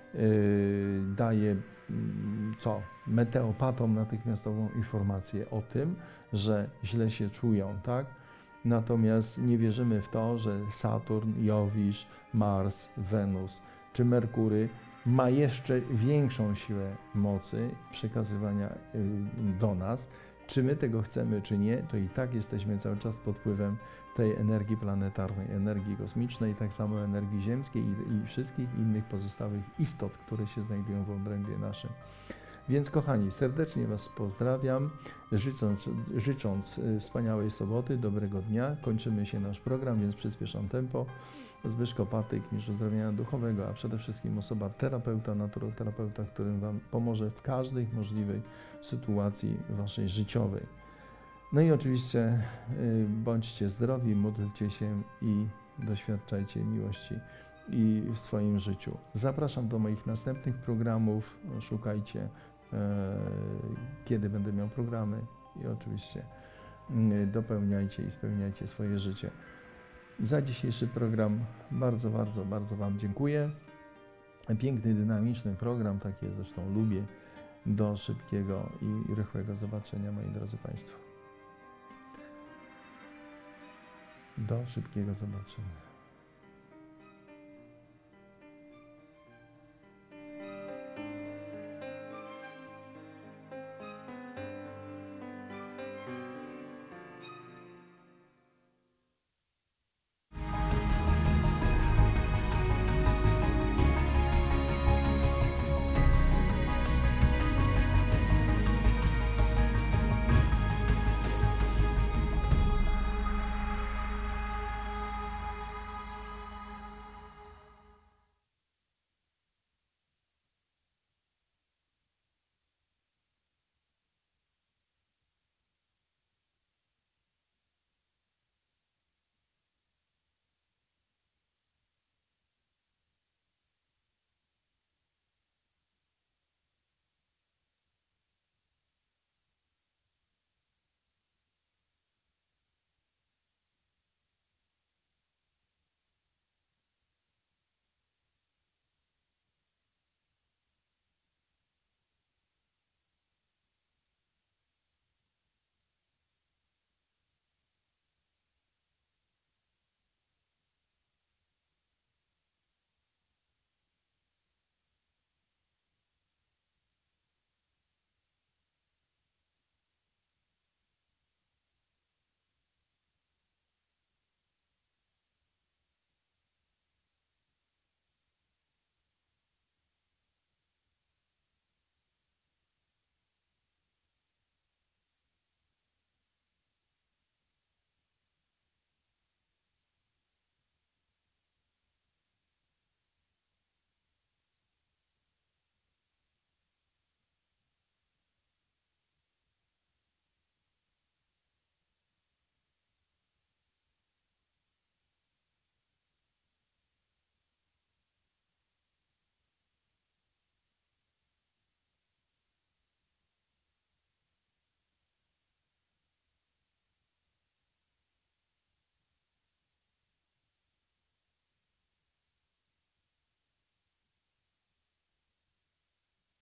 daje co? Meteopatom natychmiastową informację o tym, że źle się czują, tak? Natomiast nie wierzymy w to, że Saturn, Jowisz, Mars, Wenus czy Merkury ma jeszcze większą siłę mocy przekazywania do nas. Czy my tego chcemy, czy nie, to i tak jesteśmy cały czas pod wpływem tej energii planetarnej, energii kosmicznej, tak samo energii ziemskiej i, i wszystkich innych pozostałych istot, które się znajdują w obrębie naszym. Więc kochani, serdecznie Was pozdrawiam, życząc, życząc wspaniałej soboty, dobrego dnia. Kończymy się nasz program, więc przyspieszam tempo. Zbyszko Patyk, mistrz uzdrowienia duchowego, a przede wszystkim osoba terapeuta, naturoterapeuta, którym Wam pomoże w każdej możliwej sytuacji Waszej życiowej. No i oczywiście y, bądźcie zdrowi, módlcie się i doświadczajcie miłości i w swoim życiu. Zapraszam do moich następnych programów, szukajcie, y, kiedy będę miał programy i oczywiście y, dopełniajcie i spełniajcie swoje życie. Za dzisiejszy program bardzo, bardzo, bardzo Wam dziękuję. Piękny, dynamiczny program, takie zresztą lubię. Do szybkiego i rychłego zobaczenia, moi drodzy Państwo. Do szybkiego zobaczenia.